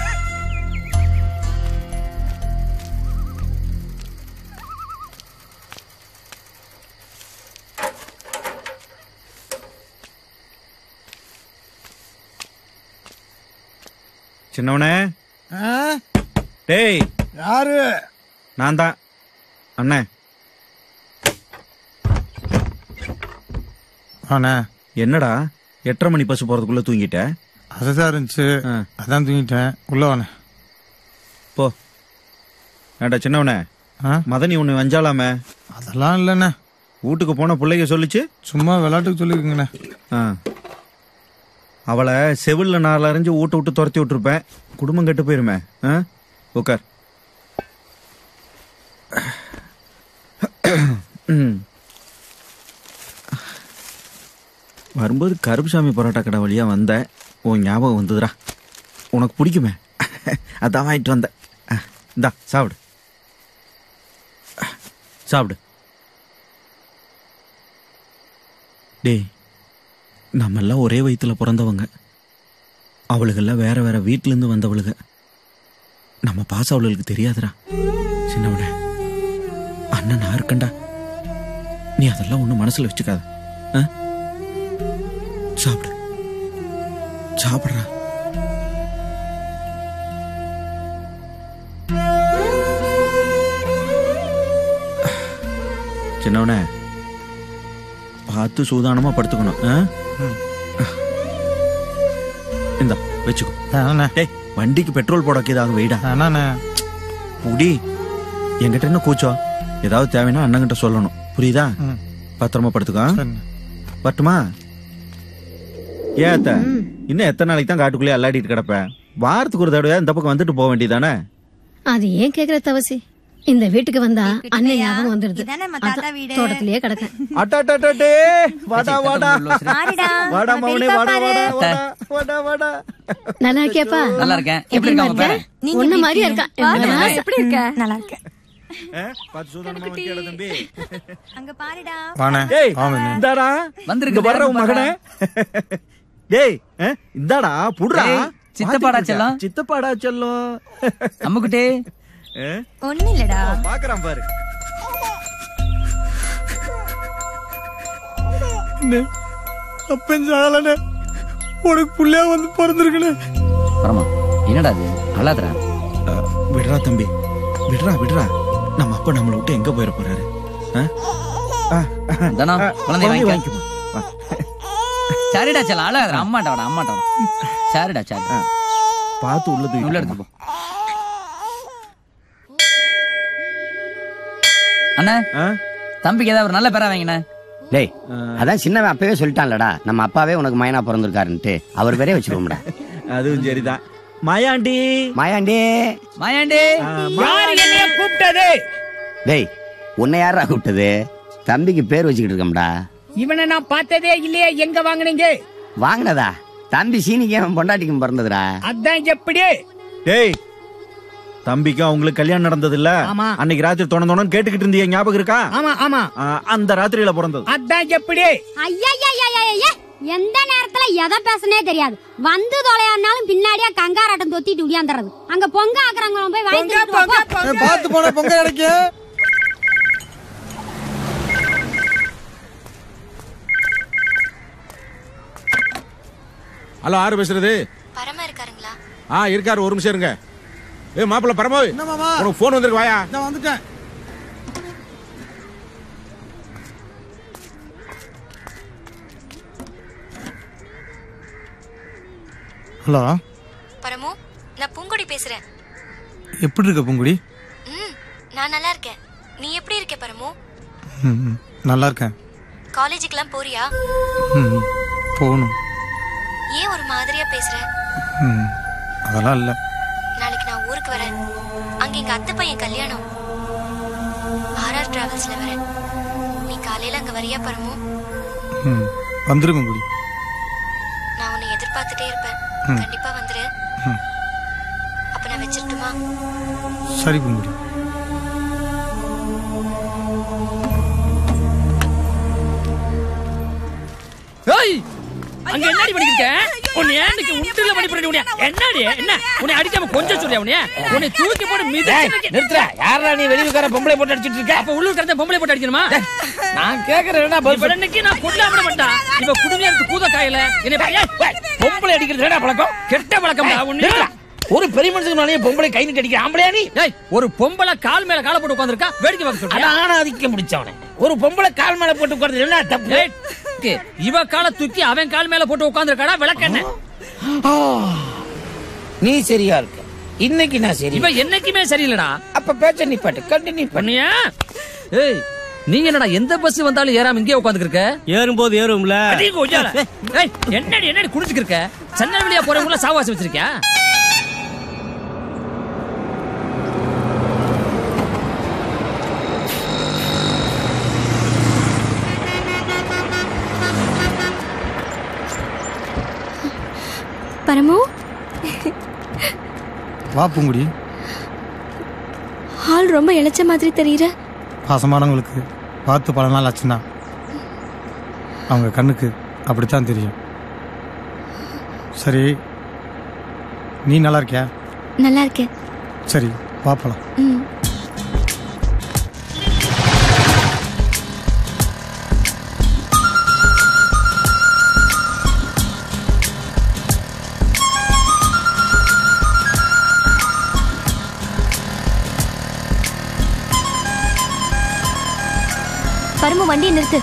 Speaker 2: சின்னவனே. டேய்,
Speaker 21: யாரு?
Speaker 2: நான் தான் அண்ணே.
Speaker 21: ஆனா
Speaker 2: என்னடா 8:30 மணி பஸ் போறதுக்குள்ள தூங்கிட்ட?
Speaker 21: அதுதான் இருந்துச்சு, அதான் தூங்கிட்டேன். உள்ள வானே
Speaker 2: போ. ஏண்டா சின்னவனே, மதனி ஒண்ணு வஞ்சாலாமே?
Speaker 21: அதெல்லாம் இல்லண்ணே.
Speaker 2: வீட்டுக்கு போன பிள்ளைங்க சொல்லிச்சு.
Speaker 21: சும்மா விளையாட்டுக்கு சொல்லிருக்கீங்கண்ணே.
Speaker 2: அவளை செவில்ல 4 அரைஞ்சு வீட்டை விட்டு துரத்தி விட்டுருப்பேன். குடும்பம் கெட்டு போயிருமே. உட்கார்.
Speaker 1: வரும்போது கருப்புசாமி பரோட்டா கடை வழியா வந்தேன். உன் ஞாபகம் வந்ததுடா. உனக்கு பிடிக்குமே, அதான் வாங்கிட்டு வந்தேன். இந்தா சாப்பிடு சாப்பிடு. டேய், நம்ம எல்லாம் ஒரே வயிற்றுல பிறந்தவங்க. அவளுகெல்லாம் வேற வேற வீட்டிலேருந்து வந்தவளுக. நம்ம பாசம் அவளுக்கு தெரியாதுடா. சின்னவனே, அண்ணன் நான் இருக்கண்டா. நீ அதெல்லாம் ஒன்றும் மனசில் வச்சுக்காத. சாப்பிடு சாப்பிட்றா. சின்னவனே, பார்த்து சூதானமா படுத்துக்கணும். இந்தா வச்சுக்கோ. டேய், வண்டிக்கு பெட்ரோல் போடக்கு ஏதாவது வெயிடா? புடி. என்கிட்ட என்ன கூச்சம்? ஏதாவது தேவைன்னா அண்ணங்கிட்ட சொல்லணும், புரியுதா? பத்திரமா படுத்துக்கோ. பட்டுமா? ஏத்த இன்னும் எத்தனை நாளைக்கு தான் காட்டுக்குள்ளே அல்லாடிட்டு கிடப்ப? வாரத்துக்கு ஒரு தடவை இந்த பக்கம் வந்துட்டு போக வேண்டியதானே?
Speaker 12: அது ஏன் கேக்குற தவசி? இந்த வீட்டுக்கு வந்தா அண்ணன் ஞாபகம் வந்துடுது. தோட்டத்திலேயே கிடக்க.
Speaker 1: அட்டாட்டே, வாடா வாடா வாடா மவனே, வாடா வாடா வாடா வாடா.
Speaker 12: நல்லா இருக்கியாப்பா?
Speaker 8: நல்லா இருக்கேன்.
Speaker 12: எப்படி இருக்க? ஒண்ணு மாதிரியா இருக்கா?
Speaker 7: எப்படி இருக்க? நல்லா இருக்க.
Speaker 1: பாத்து சூதானமா வைக்கடா தம்பி.
Speaker 7: அங்க பாருடா.
Speaker 1: வாணே. டேய், இந்தாடா வந்திருக்க வர்ற மகனே. டேய், இந்தாடா புடுறா.
Speaker 8: சித்தப்பாடா செல்லம்.
Speaker 1: சித்தப்பாடா செல்லம்.
Speaker 8: அம்முக்குட்டே
Speaker 7: ஒண்ணு இல்லடா.
Speaker 1: பாக்குறான் பாரு.
Speaker 21: அப்பெஞ்சாலனே உனக்கு புள்ளையா வந்து பிறந்திருக்கனே.
Speaker 8: பரமா, என்னடா அது? அழாதடா.
Speaker 1: விடுறா தம்பி, விடுறா விடுறா. நம்ம அப்பா நம்மளை விட்டு எங்க போயிட போறாரு?
Speaker 8: தானா குழந்தை வாங்கிக்குமா? சரிடா செல்லம், அழாதடா. அம்மாட்டா வாடா, அம்மாட்டா வாடா. சரிடா சரி.
Speaker 1: பார்த்து உள்ளது
Speaker 8: உள்ள எடுத்து போ. அண்ணா, தம்பிக்கு ஏதாவது ஒரு நல்ல பேரா வாங்கினே.
Speaker 4: டேய், அதான் சின்னவன் அப்பவே சொல்லிட்டான்லடா, நம்ம அப்பாவே உனக்கு மயனா பிறந்திருக்காருன்ட்டு. அவர் பேரே வச்சுக்கோம்டா.
Speaker 1: அதுவும் சரிதான். மாயாண்டி
Speaker 4: மாயாண்டி
Speaker 8: மாயாண்டி,
Speaker 6: யாரு என்னைய கூப்பிட்டது?
Speaker 4: டேய், உன்னை யாரா கூப்பிட்டது? தம்பிக்கு பேர் வச்சுக்கிட்டு இருக்கோம்டா.
Speaker 6: இவனை நான் பார்த்ததே இல்லையே. எங்க வாங்குனீங்க?
Speaker 4: வாங்கினதா? தம்பி சீனிக்கும் பொண்டாட்டிக்கும் பிறந்ததுடா.
Speaker 6: அதான் எப்படி?
Speaker 1: டேய், தம்பிக்கு அவங்களுக்கு கல்யாணம் நடந்தது இல்ல? அன்னைக்கு ராத்திரி தோணு கேட்டுக்கிட்டு இருந்தீங்க, ஞாபகம் இருக்கா?
Speaker 6: ஆமா ஆமா,
Speaker 1: அந்த ராத்திரியில பிறந்தது.
Speaker 6: அதான் எப்படி?
Speaker 13: ஐயா, எந்த நேரத்துல எதை பேசனே தெரியாது. வந்து தொலையானாலும் பின்னாடியா கங்காராட்டம் தொத்திட்டு உடியாந்துறது. அங்க பொங்க ஆக்குறாங்க, போய் வாங்கி
Speaker 21: பார்த்து போன பொங்க கிடைக்கு.
Speaker 18: ஹலோ, யாரு பேசுறது?
Speaker 19: பரமா இருக்காருங்களா?
Speaker 18: இருக்காரு. ஒரு நிமிஷம் இருங்க. மாப்பிள்ள பரமா, உனக்கு போன் வந்திருக்கு, வாயா.
Speaker 21: நான் வந்துட்டேன். ஹலோ
Speaker 19: பரமு, நான் பூங்குடி பேசுறேன்.
Speaker 21: எப்படி இருக்க பூங்குடி?
Speaker 19: நான் நல்லா இருக்கேன். நீ எப்படி இருக்க பரமு?
Speaker 21: நல்லா இருக்கேன்.
Speaker 19: காலேஜுக்குலாம் போறியா?
Speaker 21: போகணும்.
Speaker 19: ஏன் ஒரு மாதிரியா பேசுற?
Speaker 21: அதெல்லாம் இல்ல.
Speaker 19: நாளைக்கு நான் ஊருக்கு வரேன். அங்க எங்க அத்தை பையன் கல்யாணம். ஆர்ஆர் டிராவல்ஸ்ல வரேன். நீ காலையில அங்க வரியா பரமு?
Speaker 21: வந்துரு பூங்குடி.
Speaker 19: நான் உன்னை எதிர்பார்த்துட்டே இருப்பேன். கண்டிப்பா வந்துரு. அப்ப நான் வச்சிரட்டுமா?
Speaker 21: சரி பூங்குடி.
Speaker 17: அங்க என்னடி பண்ணிருக்க? உன்னை ஏன்னுக்கு உண்டில பண்ணி பண்ணி உன்னை என்னடி? என்ன உன்னை அடிக்காம கொஞ்சம் சொல்றியா? உன்னை தூக்கி போட்டு மிதிச்சு
Speaker 4: நிறுத்துற. யாரா நீ வெளியூர்கார பொம்பளை போட்டு அடிச்சிட்டு இருக்க?
Speaker 17: அப்ப உள்ளூர்கார பொம்பளை போட்டு அடிக்கணுமா?
Speaker 4: நான் கேக்குறேன்டா.
Speaker 17: இன்னைக்கு நான் கொல்லாம மாட்டா. இவ குடுமையா இருக்கு கூத காயில. என்ன
Speaker 4: பொம்பளை அடிக்கிறது என்னடா பழக்கம்?
Speaker 17: கெட்ட பழக்கம்டா. உன்னை
Speaker 4: ஒரு பெரிய மனுஷனுக்கு மேலே பொம்பளை கை நீட்டி அடிக்கிற ஆம்பளையா நீ?
Speaker 17: ஒரு பொம்பளை கால் மேல கால போட்டு உட்கார்ந்திருக்கா, வேடிக்கை பார்க்க சொல்றியா?
Speaker 4: ஆனா அதிக்க முடிச்சவனே. ஒரு பொம்பளை கால் மேல போட்டு உட்கார்ந்து என்ன தப்பு?
Speaker 17: இவ கால தூக்கி அவன் கால் மேல போட்டு உட்கார்ந்திருக்காடா. விளக்கென்ன?
Speaker 4: நீ சரியா இருக்க. இன்னைக்கு நான் சரி.
Speaker 17: இவ என்னைக்குமே சரியில்லடா.
Speaker 4: அப்ப பேச்ச நிப்பாட்டு. கண்டினியூ பண்ணியா?
Speaker 17: ஏய், நீங்க என்னடா எந்த பஸ் வந்தாலும் ஏறாம இங்கே உட்கார்ந்துட்டு இருக்க?
Speaker 2: ஏறும்போது ஏறும்ல.
Speaker 17: என்னடி குடிச்சுட்டு இருக்க? சென்னல் வழியா போறவங்கள சாவாசி வச்சிருக்கியா?
Speaker 19: பரமு
Speaker 21: வா பூங்குடி.
Speaker 19: ஹால் ரொம்ப இளைச்ச மாதிரி தெரியுற.
Speaker 21: பாசமானவங்களுக்கு பார்த்து பல நாள் ஆச்சுன்னா அவங்க கண்ணுக்கு அப்படித்தான் தெரியும். சரி, நீ நல்லா இருக்கியா?
Speaker 19: நல்லா இருக்கேன்.
Speaker 21: சரி, பாப்பலாம்.
Speaker 19: பரமு, வண்டியை நிறுத்து.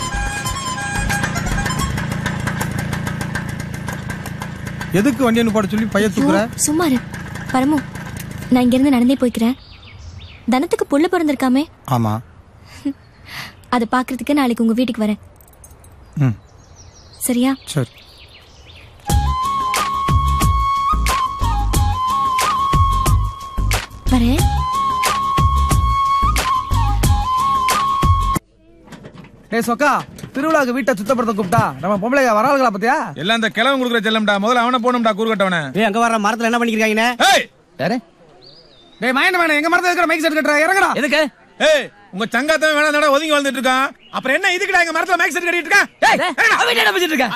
Speaker 21: எதுக்கு வண்டியை நிப்பாட்ட சொல்லி பைய தூக்குற?
Speaker 19: சும்மா இரு பரமு. நான் இங்க இருந்து நடந்தே போய்க்கிறேன். தனத்துக்கு புள்ள பிறந்திருக்காமே.
Speaker 21: ஆமா.
Speaker 19: அதை பாக்குறதுக்கு நாளைக்கு உங்க வீட்டுக்கு வரேன். சரியா?
Speaker 21: சரி.
Speaker 19: வரேன்.
Speaker 2: டேய் சொக்கா, திருவிழாக்கு வீட்டை சுத்தப்படுத்த கூப்பிட்டா நம்ம பொம்பளைங்க வராளுங்களா பத்தியா?
Speaker 5: எல்லாம் இந்த கிழவன் கொடுக்குற செல்லம்டா. முதல்ல அவனை போகணும்டா, கூறுகட்டவன.
Speaker 2: ஏய், அங்க வர மரத்துல என்ன பண்ணிருக்காங்க?
Speaker 5: ஏய்
Speaker 2: யாரு? டேய் மயன எங்க மரத்துல இருக்கிற மைக் செட் கட்டற இறங்கடா.
Speaker 5: எதுக்கு? ஏய், உங்க சங்காத்தவன் வேணா நடா ஒதுங்கி வந்துட்டு இருக்கான். அப்புறம் என்ன இதுக்குடா எங்க மரத்துல மைக் செட் கட்டிட்டு இருக்க? ஏய், அவன் என்ன பண்ணிட்டு இருக்க?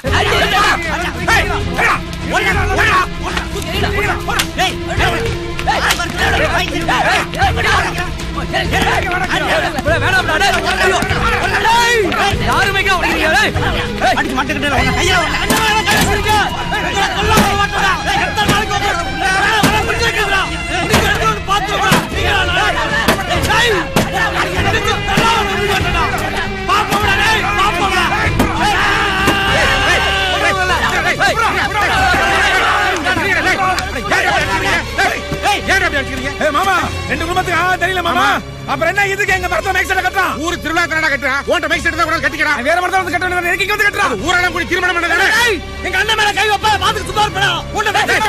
Speaker 5: மாமா, ரெண்டு குடும்பத்துக்கு தெரியல மாமா. அப்புறம் என்ன இதுக்கு எங்க மரத்துல மைக் செட் கட்டறான்? ஊர் திருவிழா கட்டடா கட்டறான். ஓண்ட மைக் செட் தான் கூட கட்டிக்கறான். வேற மரத்துல வந்து கட்ட வேண்டியது எங்க வந்து கட்டறான்? ஊரெல்லாம் கூடி தீர்மானம் பண்ணதானே? எங்க அண்ணன் மேல கை வைப்ப பாத்துக்கு சுதார் பண்ணா. ஓண்ட மைக் செட்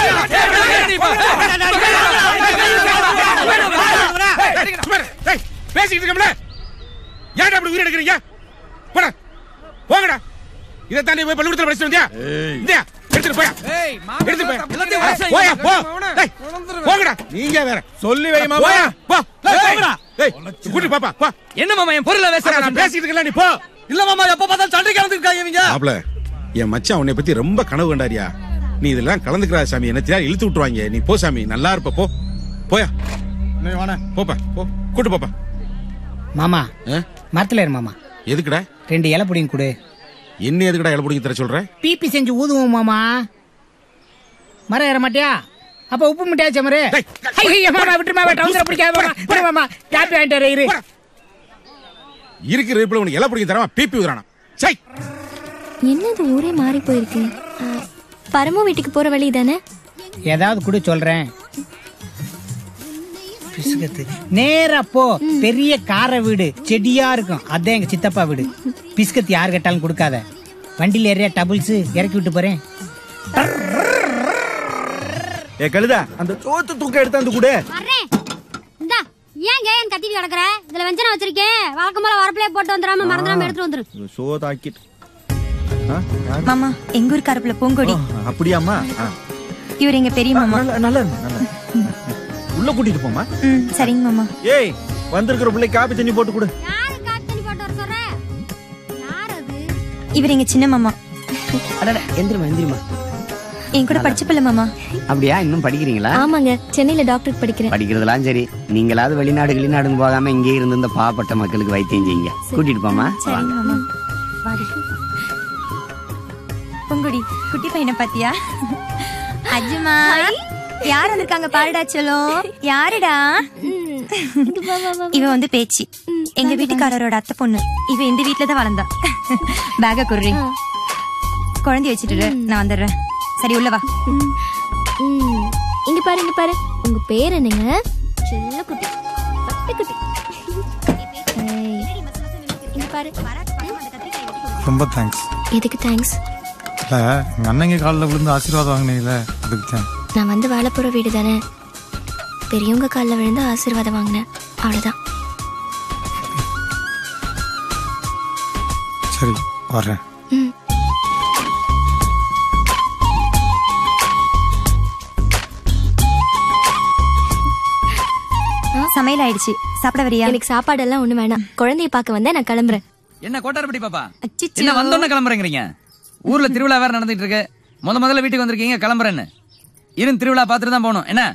Speaker 5: பேசிட்டு இருக்கோம்ல. ஏன்டா அப்படி உயிர் எடுக்கறீங்க? போடா போங்கடா. இத தாண்டி போய் பள்ளிக்கூடத்துல படிச்சு வந்தியா? இந்தியா எடுத்து போயா. ஏய் மாமா, எடுத்து போயா. போயா போ. டேய் போங்கடா. நீங்க வேற சொல்லி வை மாமா. போ போங்கடா. டேய் கூட்டி பாப்பா போ. என்ன மாமா என் பொருளை வேஸ்ட் நான் பேசிட்டு இருக்கல, நீ போ. இல்ல மாமா, எப்ப பார்த்தாலும் சண்டை கலந்துக்காங்க இவங்க. மாப்ள, என் மச்சான் உன்னை பத்தி ரொம்ப கனவு கண்டாரியா. நீ இதெல்லாம் கலந்துக்கறா சாமி. என்ன தெரியா இழுத்து விட்டுருவாங்க. நீ போ சாமி, நல்லா இருப்ப. போ போயா. நீ வாடா. போப்பா போ. கூட்டி பாப்பா.
Speaker 6: மாமா மரத்துல ஏறு மாமா.
Speaker 5: எதுக்குடா?
Speaker 6: 2 இலை புடிங்க கொடு.
Speaker 5: என்ன எதுக்குடா இலை புடிங்க தர சொல்ற?
Speaker 6: பிபி செஞ்சு ஊதுவோம் மாமா. மரம் ஏற மாட்டியா? அப்ப உப்பு மிட்டாய் சமரு. ஐயோ மாமா, விட்டுமா, டவுசர் பிடிக்காத மாமா. விடு மாமா, காப்பி வாங்கிட்டு இரு.
Speaker 5: இருக்கிற இருப்புல உனக்கு இலை புடிங்க தரமா பிபி ஊதுறானா? சை,
Speaker 19: என்னது ஊரே மாறி போயிருக்கு. பரமு வீட்டுக்கு போற வழி தானே?
Speaker 6: ஏதாவது கூட சொல்றேன். நேரா போ. பெரிய கார வீடு செடியா இருக்கும். அதான் எங்க சித்தப்பா வீடு. பிஸ்கத் யார் கேட்டாலும் கொடுக்காத. வண்டியில ஏறியா டபுள்ஸ் இறக்கி விட்டு போறேன்.
Speaker 2: ஏ கழுதா, அந்த சோத்து தூக்க எடுத்து வந்து கொடு.
Speaker 13: வரேன். இந்தா, ஏன் கேன் கத்திட்டு கிடக்குற? இதுல வெஞ்சனம் வச்சிருக்கேன். வழக்கம் போல வரப்பிலே போட்டு வந்துராம மறந்துடாம எடுத்து வந்துரு.
Speaker 2: சோதாக்கிட்டு.
Speaker 3: மாமா, எங்க ஊர் கருப்புல பூங்கொடி.
Speaker 2: அப்படியாம்மா?
Speaker 3: இவர் எங்க பெரிய மாமா.
Speaker 2: நல்லா உள்ள கூட்டிட்டு போமா.
Speaker 3: சரிங்க மாமா.
Speaker 2: ஏய், வந்திருக்கிற பிள்ளை காபி தண்ணி போட்டு கொடு.
Speaker 13: யாரு காப்பி தண்ணி போட்டு வர சொல்ற? யார் அது?
Speaker 3: இவர் எங்க சின்ன மாமா.
Speaker 4: அடடே, எந்திரிமா.
Speaker 3: என் கூட படிச்ச பிள்ளை மாமா.
Speaker 4: அப்படியா? இன்னும் படிக்கிறீங்களா?
Speaker 19: ஆமாங்க, சென்னையில டாக்டர் படிக்கிறேன்.
Speaker 4: படிக்கிறதுலாம் சரி. நீங்களாவது வெளிநாடுன்னு போகாம இங்கே இருந்து இந்த பாவப்பட்ட மக்களுக்கு வைத்தியம் செய்யுங்க. கூட்டிட்டு போமா.
Speaker 3: சரிங்க மாமா. பூங்கொடி, குட்டி பையனை பாத்தியா? அஜுமா, யார் வந்திருக்காங்க பாருடா. சொல்லும் யாருடா? இவ வந்து பேச்சு. எங்க வீட்டுக்காரரோட அத்தை பொண்ணு. இவ இந்த வீட்டுலதான் வளர்ந்தா. பேக குர்றி, குழந்தைய வச்சுட்டு நான் வந்துடுறேன். சரி, உள்ள வா.
Speaker 19: இங்க பாரு. உங்க பேர் என்னங்க? செல்ல குட்டி, பட்டு குட்டி. இங்க பாரு.
Speaker 21: ரொம்ப தேங்க்ஸ்.
Speaker 19: எதுக்கு தேங்க்ஸ்?
Speaker 21: இல்ல, எங்க அண்ணங்க காலில் விழுந்து ஆசீர்வாதம் வாங்கினீங்களே, அதுக்கு தான்.
Speaker 19: நான் வந்து வாழ போற வீடு தானே, பெரியவங்க காலில் விழுந்து ஆசீர்வாதம் வாங்கினேன், அவ்வளவுதான்.
Speaker 21: சரி, வர்றேன்.
Speaker 3: சமையல் ஆயிடுச்சு. சாப்பிட வரியா?
Speaker 19: எனக்கு சாப்பாடெல்லாம் ஒண்ணு வேணாம். குழந்தைய பார்க்க வந்தா நான் கிளம்புறேன்.
Speaker 8: என்ன கோட்டாரப்படி பாப்பா, என்ன வந்தோன்னு கிளம்புறேங்கிறீங்க? ஊர்ல திருவிழா வேற நடந்துட்டு இருக்கு. முதல்ல வீட்டுக்கு வந்திருக்கீங்க, கிளம்புறேன்னு. இருந்து திருவிழா பார்த்துட்டு தான் போகணும். என்ன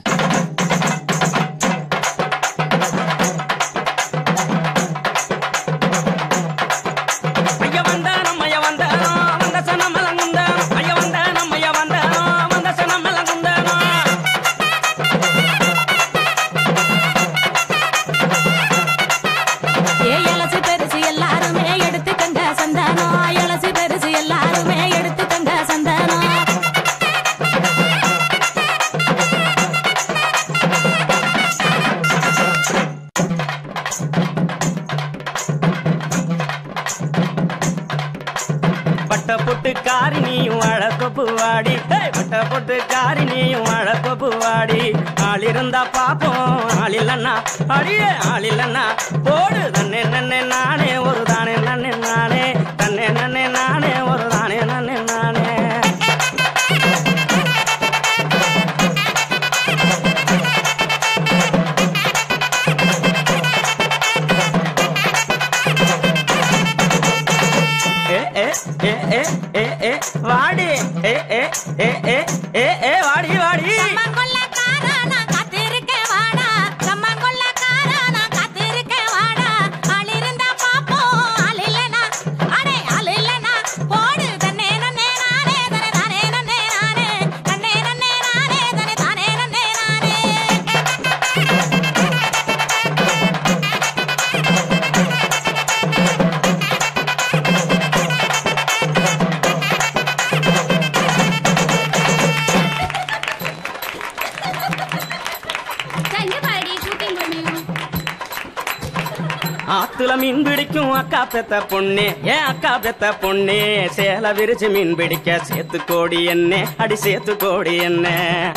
Speaker 20: ஆளிருந்தா பாப்போம், ஆளில்லன்னா அடியே ஆளில்லன்னா போடு. தன்னே நன்னே நானே ஒரு தானே நன்னே நானே, தன்னே நன்னே நானே ஒரு தானே நன்னே நானே. வாடி வாடி வாடி ஆத்துல மீன் பிடிக்கும் அக்கா பெத்த பொண்ணு, ஏன் அக்கா பெத்த பொண்ணு சேல விரிச்சு மீன் பிடிக்க சேத்து கோடி என்ன அடி சேத்து கோடி என்ன.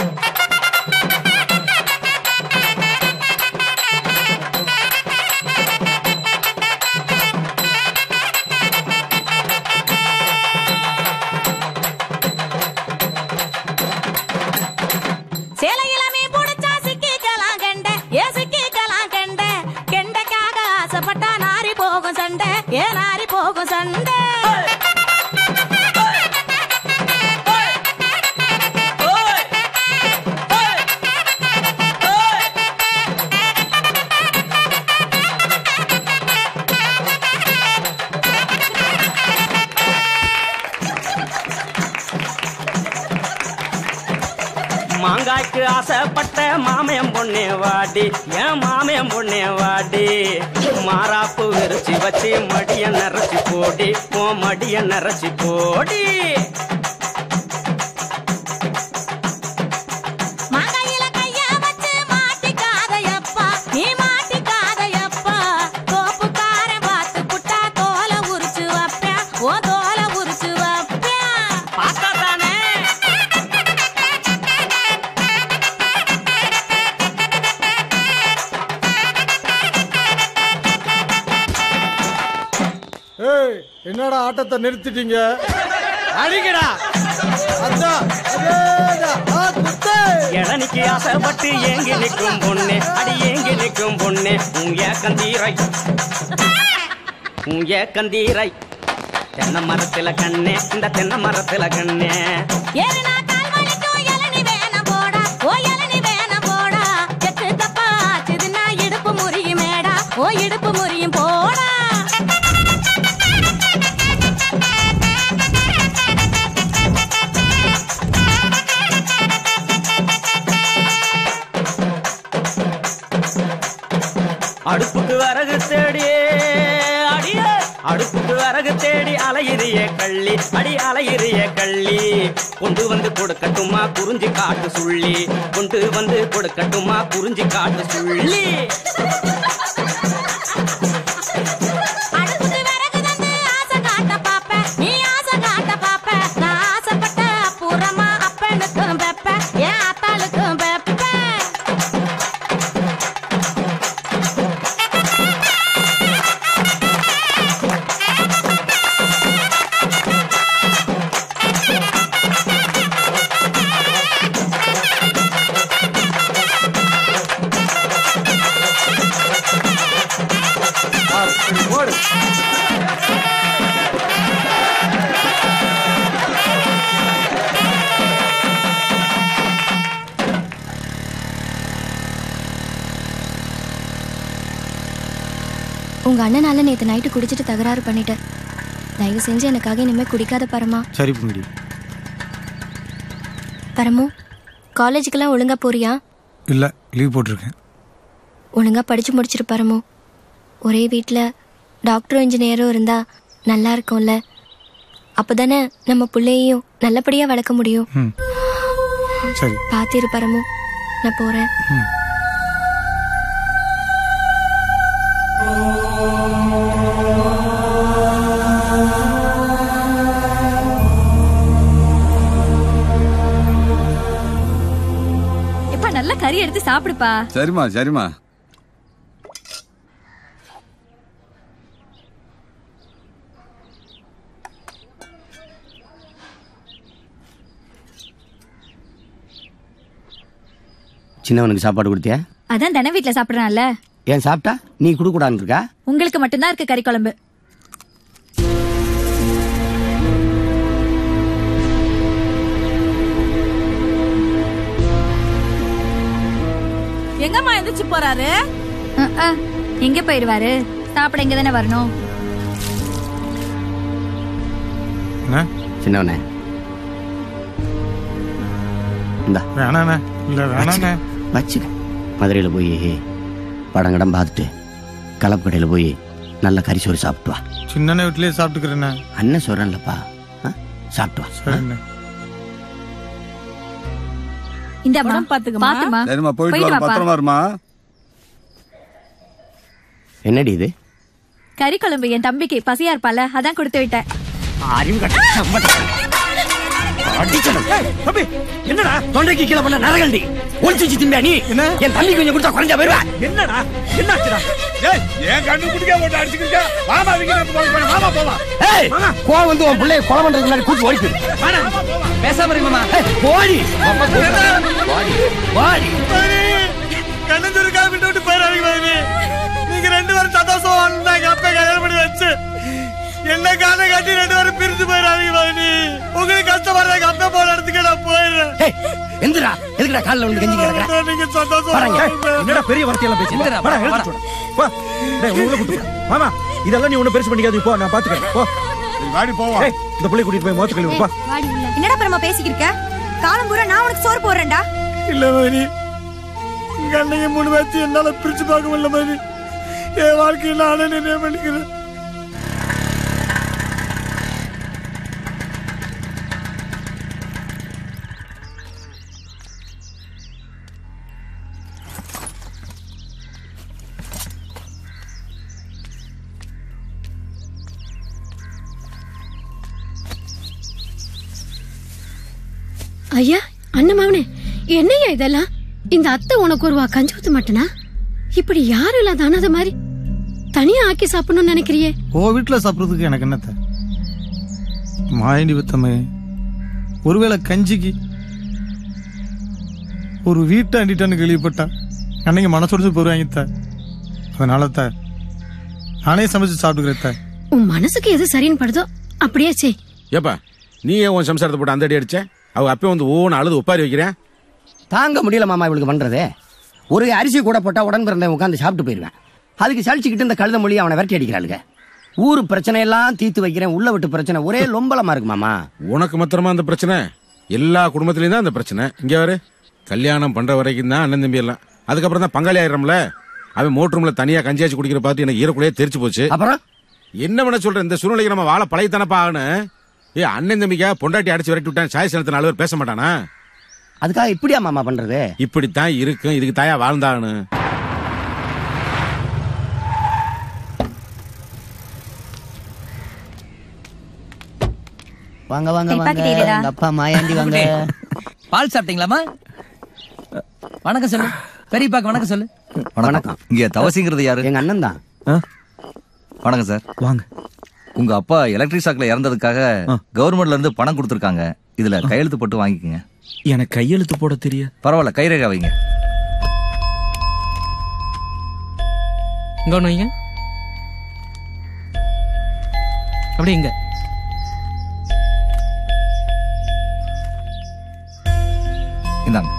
Speaker 20: மாங்காய்க்கு ஆசைப்பட்ட மாமயம் பொண்ணே வாடி, ஏன் மாமயம் பொண்ணே வாடி. மாறாப்பு விரிச்சு வச்சு மடிய நரைச்சி போடி, ஓ மடிய நரைச்சி போடி.
Speaker 21: என்னடா ஆட்டத்தை நிறுத்திட்டீங்க?
Speaker 2: அடிக்கடா
Speaker 20: இளநிக்கு ஆசைப்பட்டு ஏங்கி நிற்கும் பொண்ணு, அடி ஏங்கி நிற்கும் பொண்ணு. உங்க கந்தீரை தென்னை மரத்துல கண்ணே, இந்த தென்னை மரத்துல கண்ணே. இடுப்பு முறியும் மேடா, ஓ இடுப்பு முறியும் போடா. அடுப்புக்கு வரகு தேடி அடிய, அடுப்புக்கு வரகு தேடி அலையிறிய கள்ளி, அடி அலையிறிய கள்ளி. கொண்டு வந்து கொடுக்கட்டுமா குறிஞ்சி காட்டு சுள்ளி, கொண்டு வந்து கொடுக்கட்டுமா குறிஞ்சி காட்டு சுள்ளி.
Speaker 10: போடு.
Speaker 19: உங்க அண்ணனால நேத்து நைட்டு குடிச்சிட்டு தகராறு பண்ணிட்டேன். தயவு செஞ்சு எனக்காக இனிமே குடிக்காத பரமா.
Speaker 21: சரி பூங்கடி.
Speaker 19: பரமு, காலேஜுக்கெல்லாம் ஒழுங்கா போறியா?
Speaker 21: இல்ல, லீவ் போட்டிருக்கேன்.
Speaker 19: ஒழுங்கா படிச்சு முடிச்சிரு பரமு. ஒரே வீட்டில் டாக்டரும் இன்ஜினியரும் இருந்தா நல்லா இருக்கும்ல. அப்பதானே நம்ம பிள்ளையையும் நல்லபடியா வளர்க்க முடியும்.
Speaker 21: சரி,
Speaker 19: பாத்திரு பரமு, நான் போறேன்.
Speaker 7: எப்ப நல்லா கறி எடுத்து சாப்பிடுப்பா.
Speaker 16: சரிம்மா சரிம்மா.
Speaker 4: சின்னவனுக்கு சாப்பாடு கொடுத்தியா?
Speaker 7: அதான் தின வீட்டுல சாப்பிடுறான்ல.
Speaker 4: ஏன் சாப்பிட்டா நீ குடுக்கூடான்னு இருக்கா?
Speaker 7: உங்களுக்கு மட்டும்தான் இருக்கு கறி குழம்பு.
Speaker 22: எங்கம்மா எந்திரிச்சு போறாரு?
Speaker 7: எங்க போயிருவாரு? சாப்பிட இங்க தானே வரணும்.
Speaker 4: சின்னவனே இந்தா.
Speaker 21: வேணாண்ணே, இல்ல வேணாண்ணே.
Speaker 4: வச்சுக்க. மதுரையில் போய் படம் கடம் பார்த்துட்டு கலப்பு கடையில் போய் நல்ல கறிசோறு சாப்பிட்டு வா.
Speaker 21: சின்ன வீட்லயே சாப்பிட்டுக்கிறேண்ணே.
Speaker 4: அண்ணன் சொல்றேன்லப்பா, சாப்பிட்டு வா.
Speaker 21: சரிண்ணே.
Speaker 7: இந்த
Speaker 22: பாத்துக்கமா.
Speaker 16: சரிம்மா, போயிட்டு வா, பத்திரமா இருமா.
Speaker 4: என்னடி இது?
Speaker 7: கறி குழம்பு என் தம்பிக்கு பசியா இருப்பால, அதான் கொடுத்து விட்டேன்.
Speaker 4: என்னடா தொண்டைக்கு கீழே பண்ண நரகண்டி ஒளிச்சு திம்பியா நீ? என் தம்பி கொஞ்சம் கொடுத்தா குறைஞ்சா போயிருவா.
Speaker 5: என்னடா என்னாச்சுடா? ஏய், ஏன் கண்ணு குடிக்க போட்டு அடிச்சுக்கிட்ட? வாமா வாமா போலாம்.
Speaker 4: ஏய், கோவம் வந்து உன் பிள்ளைய கொலை பண்றதுக்கு முன்னாடி கூட்டி ஓடி போயிரு.
Speaker 17: பேசாம இருங்க மாமா.
Speaker 4: போடி போடி.
Speaker 21: கண்ணஞ்சூர் காப்பி விட்டு போயிடாதீங்க. நீங்க 2 பேரும் சந்தோஷமா வாழ்ந்தாங்க. அப்ப கல்யாணம் பண்ணி வச்சு என்ன காதை கட்டி 2 பேரும் பிரிஞ்சு போயிடாதீங்க. உங்களுக்கு கஷ்டப்படுறாங்க. அப்ப போன இடத்துக்கு நான் போயிடுறேன்.
Speaker 4: எந்திரா, எதுக்குடா காலில் வந்து கஞ்சி கிடக்குற?
Speaker 21: நீங்க சந்தோஷமா
Speaker 2: என்னடா பெரிய வார்த்தையெல்லாம் பேசி மாமா, இதெல்லாம் நீ ஒண்ணு பெருசு பண்ணிக்காது. போ, நான் பாத்துக்கிறேன். போ,
Speaker 5: வாடி போவா.
Speaker 2: இந்த பிள்ளை கூட்டிட்டு போய் மோத்து கழுவி.
Speaker 3: என்னடா பரமா பேசிக்கிருக்க? காலம் பூரா நான் உனக்கு சோறு போடுறேன்டா.
Speaker 21: இல்ல மணி, உங்க அன்னைக்கு 3 பேர்த்து என்னால பிரிச்சு பார்க்க முடியல மணி. என் வாழ்க்கையில நானே நினைவு பண்ணிக்கிறேன்.
Speaker 12: ஐயா, அண்ணன் மாவனே, என்னையா இதெல்லாம்? இந்த அத்தை உனக்கு ஒரு வா கஞ்சி ஊத்த மாட்டேனா? இப்படி யாரும் இல்லாத அனாத மாதிரி தனியா ஆக்கி சாப்பிடணும்னு நினைக்கிறியே?
Speaker 21: ஓ வீட்டுல சாப்பிடுறதுக்கு எனக்கு என்னத்த? மாயண்டி வித்தமே, ஒருவேளை கஞ்சிக்கு ஒரு வீட்டை அண்டிட்டான்னு கேள்விப்பட்டா அன்னைக்கு மனசோடு போயிருவாங்க. அதனால நானே சமைச்சு சாப்பிட்டுக்கிறேன்.
Speaker 12: உன் மனசுக்கு எது சரின்னு படுதோ அப்படியே செய்.
Speaker 18: ஏப்பா, நீ ஏன் உன் சம்சாரத்தை போட்டு அந்த அடி அடிச்ச? அவ அப்பே வந்து ஓன்னு அழுது ஒப்பாரி வைக்கிறேன்.
Speaker 4: தாங்க முடியல மாமா இவளுக்கு பண்றதே. ஒரு அரிசி கூட போட்டா உடன் பிறந்த உட்காந்து சாப்பிட்டு போயிருவேன். அதுக்கு சளிச்சுக்கிட்டு இந்த கழுத மொழி அவனை விரட்டி அடிக்கிறாளுங்க. ஊரு பிரச்சனை எல்லாம் தீர்த்து வைக்கிறேன், உள்ள விட்டு பிரச்சனை ஒரே லொம்பலமா இருக்கு மாமா.
Speaker 18: உனக்கு மாத்திரமா அந்த பிரச்சனை? எல்லா குடும்பத்திலயும் தான் அந்த பிரச்சனை. இங்க வரு, கல்யாணம் பண்ற வரைக்கும் தான் அண்ணன் தம்பி எல்லாம். அதுக்கப்புறம் தான் பங்காளி ஆயிரம்ல. அவன் மோட்டர் ரூம்ல தனியா கஞ்சியாச்சு குடிக்கிற பார்த்து எனக்கு ஈரக்குள்ளேயே தெரிச்சு போச்சு.
Speaker 4: அப்புறம்
Speaker 18: என்ன பண்ண சொல்ற? இந்த சூழ்நிலைக்கு நம்ம வாழ பழையத்தனப்பா ஆகணும். அண்ணன் தம்பிக்கா பொண்டாட்டி அடிச்சு விரட்டி விட்டான், சாய் சனத்தை 4 பேர் பேச மாட்டானா?
Speaker 4: அதுக்காக இப்படியா மாமா பண்றது?
Speaker 18: இப்படித்தான் இருக்கும். இதுக்கு தாயா வாழ்ந்தாகணும்.
Speaker 4: வாங்க வாங்க வாங்க. அப்பா மாயாண்டி வாங்க.
Speaker 8: பால் சாப்பிட்டீங்களாமா? வணக்கம் சொல்லு. பெரியப்பாக்கு வணக்கம் சொல்லு.
Speaker 4: வணக்கம்.
Speaker 16: இங்க தவசிங்கிறது யாரு?
Speaker 4: எங்க அண்ணன் தான்.
Speaker 16: வணக்கம் சார்.
Speaker 1: வாங்க.
Speaker 16: உங்க அப்பா எலக்ட்ரிக் ஷாக்ல இறந்ததுக்காக கவர்மெண்ட்ல இருந்து பணம் கொடுத்திருக்காங்க. இதுல கையெழுத்து போட்டு வாங்கிக்கங்க.
Speaker 1: எனக்கு கையெழுத்து போட தெரியும்.
Speaker 16: பரவாயில்ல, கைரேகை வைங்க.
Speaker 17: இங்க ஒண்ணு வைங்க. அப்படியே இங்க.
Speaker 10: இந்தாங்க.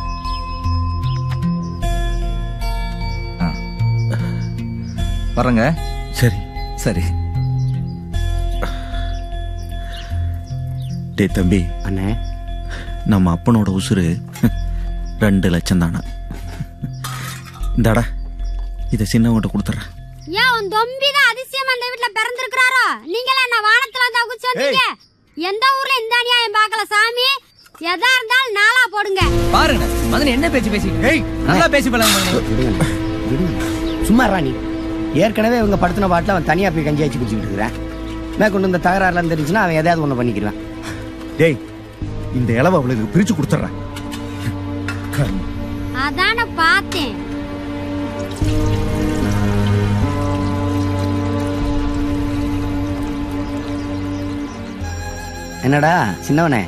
Speaker 10: வரங்க.
Speaker 1: சரி
Speaker 10: சரி.
Speaker 1: டே தம்பி,
Speaker 4: அண்ணே,
Speaker 1: நம்ம அப்பனோட உசுறு 2 லட்சம் தானா. இந்தாடா, இதை சின்னவங்கிட்ட கொடுத்துட்றேன்.
Speaker 13: ஏன் உன் தம்பி தான் அதிசயமா அந்த வீட்டுல பிறந்திருக்கிறாரோ? நீங்களா என்ன வானத்துல வந்து அகுச்சு வந்தீங்க? எந்த ஊர்ல இந்த அநியாயம் பார்க்கல சாமி. எதா இருந்தாலும் நாளா போடுங்க.
Speaker 17: பாருங்க மதன் என்ன பேச்சு பேசிட்டு. நல்லா பேசி பழங்க.
Speaker 4: சும்மா ராணி, ஏற்கனவே இவங்க படுத்தின பாட்டில் அவன் தனியா போய் கஞ்சி வச்சு குடிச்சுக்கிட்டு இருக்கிறேன். மேற்கொண்டு இந்த தகராறுலாம் தெரிஞ்சுன்னா அவன் எதையாவது ஒண்ணு பண்ணிக்கிறான்.
Speaker 1: டேய், இந்த இளவ அவளுக்கு பிரிச்சு கொடுத்துட்றேன்.
Speaker 13: அதான பார்த்தேன்.
Speaker 4: என்னடா சின்னவனே?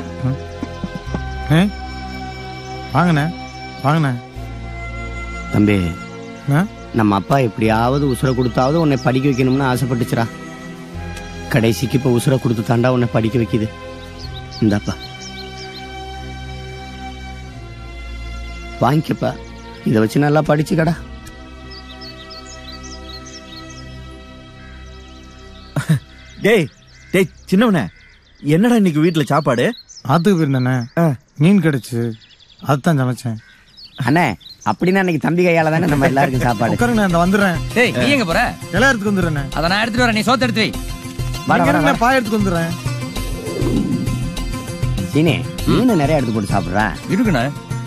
Speaker 6: வாங்கண்ணே வாங்கண்ணே.
Speaker 4: தம்பி, நம்ம அப்பா எப்படியாவது உசுரை கொடுத்தாவது உன்னை படிக்க வைக்கணும்னு ஆசைப்பட்டுச்சுரா. கடைசிக்கு இப்ப உசுரை கொடுத்து தாண்டா உன்னை படிக்க வைக்குது. இந்தாப்பா வாங்கிக்கப்பா, இதை வச்சு நல்லா படிச்சுக்கடா.
Speaker 1: டேய் டேய் சின்னவனே, என்னடா இன்னைக்கு வீட்டுல சாப்பாடு?
Speaker 6: ஆத்துக்கு போயிருந்தேண்ணே, மீன் கிடைச்சு அதுதான் சமைச்சேன்.
Speaker 4: அண்ணே, அப்படின்னா இன்னைக்கு தம்பி கையால தானே நம்ம எல்லாருக்கும் சாப்பாடு.
Speaker 6: உட்காருங்க, நான் வந்துடுறேன்.
Speaker 17: டேய், நீ எங்க போற?
Speaker 6: எல்லாம் எடுத்துக்கு வந்துடுறேன்.
Speaker 17: அத நான் எடுத்துட்டு வரேன், நீ சோத்து எடுத்து வை.
Speaker 6: நான் பாய் எடுத்துக்கு வந்துடுறேன்.
Speaker 4: சீனே, மீன் நிறைய எடுத்து போட்டு சாப்பிடுறா.
Speaker 17: இருக்குண்ணே.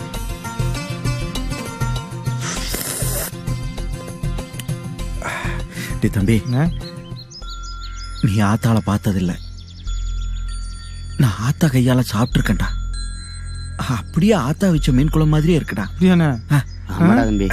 Speaker 1: டேய் தம்பி, நீ ஆத்தால பார்த்ததில்ல, நான் ஆத்தா கையால சாப்பிட்டுருக்கேன்டா. அப்படியே ஆத்தா வச்ச மீன் குளம் மாதிரியே இருக்குடா.
Speaker 4: ஆமாடா தம்பி,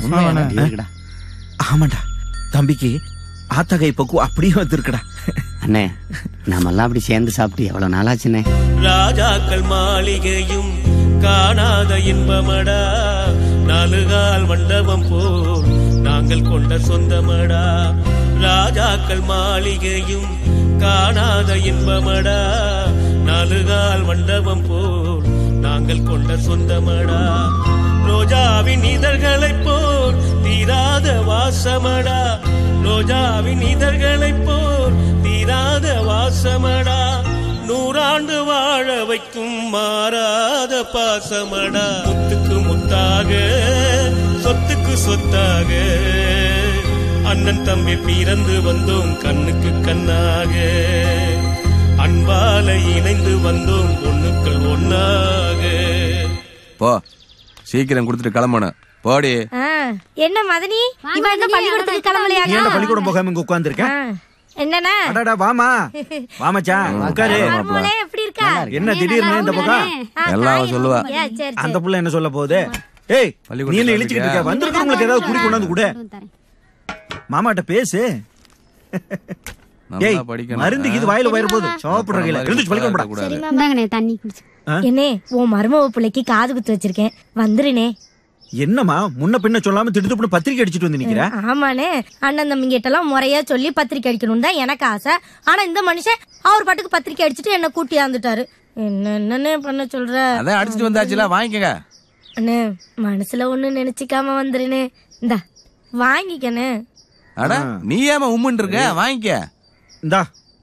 Speaker 1: ஆமாண்டா தம்பிக்கு ஆத்தா கை பக்குவம் அப்படியே வந்திருக்குடா.
Speaker 4: அண்ணே, நாமெல்லாம் அப்படி சேர்ந்து சாப்பிட்டு எவ்வளவு நாளாச்சுண்ணே.
Speaker 11: ராஜாக்கள் மாளிகையும் காணாத இன்பமடா, 4 கால் மண்டபம் போல் நாங்கள் கொண்ட சொந்தமடா. ராஜாக்கள் மாளிகையும் காணாத இன்பமடா, 4 கால் மண்டபம் போல் நாங்கள் கொண்ட சொந்தமடா. ரோஜாவின் இதழ்களைப் போல் தீராத வாசமடா, ரோஜாவின் இதழ்களைப் போல் தீராத வாசமடா. 100 ஆண்டு வாழ வைக்கும் மாறாத பாசமடா. முத்துக்கு முத்தாக, சொத்துக்கு சொத்தாக, அண்ணன் தம்பி பிறந்து வந்தோம் கண்ணுக்கு கண்ணாக. அன்பால இணைந்து வந்தோம் ஒண்ணுக்கள் ஒன்னாக.
Speaker 16: போ, சீக்கிரம் கொடுத்துட்டு கிளம்பணும். போடி.
Speaker 12: என்ன மதனி, இவன் என்ன பள்ளிக்கூடத்துக்கு கிளம்பலையா?
Speaker 1: நீ என்ன பள்ளிக்கூடம் போகாம இங்க உட்கார்ந்திருக்க?
Speaker 12: என்னண்ணா?
Speaker 1: அடடா, வாமா வாமச்சான், உட்காரு.
Speaker 12: எப்படி இருக்கா?
Speaker 1: என்ன திடீர்னு இந்த பக்கம்?
Speaker 16: எல்லாம் சொல்லுவா.
Speaker 1: அந்த புள்ள என்ன சொல்ல போகுது? ஏய், நீ என்ன இழிச்சிட்டு இருக்க? வந்திருக்கவங்களுக்கு ஏதாவது குடி கொண்டாந்து கூட மாமாட்ட பேசு. ஏய், மருந்து இது வாயில வயிறு போகுது, சாப்பிடுற கையில எழுந்துச்சு பள்ளிக்கூடம் போடா.
Speaker 13: தண்ணி குடிச்சு.
Speaker 12: என்னே, உன் மருமவ பிள்ளைக்கு காது குத்து வச்சிருக்கேன், வந்துருனே.
Speaker 1: என்னமா முன்ன பின்ன சொல்லாம திடுத்து பத்திரிக்கை அடிச்சிட்டு வந்து நிக்கிற?
Speaker 12: ஆமாண்ணே, அண்ணன் தம்பிங்க கிட்ட எல்லாம் முறையா சொல்லி பத்திரிக்கை அடிக்கணும் தான் எனக்கு ஆசை. ஆனா இந்த மனுஷன் அவர் பாட்டுக்கு பத்திரிக்கை அடிச்சுட்டு என்ன கூட்டி ஆந்துட்டாரு. என்னன்னு பண்ண சொல்ற?
Speaker 16: அதான் அடிச்சிட்டு வந்தாச்சுல, வாங்கிக்கங்க.
Speaker 12: அண்ணே, மனசுல ஒண்ணு நினைச்சுக்காம வந்துருனே. இந்தா வாங்கிக்கண்ணே.
Speaker 16: அட, நீ ஏமா உம்முன்னு இருக்க? வாங்கிக்க.
Speaker 1: இந்தா.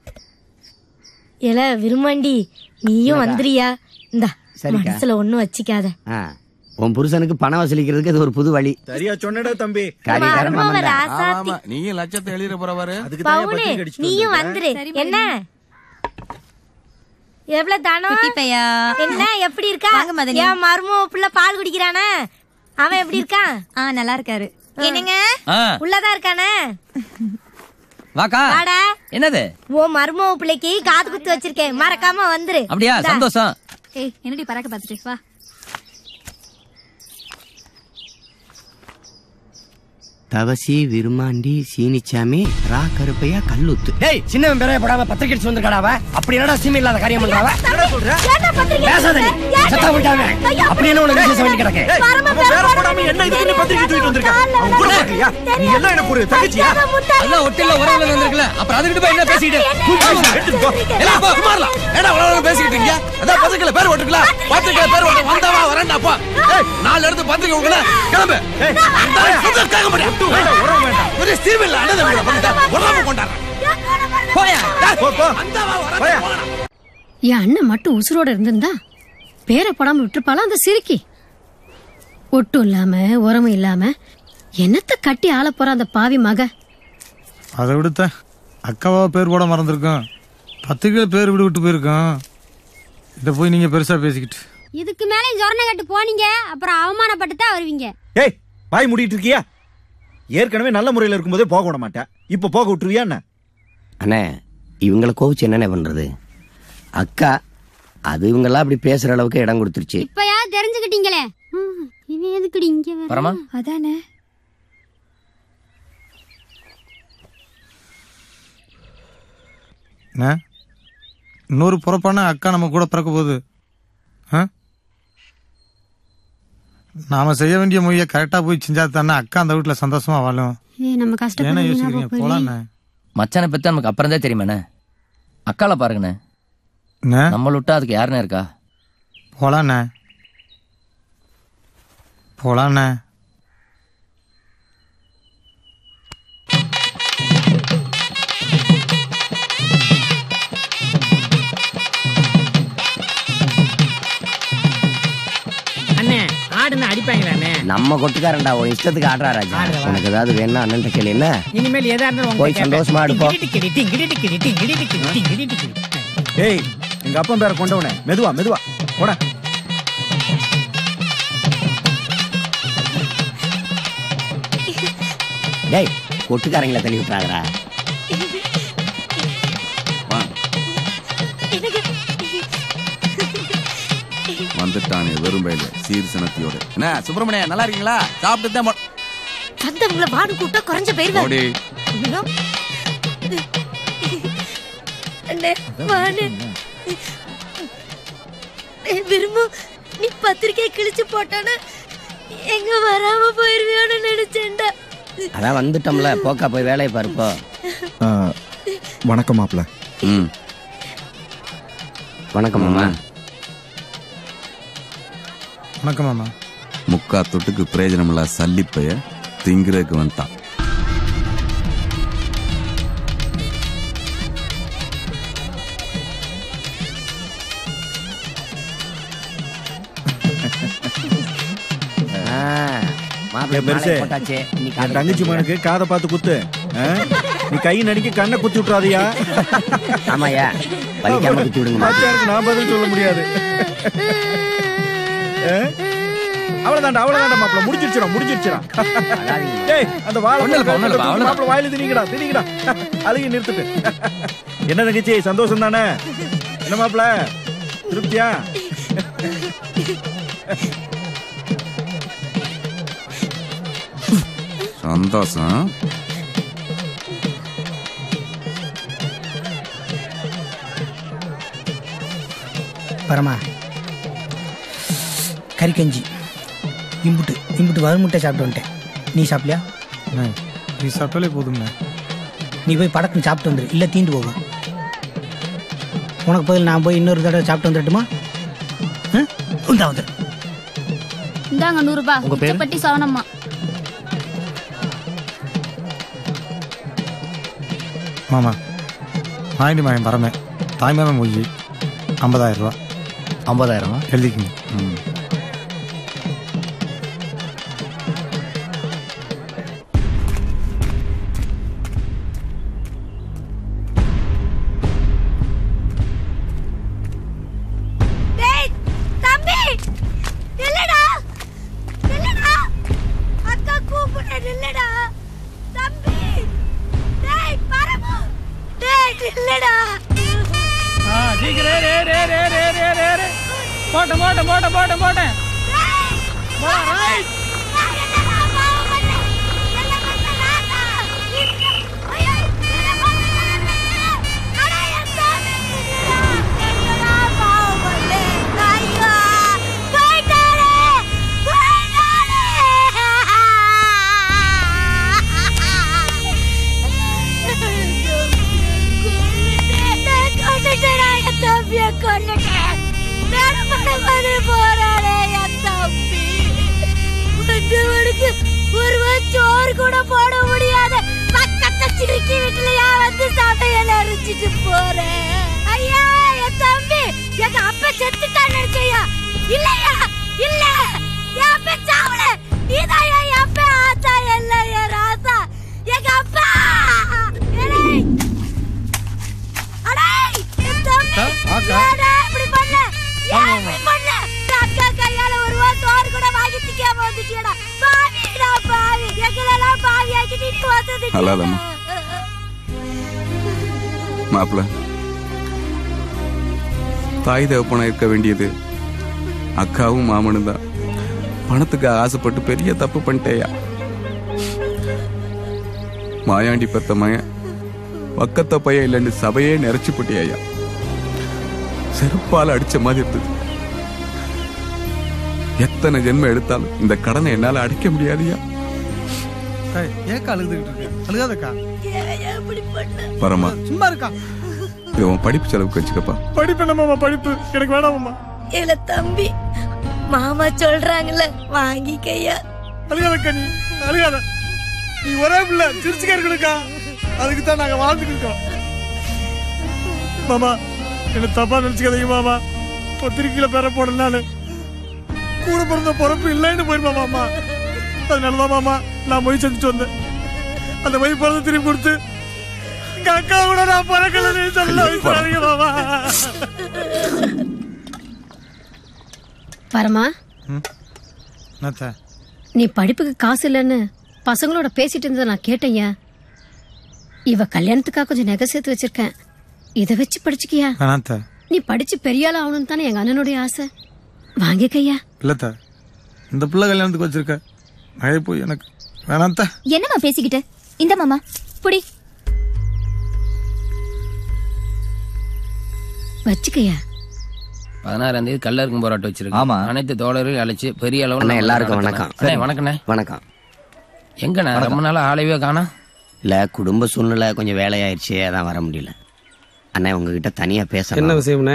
Speaker 12: ஏல விரும்மாண்டி, நீயும் வந்துறியா? இந்தா,
Speaker 4: சரிக்கா.
Speaker 12: மனசுல ஒண்ணும் வச்சுக்காத.
Speaker 4: உன் புருஷனுக்கு பணம் வசூலிக்கிறதுக்கு இது ஒரு புது வழி.
Speaker 1: சரியா சொன்னடா தம்பி.
Speaker 16: நீயும் லட்சத்தை எழுதிட போறவாரு.
Speaker 12: பவுனு, நீயும் வந்துரு. என்ன எவ்வளவு தானம்? என்ன எப்படி இருக்கா? என் மருமக புள்ள பால் குடிக்கிறானே, அவன் எப்படி இருக்கான்?
Speaker 3: நல்லா இருக்காரு.
Speaker 12: என்னங்க, உள்ளதான் இருக்கானே?
Speaker 17: வாக்கா. என்னது?
Speaker 12: உன் மருமக பிள்ளைக்கு காது குத்து வச்சிருக்கேன், மறக்காம வந்துரு.
Speaker 17: அப்படியா? சந்தோஷம்.
Speaker 7: ஏய், என்னடி பறக்க பாத்துட்டு வா.
Speaker 4: தவசி விருமாண்டி சீனிச்சாமி ரா கருப்பையா கல்லுத்து. டேய் சின்னவன் பேரைய போடாம பத்திரிக்கை அடிச்சு வந்திருக்காடாவ. அப்படி என்னடா சீமை இல்லாத காரியம் பண்றாவ? என்ன சொல்ற? பேசாத நீ. சத்தா விட்டாங்க. அப்படி என்ன உனக்கு விசேஷம் வேண்டி கிடக்கு?
Speaker 1: பேர போடாம என்ன இதுன்னு பத்திரிக்கை தூக்கிட்டு வந்திருக்க? அவன் கூட பாக்கறியா? நீ எல்லாம் என்ன புரிய தங்கச்சியா?
Speaker 8: அதான் ஒட்டில உறவுல வந்திருக்கல. அப்புறம் அதுக்கிட்ட போய் என்ன பேசிட்டு?
Speaker 1: எடுத்து போ.
Speaker 16: எல்லாம் போ சும்மாறல. ஏடா உலகம் பேசிட்டு இருக்கீங்க? அதான் பத்திரிக்கையில பேர் ஓட்டுக்கல. பத்திரிக்கையில பேர் ஓட்டு வந்தவா வரேன்டா போ. ஏய் நாலு எடுத்து பத்திரிக்கை உங்கள கிளம்பு. ஏய் அந்த கேட்க மாட்டேன்.
Speaker 1: உறவு வேண்டாம்.
Speaker 16: ஒரு ஸ்டீவ் இல்ல அண்ணன் தம்பியோட பண்ணிட்டா உறவு கொண்டாடுறேன்.
Speaker 4: போயா.
Speaker 1: போ போ.
Speaker 16: வந்தவா வரேன்டா.
Speaker 12: என் அண்ணன் மட்டும் உசுரோட இருந்திருந்தா பேரை போடாம விட்டுருப்பாளா அந்த சிரிக்கி? ஒட்டும் இல்லாம உரமும் இல்லாம என்னத்த கட்டி ஆள போற அந்த பாவி மக.
Speaker 6: அதை விடுத்த அக்காவா பேர் போட மறந்துருக்கோம். பத்திரிக்கை பேர் விட்டு போயிருக்கோம். இதை போய் நீங்க பெருசா பேசிக்கிட்டு
Speaker 13: இதுக்கு மேலே சொரணை கட்டு போனீங்க அப்புறம் அவமானப்பட்டு தான் வருவீங்க.
Speaker 1: ஏய் வாய் மூடிட்டு இருக்கியா? ஏற்கனவே நல்ல முறையில் இருக்கும்போதே போக விட மாட்டேன். இப்ப போக விட்டுருவியா என்ன?
Speaker 4: அண்ணே இவங்களை கோவிச்சு என்னென்ன பண்றது? அக்கா அது இவங்கெல்லாம் அப்படி பேசுற அளவுக்கு இடம் கொடுத்துருச்சு.
Speaker 13: இப்ப யாரும் தெரிஞ்சுக்கிட்டீங்களே. இவன் எதுக்குடி இங்க
Speaker 8: பரமா?
Speaker 3: அதானே.
Speaker 6: இன்னொரு பொறப்பான அக்கா நம்ம கூட பிறக்க போகுது. நாம செய்ய வேண்டிய மொழியை கரெக்டா போய் செஞ்சா தானே அக்கா அந்த வீட்டுல சந்தோஷமா வாழும்.
Speaker 13: நம்ம
Speaker 6: என்ன
Speaker 13: கஷ்டப்பட்டு
Speaker 6: யோசிக்கிறீங்க? போலாம்
Speaker 8: மச்சானை பத்தி நமக்கு அப்புறம் தான் தெரியுமாண்ணே. அக்கால பாருங்கண்ணே. நம்மள விட்டா அதுக்கு யாருண்ணே இருக்கா?
Speaker 6: போலாண்ணே போலாண்ணே.
Speaker 4: அடிப்பாங்களே. நம்ம கொட்டுக்காரன்டா உன் இஷ்டத்துக்கு ஆடுறா ராஜா. உனக்கு ஏதாவது வேணா அண்ணன் கேளு. என்ன
Speaker 2: இனிமேல் எதா இருந்தாலும்
Speaker 4: போய் சந்தோஷமா எடுப்போம்.
Speaker 1: ஏய் எங்க அப்பன் பேரை கொண்டவனே மெதுவா மெதுவா போட.
Speaker 4: டேய் கொட்டுக்காரங்களை தள்ளி விட்டுறாங்கடா.
Speaker 16: வந்துட்டானே வெறும் பயில சீர்சனத்தியோட. என்ன சுப்பிரமணியா நல்லா இருக்கீங்களா? சாப்பிட்டு தான்
Speaker 12: வந்தவங்கள வாடு கூட்டா குறைஞ்ச போயிருவாங்க.
Speaker 19: விரும்பு நீ பத்திரிக்கை கிழிச்சு போட்டானு எங்க வராம போயிருவியோன்னு நினைச்சேன்டா.
Speaker 4: அதான் வந்துட்டோம்ல போக்கா போய் வேலையை பாருப்போ.
Speaker 1: வணக்கம் மாப்ள.
Speaker 4: வணக்கம் மாமா.
Speaker 6: வணக்கம் மாமா.
Speaker 16: முக்கா தொட்டுக்கு பிரயோஜனம் இல்ல சல்லிப்பைய திங்கிறதுக்கு வந்துட்டான்.
Speaker 1: தங்கச்சி மனுக்கு காதை பார்த்து குத்து. நீ கை நடிக்க கண்ணை குத்தி விட்டுறாதியா?
Speaker 4: ஆமாயா பலிக்காம குத்தி விடுங்க.
Speaker 1: நான் பதில் சொல்ல முடியாது. அவ்வளவுதான்டா அவ்வளவுதான்டா மாப்பிள்ள. முடிச்சிருச்சுடா. ஏய் அந்த மாப்பிள்ள வாயில திணிங்கடா. அழுகி நிறுத்துட்டு. என்ன தங்கச்சி சந்தோஷம் தானே? என்ன மாப்பிள்ள திருப்தியா?
Speaker 16: சந்தோஷம்.
Speaker 2: பரமா கறிக்கஞ்சி இம்புட்டு வறுமுட்டை சாப்பிட்டு வந்துட்டேன். நீ சாப்பிடலையா?
Speaker 6: நீ சாப்பிட்டாலே போதுங்க.
Speaker 2: நீ போய் படத்துன்னு சாப்பிட்டு வந்துடு, இல்லை தீண்டு போகும். உனக்கு பதில் நான் போய் இன்னொரு தடவை சாப்பிட்டு வந்துடட்டுமா? வந்துடு.
Speaker 7: இந்தாங்க 100 ரூபாய். உச்சப்பட்டி சவனம்மா.
Speaker 6: மாமா வாங்கிட்டு மாயன் பரமே தாய்மாமன் மொழி 50,000 ரூபா.
Speaker 8: 50,000
Speaker 6: எழுதிக்குங்க.
Speaker 2: போட்டேன்.
Speaker 9: தம்பிய கொன்னுட்டேன். நடுமணி போறானே என் தம்பி. மண்டவனுக்கு ஒரு சோறு கூட போட முடியாத பக்கத்து சிறுக்கி வீட்டுலயா வந்து சமையல் அரைச்சிட்டு போறேன். ஐயா என் தம்பி எங்க அப்பா செத்துட்டான்னு நினைச்சையா? இல்லையா இல்ல, என் அப்பா சாவல. நீதான் என் அப்பா ஆத்தா இல்ல என் ராசா எங்க அப்பா. என் தம்பி இப்படி பண்ண இப்படி பண்ண அக்கா கையால ஒரு சோறு கூட வாங்கி திக்காம வந்துட்டியடா. பாவிடா பாவி, எங்களெல்லாம் பாவி ஆக்கிட்டு நீ வந்துட்டு
Speaker 14: அல்லாதம்மா மாப்பிள்ள, தாய் தகப்பனா இருக்க வேண்டியது அக்காவும் மாமனும் தான். பணத்துக்கு ஆசைப்பட்டு பெரிய தப்பு பண்ணிட்டேயா. மாயாண்டி பெத்த மயன் பக்கத்த பையன் இல்லைன்னு சபையே நிறைச்சு போட்டியா. செருப்பால் அடிச்ச மாதிரி இருந்தது. எத்தனை ஜென்மம் எடுத்தாலும் இந்த கடனை என்னால அடைக்க முடியாதியா.
Speaker 21: ஏக்கா அழுதுகிட்டு இருக்க? அழுகாதக்கா.
Speaker 14: வரமா
Speaker 21: சும்மா இருக்கா?
Speaker 14: இது உன் படிப்பு செலவுக்கு வச்சுக்கப்பா.
Speaker 21: படிப்பு என்னமாமா? படிப்பு எனக்கு வேணாமாமா.
Speaker 9: இல்ல தம்பி, மாமா சொல்றாங்கல்ல வாங்கிக்கையா.
Speaker 21: அழுகாதக்கா, நீ அழுகாத. நீ ஒரே பிள்ளை சிரிச்சுக்க இருக்கணுக்கா. அதுக்கு தான் நாங்க வாழ்ந்துட்டு இருக்கோம். மாமா என்ன தப்பா நினைச்சுக்காதீங்க மாமா. பத்திரிக்கையில பேர போடனால கூட பிறந்த பொறுப்பு இல்லைன்னு போயிருமா மாமா. அதனாலதான் மாமா நான் மொய் செஞ்சுட்டு வந்தேன். அந்த மொய் பிறந்த திரும்பி கொடுத்து எங்க அக்கா கூட நான் பிறக்கலன்னு சொல்ல வைக்கிறாங்க மாமா.
Speaker 12: பரமா, நீ படிப்புக்கு காசு இல்லைன்னு பசங்களோட பேசிட்டு இருந்ததை நான் கேட்டேங்க. இவ கல்யாணத்துக்காக கொஞ்சம் நகை சேர்த்து வச்சிருக்கேன், இதை வச்சு படிச்சுக்கியா. நீ படிச்சு பெரிய ஆள் ஆகணும்னு தானே எங்க அண்ணனுடைய ஆசை. வாங்கிக்கையா.
Speaker 21: இல்லத்த, இந்த பிள்ளை கல்யாணத்துக்கு வச்சிருக்க நகை போய் எனக்கு வேணாத்த.
Speaker 7: என்னம்மா பேசிக்கிட்டு? இந்த மாமா புடி
Speaker 12: வச்சுக்கையா.
Speaker 17: 16ஆம் தேதி கல்லறுக்கும் போராட்டம் வச்சிருக்கு. ஆமா, அனைத்து தோழரையும் அழைச்சு பெரிய அளவு.
Speaker 4: எல்லாருக்கும் வணக்கம்.
Speaker 17: வணக்கண்ணே.
Speaker 4: வணக்கம்.
Speaker 17: எங்கண்ணா ரொம்ப நாளா ஆளையவே காணோம்?
Speaker 4: இல்ல, குடும்ப சூழ்நிலை கொஞ்சம் வேலையாயிருச்சு, அதான் வர முடியல. அண்ணா உங்ககிட்ட தனியா பேச.
Speaker 21: என்ன விஷயம்ண்ணே?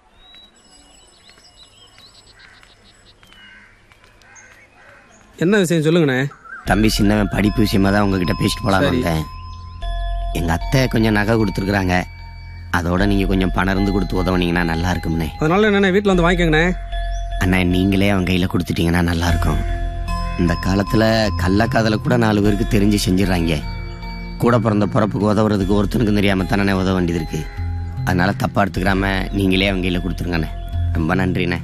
Speaker 21: என்ன விஷயம் சொல்லுங்கண்ணே.
Speaker 4: தம்பி சின்னவன் படிப்பு விஷயமா தான் உங்ககிட்ட பேசிட்டு போலாம் வந்தேன். எங்க அத்தை கொஞ்சம் நகை கொடுத்துருக்குறாங்க, அதோட நீங்க கொஞ்சம் பணம் இருந்து கொடுத்து உதவுனீங்கன்னா நல்லா இருக்கும்ண்ணே.
Speaker 21: அதனால என்ன வீட்டுல வந்து வாங்கிக்கோங்கண்ணே.
Speaker 4: அண்ணா நீங்களே அவன் கையில கொடுத்துட்டீங்கன்னா நல்லா இருக்கும். இந்த காலத்துல கள்ளக்காதல கூட 4 பேருக்கு தெரிஞ்சு செஞ்சிடறாங்க. கூட பிறந்த பிறப்புக்கு உதவுறதுக்கு ஒருத்தனுக்கு தெரியாம தானே உதவ வேண்டியது இருக்கு. அதனால தப்பா எடுத்துக்கிறாம நீங்களே அவங்க கையில கொடுத்துருங்கண்ணே. ரொம்ப நன்றிண்ணே.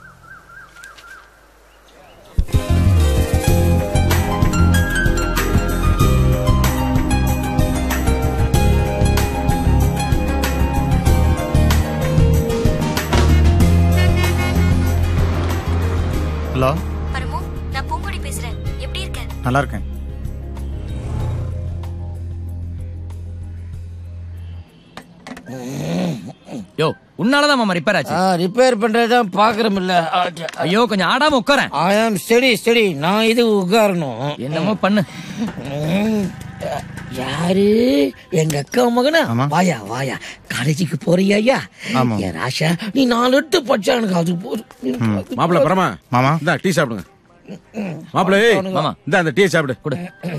Speaker 21: ஹலோ
Speaker 19: பரமு, நான் பூங்கொடி பேசுறேன். எப்படி இருக்க?
Speaker 21: நல்லா இருக்கேன்.
Speaker 8: யோ உன்னாலதான் மாமா ரிப்பேர் ஆச்சு.
Speaker 23: ரிப்பேர் பண்றதுதான் பாக்குறோம் இல்ல.
Speaker 8: ஐயோ கொஞ்சம் ஆடாம உட்காரேன்.
Speaker 23: ஐ ஆம் ஸ்டடி. நான் இது உட்காரணும்.
Speaker 8: என்னமோ பண்ணு.
Speaker 23: யாரு? எங்க அக்கா மகனா? வாயா வாயா, காலேஜுக்கு போறியா? என் ராஷா, நீ 4 8 படிச்சா எனக்கு அது போதும்.
Speaker 18: மாப்பிள்ள பரமா மாமா இந்த டீ சாப்பிடுங்க. மாப்பிள்ள மாமா இந்த அந்த டீ சாப்பிடு. கொடு.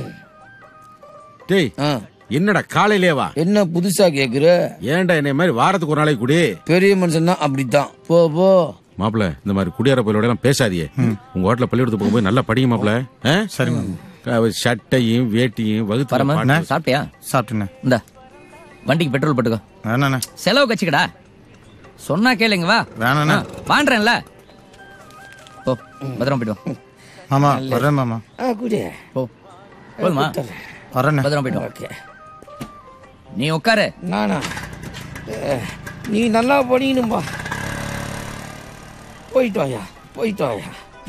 Speaker 18: டேய் என்னடா காலையிலே வா?
Speaker 23: என்ன புதுசா கேக்குற?
Speaker 18: ஏன்டா என்ன மாதிரி வாரத்துக்கு ஒரு நாளைக்கு குடி.
Speaker 23: பெரிய மனுஷன் தான் அப்படித்தான். போ போ.
Speaker 18: மாப்பிள்ள இந்த மாதிரி குடியார பயிலோட எல்லாம் பேசாதியே. உங்க ஹோட்டல பள்ளிக்கூடத்துக்கு போகும்போது நல்லா படிங்க மாப்பிள்ள. சரி. சட்டையும் வேட்டியும் வகுத்து
Speaker 8: சாப்பிட்டியா?
Speaker 21: சாப்பிட்டேன்.
Speaker 8: இந்த வண்டிக்கு பெட்ரோல் போட்டுக்கோ. செலவு கட்சிக்கடா. சொன்னா கேளுங்க. வா
Speaker 21: வேணா
Speaker 8: வாண்டேன்ல. ஓ பத்திரம் போயிட்டு.
Speaker 21: மாமா வரேன். மாமா
Speaker 8: போ. போதுமா?
Speaker 21: வரேன்.
Speaker 8: பத்திரம் போயிட்டு. ஓகே நீ உட்காரு.
Speaker 23: நானா? நீ நல்லா படிக்கணும்பா. போயிட்டு வாயா, போயிட்டு வாயா.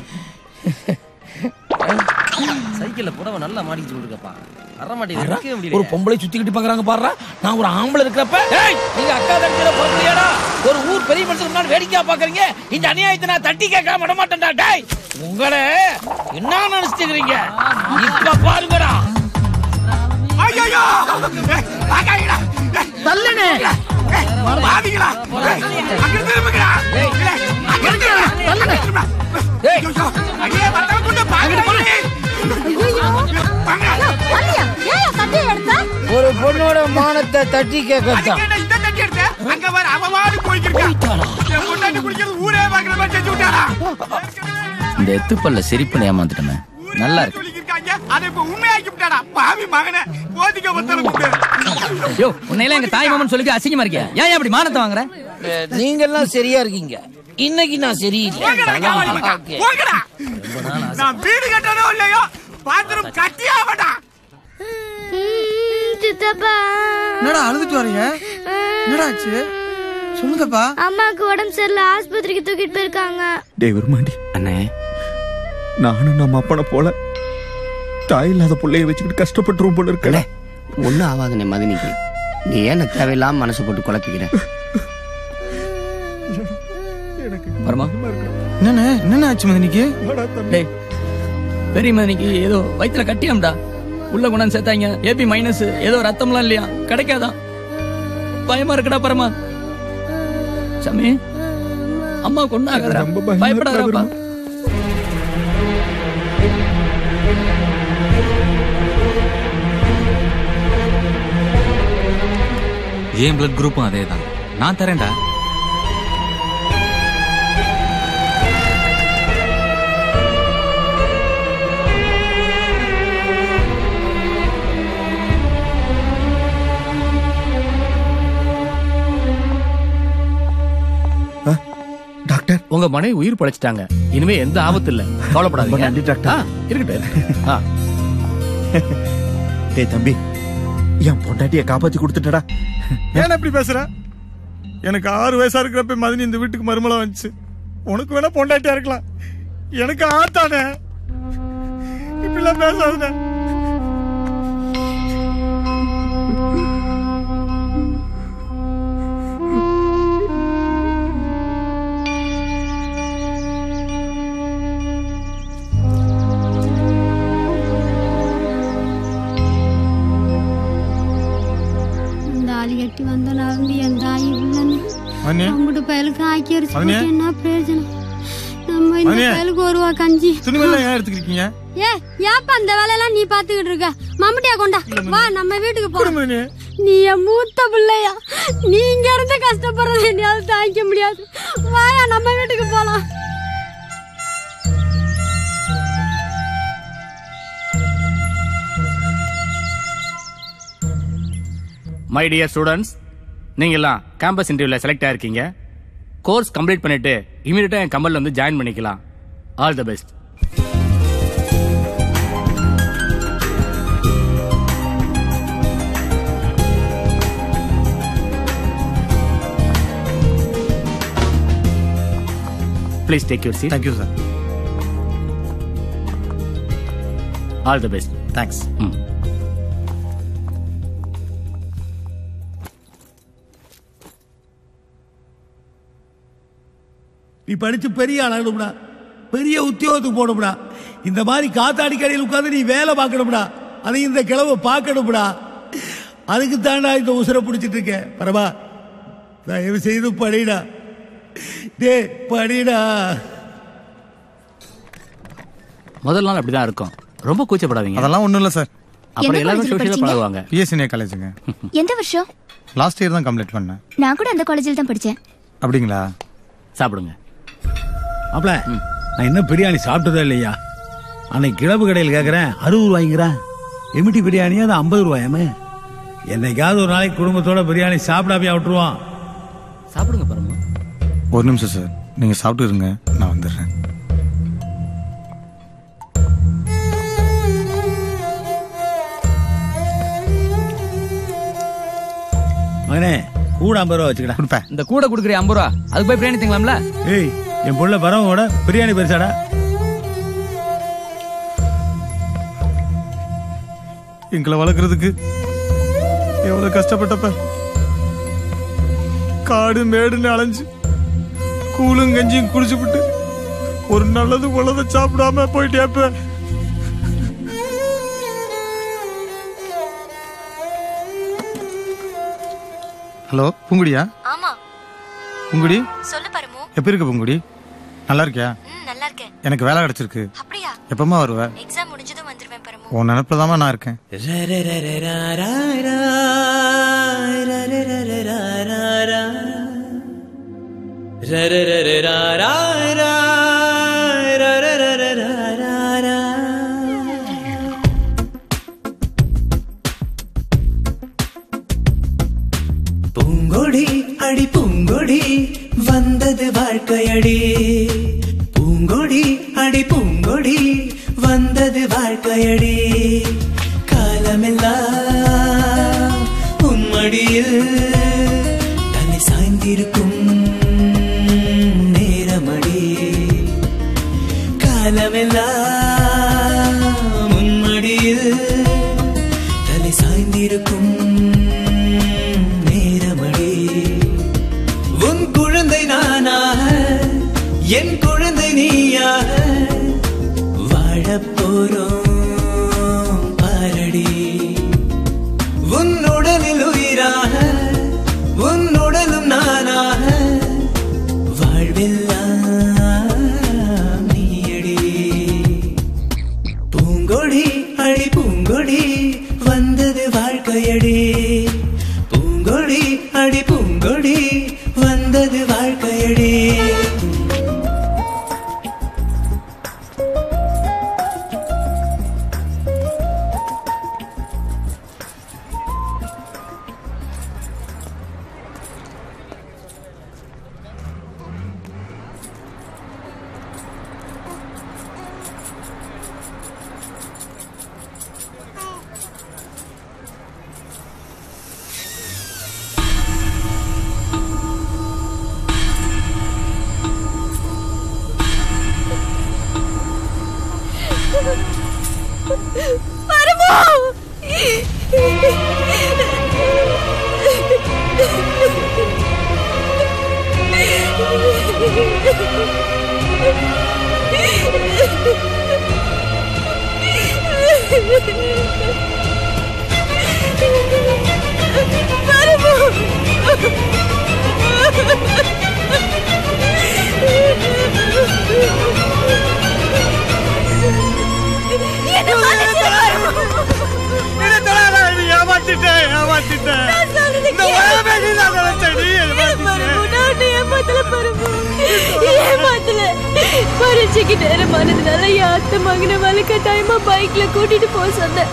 Speaker 8: சைக்கிள்ல புடவை நல்லா மாட்டிக்கிட்டு இருக்கப்பா.
Speaker 23: ஒரு பொம்பளை சுத்திக்கிட்டு பாக்குறாங்க பாரு. நான் ஒரு ஆம்பளை இருக்கிறப்ப நீங்க அக்கா தட்டில பொறுக்கலையாடா? ஒரு ஊர் பெரிய மனுஷன் முன்னாடி வேடிக்கையா பாக்குறீங்க. இந்த அநியாயத்தை நான் தட்டி கேட்க விட மாட்டேன்டா. டேய் உங்களை என்ன நினைச்சுக்கிறீங்க? இப்ப பாருங்கடா.
Speaker 21: தள்ளுனே
Speaker 5: பாவிங்களா அங்க திரும்புங்கடா அங்க திரும்புங்கடா ஏய் அடியே வத்தல கொண்டு பாவிங்களா
Speaker 23: ஒரு பொண்ணோட மானத்தை தட்டி கேட்கத்தான்
Speaker 5: இந்த தட்டி எடுத்த அங்க வர அவமானு போயிட்டானா என் பொண்டாட்டி குடிக்கிறது ஊரே பாக்குற மாதிரி செஞ்சு விட்டானா
Speaker 8: இந்த எத்துப்பல்ல சிரிப்பு ஏமாந்துட்டமே நல்லா இருக்கு
Speaker 5: அதை இப்ப உண்மையாக்கி விட்டாடா பாவி மகனே போதிக்க வத்தல
Speaker 8: யோ உன்னையெல்லாம் எங்க தாய் மாமன் சொல்லி அசிங்கமா இருக்கியா ஏன் அப்படி மானத்தை வாங்குற
Speaker 23: நீங்க எல்லாம் சரியா இருக்கீங்க இன்னைக்கு நான் சரியில்லை
Speaker 5: நான் வீடு கட்டணும் இல்லையோ பாத்ரூம் கட்டியாவடா
Speaker 9: சித்தப்பா
Speaker 21: என்னடா அழுதுட்டு வரீங்க என்னடா ஆச்சு சொல்லுங்கப்பா
Speaker 9: அம்மாக்கு உடம்பு சரியில்லை ஆஸ்பத்திரிக்கு தூக்கிட்டு போயிருக்காங்க
Speaker 1: டேய் வருமாண்டி
Speaker 4: அண்ணே
Speaker 1: நானும் நம்ம அப்பனை போல தாய் இல்லாத பிள்ளைய வச்சுக்கிட்டு கஷ்டப்பட்டுருவோம் போல இருக்கல
Speaker 4: ஒன்னும் ஆகாதுண்ணே மதினிக்கு நீ ஏன் தேவையில்லாம மனசு போட்டு குழப்பிக்கிற
Speaker 8: வரமா
Speaker 21: என்ன ஆச்சு மதினிக்கு
Speaker 8: டேய் பெரிய மதினிக்கு ஏதோ வயித்துல கட்டியாம்டா உள்ள கொண்டாந்து சேர்த்தாங்க ஏபி மைனஸ் ஏதோ ரத்தம்லாம் இல்லையா கிடைக்காதான் பயமா இருக்குடா பரமா சாமி அம்மா கொண்டாங்க பயப்படாதப்பா
Speaker 15: ஏன் பிளட் குரூப்பும் அதே தான் நான் தரேன்டா
Speaker 17: டாக்டர் உங்க மனைவி உயிர் பழைச்சிட்டாங்க இனிமே எந்த ஆபத்து இல்ல கவலைப்படாதீங்க
Speaker 1: நன்றி டாக்டர்
Speaker 17: இருக்கட்டும்
Speaker 1: டேய் தம்பி என் பொண்டாட்டியை காப்பாத்தி கொடுத்துட்டடா
Speaker 21: ஏன் இப்படி பேசுற எனக்கு 6 வயசா இருக்கிறப்ப மதினி இந்த வீட்டுக்கு மருமலா வந்துச்சு உனக்கு வேணா பொண்டாட்டியா இருக்கலாம் எனக்கு ஆத்தானே இப்படிலாம் பேசாதுனே
Speaker 13: கட்டி வந்த நம்பி என் தாய் இல்லன்னு பயலுக்கு ஆக்கி அரிச்சு என்ன பிரயோஜனம் நம்ம இந்த பயலுக்கு 1 ரூபா கஞ்சி
Speaker 21: துணிமெல்லாம் ஏன் எடுத்துக்கிட்டீங்க
Speaker 13: ஏப்பா அந்த வேலையெல்லாம் நீ பாத்துக்கிட்டு இருக்க மம்முட்டியா கொண்டா வா நம்ம வீட்டுக்கு போறோம் நீ என் மூத்த பிள்ளையா நீ இங்க இருந்து கஷ்டப்படுறது என்னால தாங்கிக்க முடியாது வாயா நம்ம வீட்டுக்கு போலாம்
Speaker 17: மை டியர் ஸ்டூடெண்ட்ஸ் நீங்க எல்லாம் கேம்பஸ் இன்டர்வியூல செலக்ட் ஆயிருக்கீங்க கோர்ஸ் கம்ப்ளீட் பண்ணிட்டு இமிடியேட்டா என் கம்பெனில வந்து ஜாயின் பண்ணிக்கலாம் all the best please take your seat
Speaker 21: thank you sir
Speaker 17: all the best
Speaker 21: thanks
Speaker 20: நீ படிச்சு பெரிய ஆளாகணும்டா பெரிய உத்தியோகத்துக்கு போகணும்டா இந்த மாதிரி காத்தாடி கடையில் உட்காந்து நீ வேலை பார்க்கணும்டா அதை இந்த கிழவை பார்க்கணும்டா அதுக்கு தாண்டா இந்த உசுரை பிடிச்சிட்டு இருக்கேன் பரவா தயவு செய்து படிடா டே படிடா
Speaker 17: முதல் நாள் அப்படிதான் இருக்கும் ரொம்ப கூச்சப்படாதீங்க
Speaker 21: அதெல்லாம் ஒண்ணும் இல்ல சார்
Speaker 17: அப்புறம் எல்லாரும் சோஷியலா பழகுவாங்க
Speaker 21: பிஎஸ்சி காலேஜுங்க
Speaker 7: எந்த வருஷம்
Speaker 21: லாஸ்ட் இயர் தான் கம்ப்ளீட் பண்ணேன்
Speaker 7: நான் கூட அந்த காலேஜில் தான் படிச்சேன்
Speaker 21: அப்படிங்களா
Speaker 17: சாப்பிடுங்க
Speaker 20: அப்பல நான் இன்னும் பிரியாணி சாப்பிட்டதே இல்லையா அன்னைக்கு கிழப்பு கடையில் கேட்கறேன் 60 ரூபாய்ங்கிறேன் எமிட்டி பிரியாணியா அது 50 ரூபாயாமே என்னைக்காவது ஒரு நாளைக்கு குடும்பத்தோட பிரியாணி சாப்பிடாமையா விட்டுருவான்
Speaker 17: சாப்பிடுங்க பாருங்க
Speaker 21: ஒரு நிமிஷம் சார் நீங்க சாப்பிட்டு இருங்க நான் வந்துடுறேன்
Speaker 20: மகனே கூட 50 ரூபா வச்சுக்கடா
Speaker 21: கொடுப்பேன்
Speaker 8: இந்த கூட குடுக்குற 50 ரூபா அதுக்கு போய் பிரியாணி திங்கலாம்ல
Speaker 20: ஏய் என் பொண்ணு வரவங்க கூட பிரியாணி பெருசாடா
Speaker 21: எங்களை வளர்க்கறதுக்கு எவ்வளவு கஷ்டப்பட்டப்ப காடு மேடுன்னு அலைஞ்சு கூழும் கஞ்சியும் குடிச்சுவிட்டு ஒரு நல்லது உள்ளதை சாப்பிடாம போயிட்டேப்ப
Speaker 10: ஹலோ பூங்குடியா?
Speaker 19: ஆமா.
Speaker 10: பூங்குடி
Speaker 19: சொல்லு பரமு.
Speaker 10: எப்படி இருக்க பூங்குடி? நல்லா இருக்கியா?
Speaker 19: நல்லா இருக்கேன்.
Speaker 10: எனக்கு வேலை கிடைச்சிருக்கு.
Speaker 19: அப்படியா?
Speaker 10: எப்பமா வருவ?
Speaker 19: எக்ஸாம் முடிஞ்சதும் வந்துருவேன் பரமு.
Speaker 10: உன் நினைப்புலதாமா நான் இருக்கேன்.
Speaker 11: பூங்கொடி அடி பூங்கொடி வந்தது வாழ்க்கையடி, பூங்கொடி அடி பூங்கொடி வந்தது வாழ்க்கையடி, காலமெல்லாம் உன்மடியில் தலை சாய்ந்திருக்கும் நேரமடி, காலமெல்லாம் உன்மடியில் தலை சாய்ந்திருக்கும் என் குழந்தை நீயாக வாழப்போறோம் பாரடி, உன்னுடலில் உயிராக உன்னுடலும் நானாக வாழ்வெல்லாம் நீயடி, பூங்கொடி அடி பூங்கொடி வந்தது வாழ்க்கையடி, பூங்கொடி அடி பூங்கொடி வந்தது வாழ்க்கையடி.
Speaker 9: பரீட்சைக்கு நேரமானதுனால என் அத்தை மகனை வலுக்கட்டாயமா பைக்ல கூட்டிட்டு போக சொன்னேன்.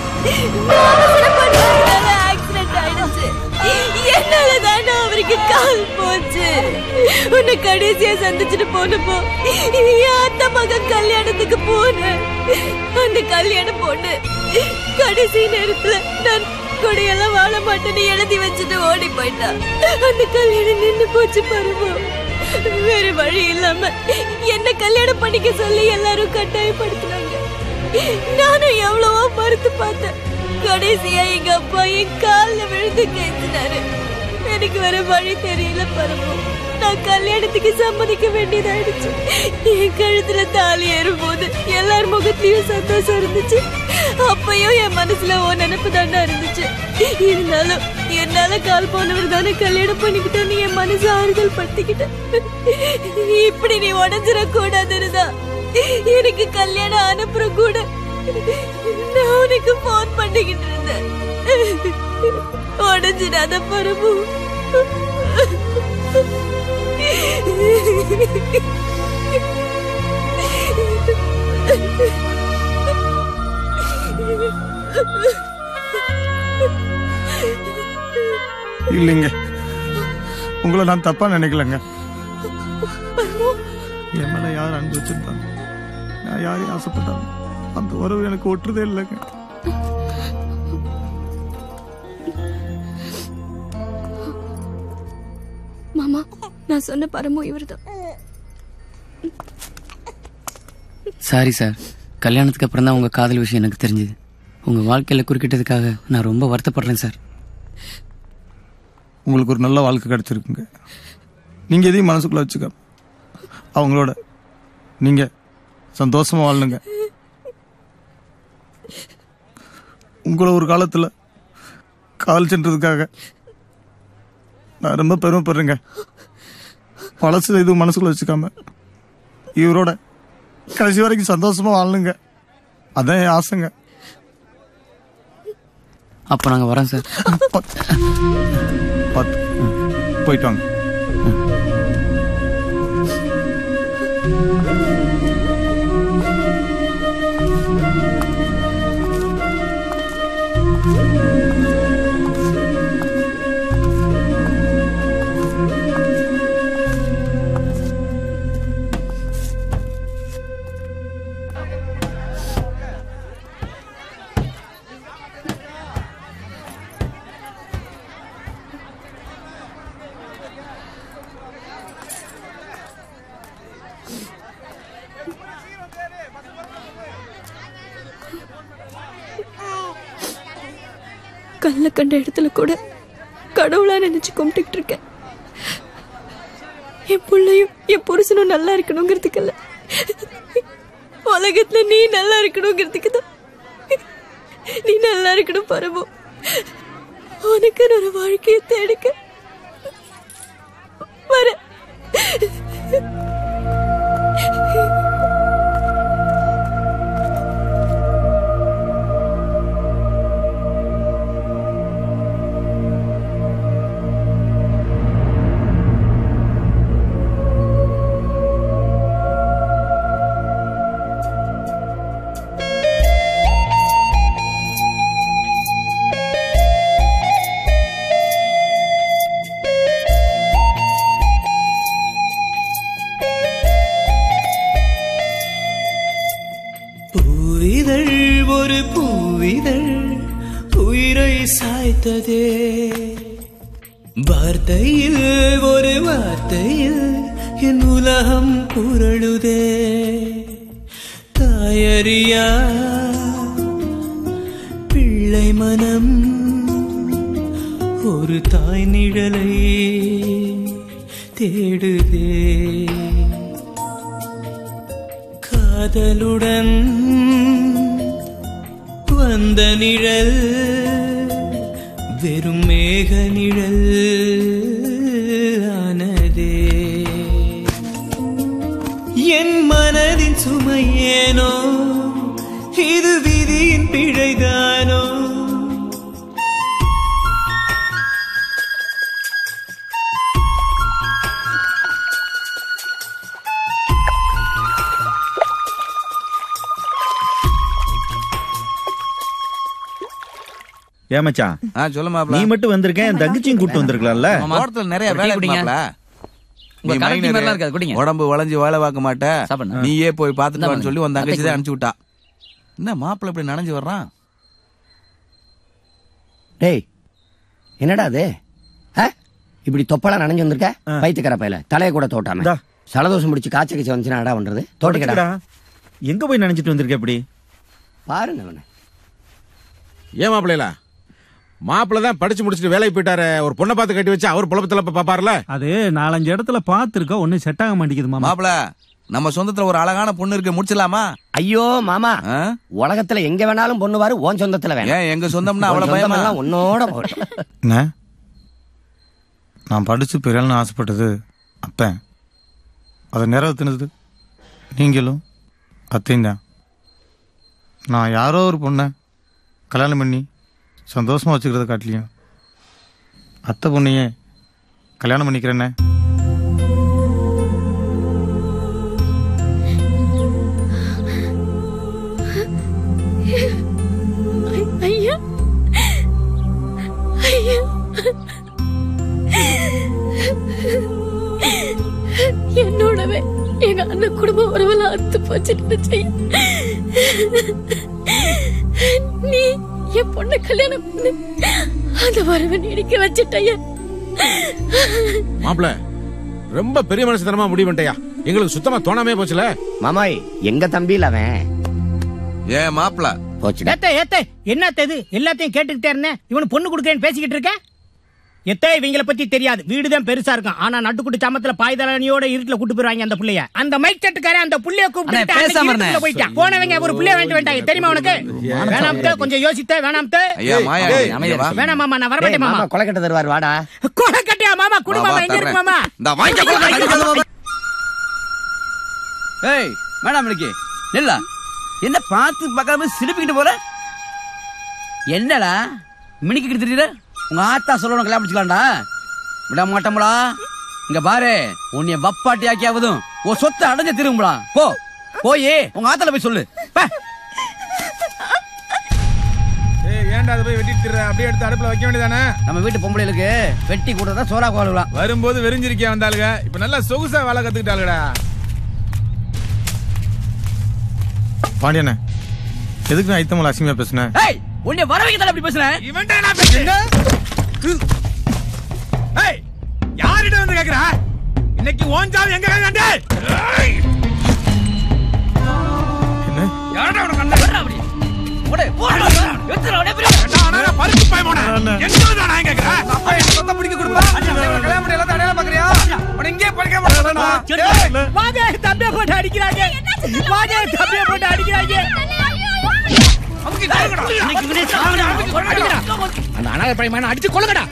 Speaker 9: ஆக்சிடென்ட் ஆயிடுச்சு. என்னாலதான் அவருக்கு கால் போச்சு. உன்னை கடைசியா சந்திச்சுட்டு போனப்போ என் அத்தை மகன் கல்யாணத்துக்கு போனேன். அந்த கல்யாண பொண்ணு கடைசி நேரத்துல நான் கொடையெல்லாம் வாழ மாட்டேன்னு எழுதி வச்சுட்டு ஓடி போயிட்டா. அந்த கல்யாணம் நின்று போச்சு பருவ. வேற வழி இல்லாம என்ன கல்யாணம் பண்ணிக்க சொல்லி எல்லாரும் கட்டாயப்படுத்தினாங்க. நானும் எவ்வளவோ மறுத்து பார்த்தேன். கடைசியா எங்க அப்பா என் கால்ல விழுந்து கேட்சினாரு. எனக்கு வேற வழி தெரியல பருவ. நான் கல்யாணத்துக்கு சம்மதிக்க வேண்டியதாயிடுச்சு. என் கழுத்துல தாலி ஏறும்போது எல்லார் முகத்திலயும் சந்தோஷம் இருந்துச்சு. அப்பயும் என் மனசுல ஓ நினைப்பு தாண்டா இருந்துச்சு. இருந்தாலும் என்னால கால் போனவர் தானே கல்யாணம் பண்ணிக்கிட்டேன்னு என் மனசு ஆறுதல் படுத்திக்கிட்டேன். இப்படி நீ உடஞ்சிட கூடாதுன்னா எனக்கு கல்யாணம் அனுப்புற கூட நான் உனக்கு போன் பண்ணிக்கிட்டு இருந்தேன். உடஞ்சிடாத பரமு.
Speaker 10: இல்லைங்க, உங்களை நான் தப்பா நினைக்கலங்க. என் மேல யார் அன்பு வச்சிருந்தாங்க, நான் யாரையும் ஆசைப்பட்டாங்க, அந்த உறவு எனக்கு ஒட்டுறதே இல்லைங்க.
Speaker 19: மாமா, நான் சொன்ன பரமு இவர்தான்.
Speaker 8: சாரி சார், கல்யாணத்துக்கு அப்புறம் தான் உங்க காதல் விஷயம் எனக்கு தெரிஞ்சது. உங்க வாழ்க்கையில குறுக்கிட்டதுக்காக நான் ரொம்ப வருத்தப்படுறேன் சார்.
Speaker 10: உங்களுக்கு ஒரு நல்ல வாழ்க்கை கிடைச்சிருக்குங்க. நீங்க எதையும் மனசுக்குள்ள வச்சுக்க, அவங்களோட நீங்க சந்தோஷமா வாழணுங்க. உங்களை ஒரு காலத்துல காதல் சென்றதுக்காக நான் ரொம்ப பெருமைப்படுறேங்க. பழசு எதுவும் மனசுக்குள்ள வச்சுக்காம இவரோட கடைசி வரைக்கும் சந்தோஷமா வாழணுங்க. அதான் என் ஆசைங்க.
Speaker 8: அப்ப நாங்க வரோம் சார்.
Speaker 10: போயிட்டு வாங்க.
Speaker 19: கல்ல கண்ட இடத்துல கூட கடவுளா நினைச்சு கும்பிட்டு இருக்கேன். என் பிள்ளையும் என் புருஷனும் நல்லா இருக்கணுங்கிறதுக்கல்ல, உலகத்துல நீ நல்லா இருக்கணுங்கிறதுக்கு தான். நீ நல்லா இருக்கணும் பரமோ. உனக்கு ஒரு வாழ்க்கையை தேடிக்க வர.
Speaker 11: ஒரு பூவிதழ் உயிரை சாய்த்ததே, வார்த்தையில் ஒரு வார்த்தையில் என் உலகம் புரளுதே. தாயறியா பிள்ளை மனம் ஒரு தாய் நிழலை தேடுதே. காதலுடன் வந்த நிழல் வெறும் மேக நிழல் ஆனதே. என் மனதின் சுமையேனோ இது விதியின் பிழைதானோ.
Speaker 1: ஏமாச்சான்
Speaker 3: சொல்ல மாப்ள,
Speaker 1: நீ மட்டும் வந்திருக்கேன், என் தங்கச்சியும் கூட்டு வந்திருக்கலாம்ல.
Speaker 3: தோட்டத்துல நிறைய வேலை இருக்குமாப்ள. உடம்பு வளைஞ்சு வேலை பார்க்க மாட்டேன், நீயே போய் பாத்துட்டு சொல்லி உன் தங்கச்சி தான் அனுப்பிச்சு விட்டா. என்ன மாப்பிள்ள இப்படி நனைஞ்சு வர்றான்?
Speaker 4: டேய் என்னடா அது இப்படி தொப்பலா நனைஞ்சு வந்திருக்க? பைத்தியக்கார பையல தலையை கூட தோட்டாம சலதோஷம் முடிச்சு காய்ச்ச கீச்ச வந்துச்சுன்னா அடா பண்றது. தோட்டிக்கடா
Speaker 1: எங்க போய் நினைச்சிட்டு வந்திருக்க? இப்படி
Speaker 4: பாருங்க அவனை.
Speaker 18: ஏன் மாப்பிள்ளைல மாப்பிள்ள தான் படிச்சு முடிச்சுட்டு வேலைக்கு போயிட்டாரு, ஒரு பொண்ணை பார்த்து கட்டி வச்சு அவர் புலப்பத்துல பாப்பாருல.
Speaker 1: அது 4-5 இடத்துல பாத்துருக்க, ஒன்னும் செட் ஆக மாட்டேங்குது
Speaker 3: மாப்பிள்ள. நம்ம சொந்தத்துல ஒரு அழகான பொண்ணு இருக்கு, முடிச்சிடலாமா?
Speaker 4: ஐயோ மாமா, உலகத்துல எங்க வேணாலும் பொண்ணு வாரு, உன் சொந்தத்துல வேணும்.
Speaker 3: ஏன் எங்க சொந்தம்னா அவ்வளவு பயமா?
Speaker 4: உன்னோட
Speaker 10: என்ன நான் படிச்சு பெரியாள்னு ஆசைப்பட்டது அப்ப, அதை நிறைவேற்றினது நீங்களும் அத்தையும் தான். நான் யாரோ ஒரு பொண்ணை கல்யாணம் பண்ணி சந்தோஷமா வச்சுக்கிறத காட்டிலையும் அத்தை பொண்ணையே கல்யாணம் பண்ணிக்கிறேன்னே.
Speaker 19: ஐயா ஐயா, என்னோடவே எங்க அண்ணன் குடும்ப உறவுல அத்து போச்சு. நீ என் பொண்ணை கல்யாணம் பண்ணு, அந்த வரவை நீடிக்க வச்சுட்டயா.
Speaker 18: மாப்பிள்ள ரொம்ப பெரிய மனுஷத்தனமா முடிவு பண்ணிட்டயா, எங்களுக்கு சுத்தமா தோணாமே போச்சுல.
Speaker 4: மாமாய் எங்க தம்பியில் அவன்.
Speaker 3: ஏன் மாப்பிள்ள
Speaker 6: ஏத்தே ஏத்தே என்ன இது எல்லாத்தையும் கேட்டுக்கிட்டே இருந்தேன். இவனு பொண்ணு கொடுக்கேன்னு பேசிக்கிட்டு இருக்க. எத்தே இவங்கள பத்தி தெரியாது, வீடுதான் பெருசா இருக்கும். ஆனா நட்டுக்குட்டி சாமத்துல பாய்தலனியோட இருட்டுல கூட்டு போயிருவாங்க அந்த புள்ளைய. அந்த மைக் செட்டுக்காரன் அந்த புள்ளைய கூப்பிட்டு போயிட்டான். போனவங்க ஒரு புள்ளைய வாங்கிட்டு வேண்டாங்க தெரியுமா உனக்கு? வேணாம்தே, கொஞ்சம் யோசித்தே. வேணாம்தே, வேணாம் மாமா, நான் வரமாட்டேன் மாமா.
Speaker 4: கொலை கட்ட தருவார், வாடா.
Speaker 6: கொலை கட்டியா மாமா? குடு மாமா, எங்க இருக்கு மாமா?
Speaker 8: ஏய் மேடம் இன்னைக்கு இல்ல என்ன பார்த்து பார்க்காம சிரிப்பிக்கிட்டு போற? என்னடா மினிக்கிட்டு தெரியல? உங்க ஆத்தா சொல்லணும் கல்யாணம் முடிச்சுக்கலாம்டா. விட மாட்டோம்டா. இங்க பாரு, உன்னைய வப்பாட்டி ஆக்கியாவதும் உன் சொத்தை அடைஞ்ச திரும்புடா. போ போய் உங்க ஆத்தால போய் சொல்லு.
Speaker 5: ஏன்டா அதை போய் வெட்டிட்டு அப்படியே எடுத்து அடுப்புல வைக்க வேண்டியதானே?
Speaker 4: நம்ம வீட்டு பொம்பளைகளுக்கு வெட்டி கூடதான் சோறா கோலாம்.
Speaker 5: வரும்போது வெறிஞ்சிருக்கியா வந்தாளுங்க, இப்ப நல்லா சொகுசா வேலை கத்துக்கிட்டாளுடா.
Speaker 10: பாண்டியண்ணே, எதுக்கு நான் ஐத்தமல அசிங்கமா பேசுனேன்?
Speaker 8: உன்னை வர வைக்க அப்படி பேசுறேன்.
Speaker 5: இவன்டா நான் பேசுறேன். ஏய் யாரிட வந்து கேக்குறா? இன்னைக்கு ஓஞ்சாவு எங்க வேண்டே?
Speaker 10: என்ன
Speaker 8: யாரடா உனக்கு கண்ண வர அப்படி? ஓடே போடா. எத்தனை ஓடே பிரி.
Speaker 5: நான் பருப்பு பாய் போடா. எங்க வந்து நான் கேக்குறேன்? அப்பா என்ன சொத்த பிடிக்க கொடுப்பா? கல்யாணம் பண்ணி எல்லாம் அடையாளம் பாக்குறியா? உன இங்கே படிக்க மாட்டேடா.
Speaker 6: வாங்க தம்பியை போட்டு அடிக்கிறாங்க. வாங்க தம்பியை போட்டு அடிக்கிறாங்க.
Speaker 17: அந்த அனாதை பையன் அடிச்சு கொள்ளுங்கடா.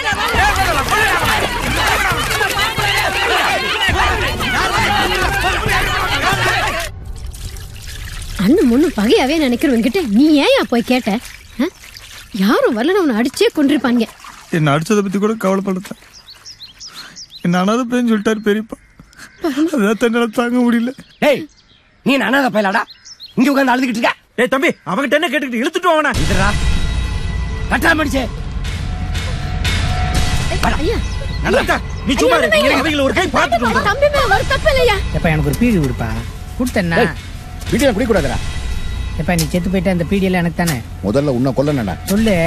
Speaker 12: அண்ணன் முன்னு பகையாவே நினைக்கிறவங்கிட்ட நீ ஏன் போய் கேட்ட? யாரும் வரல, உன்னை அடிச்சே கொண்டிருப்பாங்க.
Speaker 10: என்ன அடிச்சதை பத்தி கூட கவலைப்படுத்தேன். என்ன அனாதை பையன் சொல்லிட்டாரு பெரியப்பா. அதான் தன்னால தாங்க முடியல.
Speaker 4: ஏய் நீ அனாதை பையலாடா, இங்க உட்கார்ந்து அழுதுகிட்டு இருக்க.
Speaker 1: ஏய் தம்பி, அவங்கிட்ட என்ன கேட்டுக்கிட்டு இழுத்துட்டு வாங்கடா.
Speaker 4: இதுடா கட்டா மடிச்சே.
Speaker 12: ஐயா
Speaker 1: நீ சும்மா இரு. அவங்கள ஒரு கை பார்த்துட்டு வந்து.
Speaker 12: தம்பி மேல ஒரு தப்பு இல்லையா?
Speaker 6: எப்ப எனக்கு ஒரு பீடி கொடுப்பா. கொடுத்தேன்னா
Speaker 2: வீடியோ குடி கூடாதுடா.
Speaker 6: எப்ப நீ செத்து போயிட்ட அந்த பீடி எல்லாம் எனக்கு தானே.
Speaker 2: முதல்ல உன்னை கொல்லணும்டா.
Speaker 6: சொல்லு.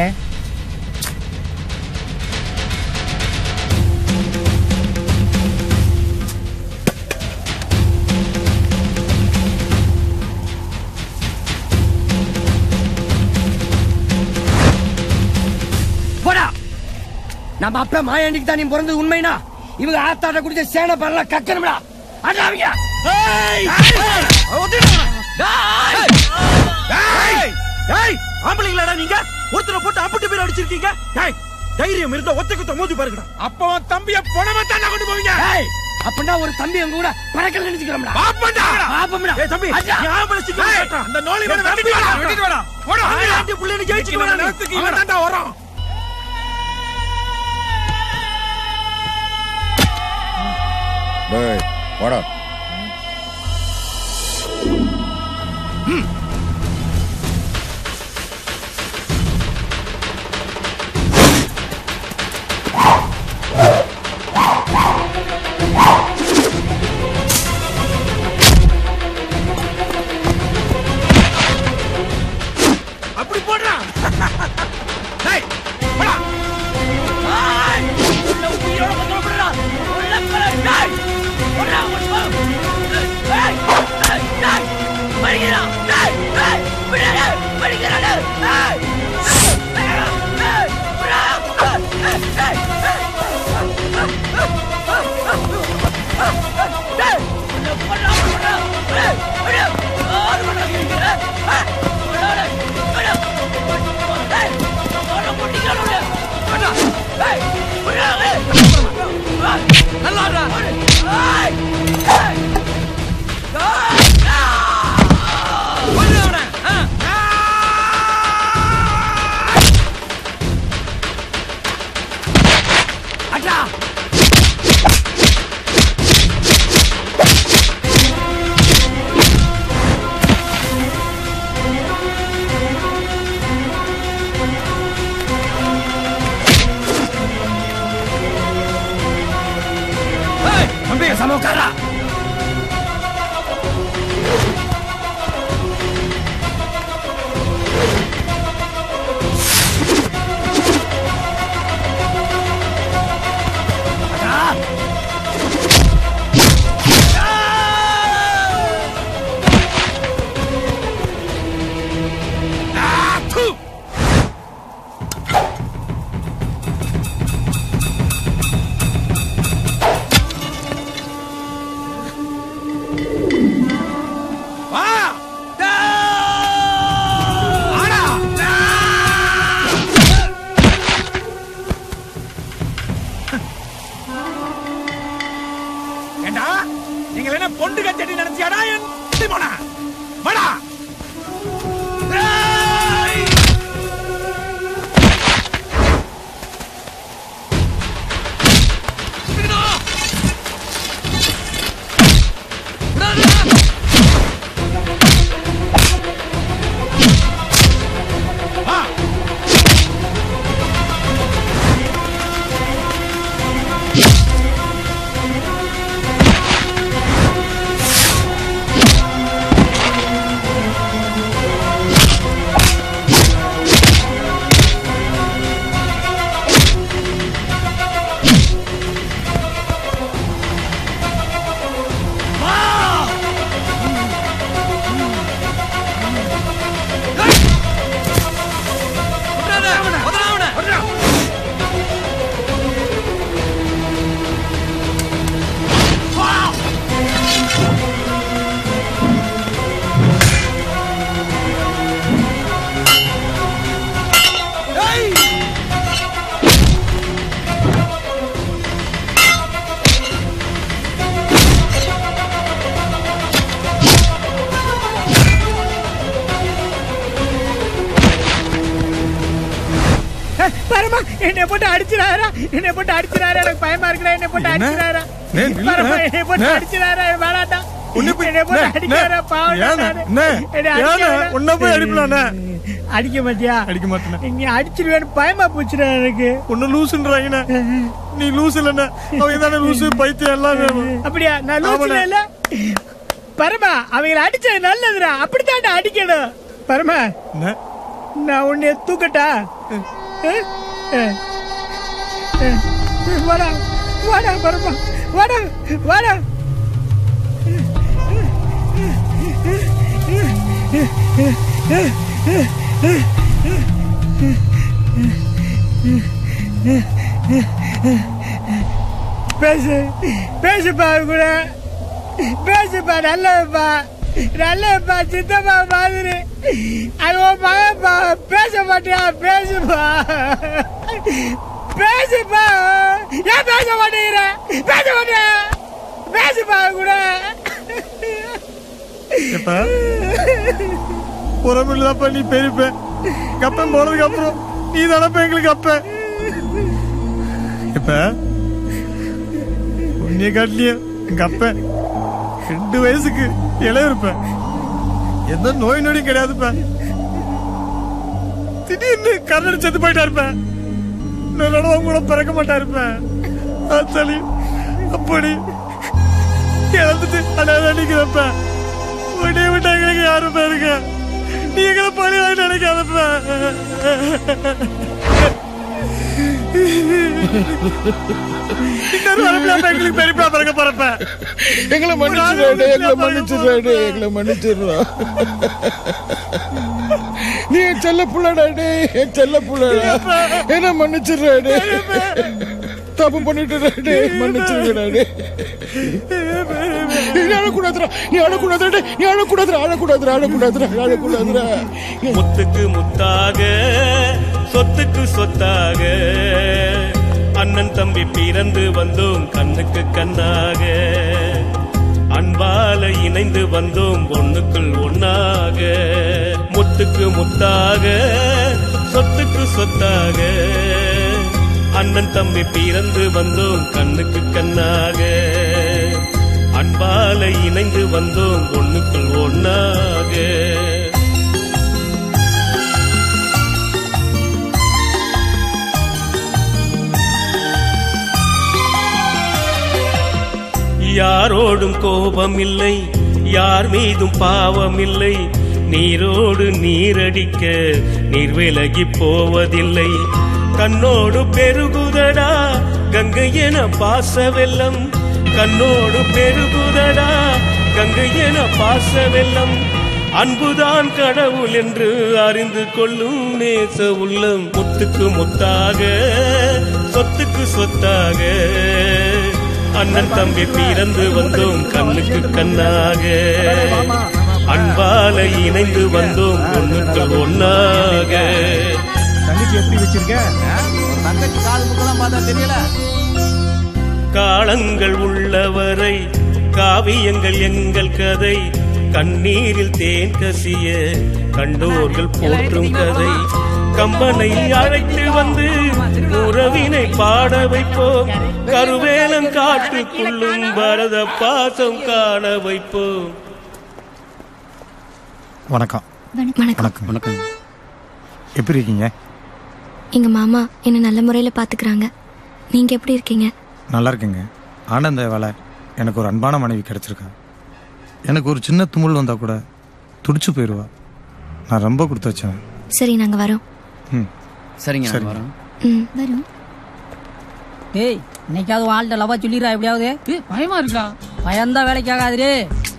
Speaker 6: நம்ம அப்பா மாயாண்டிக்கு தான் நீ பிறந்தது உண்மைனா இவங்க ஆத்தாட்ட குடிச்ச சேனை பரல கக்கணும்டா. அடாவீங்க.
Speaker 1: ஆம்பளைங்களாடா நீங்க? ஒருத்தரை போட்டு அப்புட்டு பேர் அடிச்சிருக்கீங்க. தைரியம் இருந்தா ஒத்த குத்த மோதி பாருங்கடா.
Speaker 5: அப்ப தம்பிய பொணமா தான் கொண்டு போவீங்க.
Speaker 4: அப்படின்னா ஒரு தம்பி எங்க கூட பறக்கல நினைச்சுக்கிறோம்டா.
Speaker 5: பாப்படா
Speaker 4: பாப்படா.
Speaker 5: ஏய் தம்பி, நீ ஆம்பளை சிக்க மாட்டா. அந்த நோலி வேற வெட்டிட்டு வாடா. போடா.
Speaker 1: ஆண்டி புள்ளைய ஜெயிச்சிட்டு வர
Speaker 5: நேரத்துக்கு இவன் தான்டா வரான்.
Speaker 2: டேய் வாடா.
Speaker 5: அப்படி போடுறா. டேய் போடா.
Speaker 8: உன்னை உயிரோட கொண்டு போடுறா. உள்ள போடா. டேய் போடா. டேய் டேய் டேய் மரியா. டேய் டேய் விடுடா. மரியா. டேய் டேய் போடா. டேய் டேய் உன்னை போடா போடா. டேய் விடு. ஆறு மணி ஆகிடுச்சு.
Speaker 4: சமோக்காரா
Speaker 17: நீங்க என்ன பொண்டு கச்சடி நினைச்சியாடா என் போனா வாடா
Speaker 6: பரமா என்னை போட்டு அடிச்சிடாரா எனக்கு பயமா இருக்குடா என்னை போட்டு அடிச்சிடாரா பரமா என்னை போட்டு அடிச்சிடாரா வேணாண்டா என்னை போட்டு அடிக்காரா
Speaker 10: உன்ன போய் அடிப்பலானே
Speaker 6: அடிக்க மாட்டியா
Speaker 10: அடிக்க மாட்டேன்
Speaker 6: நீ அடிச்சிருவேன்னு பயமா போச்சுடா எனக்கு
Speaker 10: ஒன்னு லூசுன்றாங்க நீ லூசு இல்ல அவங்க தானே லூசு பைத்தியம் எல்லாம்
Speaker 6: அப்படியா நான் லூசு இல்ல பரமா அவங்களை அடிச்சது நல்லதுடா அப்படித்தான்டா அடிக்கணும் பரமா நான் உன்னை தூக்கட்டா வாடா வாடா பரமா வாடா வாடா பேசு பேசுப்பா கூட பேசுப்பா நல்லப்பா சித்தப்பா மாதிரி அது உன் மகப்பா பேச மாட்டியா பேசுப்பா பேசுப்பா ஏன் பேச மாட்டேங்கிற பேசுப்பா கூட
Speaker 10: புறமில்லப்பா நீ பெரியப்ப கப்பன் போனதுக்கு அப்புறம் நீ தானப்ப எங்களுக்கு அப்ப இப்ப உன்னைய காட்டிலிய எங்க அப்ப 2 வயசுக்கு இளைய இருப்பேன் எந்த நோய் நொடியும் கிடையாதுப்ப திடீர்னு கரண்ட் செத்து போயிட்டா இருப்பேன் இன்னொரு கூட பிறக்க மாட்டா இருப்பேன் சரி அப்படி இழந்துட்டு அடிக்கிறப்ப உடனே விட்டு எங்களுக்கு யாரும் பேருங்க நீங்களும் பழி வாங்கி நினைக்காதப்ப எங்களுக்கு பெரியப்பா பிறக்க போறப்ப
Speaker 2: எங்களை மன்னிச்சிடுறா நீ செல்ல புள்ளடா செல்ல புள்ளடா என்ன மன்னிச்சிடுறாடே தப்பு பண்ணிட்டு மன்னிச்சிருக்கடா
Speaker 11: முத்துக்கு முத்தாக சொத்துக்கு சொத்தாக அண்ணன் தம்பி பிறந்து வந்தோம் கண்ணுக்கு கண்ணாக அன்பால இணைந்து வந்தோம் ஒண்ணுக்குள் ஒன்னாக முத்துக்கு முத்தாக சொத்துக்கு சொத்தாக அண்ணன் தம்பி பிறந்து வந்தோம் கண்ணுக்கு கண்ணாக அன்பால இணைந்து வந்தோம் ஒண்ணுக்குள் ஒன்னாக யாரோடும் கோபம் இல்லை யார் மீதும் பாவம் இல்லை நீரோடு நீரடிக்க நீர் விலகி போவதில்லை கண்ணோடு பெருகுதடா கங்கை என பாச வெள்ளம் கண்ணோடு பெருகுதடா கங்கை என பாச வெள்ளம் அன்புதான் கடவுள் என்று அறிந்து கொள்ளும் நேச உள்ளம் முத்துக்கு முத்தாக சொத்துக்கு சொத்தாக அண்ணன் தம்பி பிறந்து வந்தோம் கண்ணுக்கு கண்ணாக அன்பால இணைந்து வந்தோம் ஒண்ணுக்கு ஒன்னாக
Speaker 10: தங்கச்சி எப்படி வச்சிருக்க
Speaker 3: தங்கச்சி காது முக்கெல்லாம் பார்த்தா தெரியல
Speaker 11: காலங்கள் உள்ளவரை காவியங்கள் எங்கள் கதை கண்ணீரில் தேன் கசிய கண்டோர்கள் போற்றும் கதை கம்பனை அழைத்து வந்து உறவினை பாட வைப்போம் கருவேலன் காட்டுக்குள்ளும் பரத பாசம் காண வைப்போம்.
Speaker 12: வணக்கம்.
Speaker 14: வணக்கம். வணக்கம். எப்படி இருக்கீங்க?
Speaker 19: எங்க மாமா என்ன நல்ல முறையில பாத்துக்கிறாங்க. நீங்க எப்படி இருக்கீங்க?
Speaker 14: நல்லா இருக்குங்க. ஆனந்த வேலை எனக்கு ஒரு அன்பான மனைவி கிடைச்சிருக்கா. எனக்கு ஒரு சின்ன தும்மல் வந்தா கூட துடிச்சு போயிடுவா. நான் ரொம்ப கொடுத்து வச்சேன்.
Speaker 19: சரி நாங்க வரோம்.
Speaker 8: சரிங்க வரோம்.
Speaker 19: வரோம்.
Speaker 16: டேய் இன்னைக்காவது வாழ்ந்த லவா சொல்லிடுறா எப்படியாவது. பயமா இருக்கா? பயந்தா வேலைக்கு ஆகாது.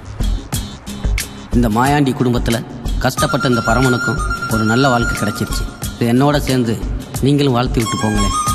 Speaker 4: இந்த மாயாண்டி குடும்பத்துல கஷ்டப்பட்ட இந்த பரமனுக்கும் ஒரு நல்ல வாழ்க்கை கிடைச்சிருச்சு. என்னோட சேர்ந்து நீங்களும் வாழ்த்தி விட்டு போங்களேன்.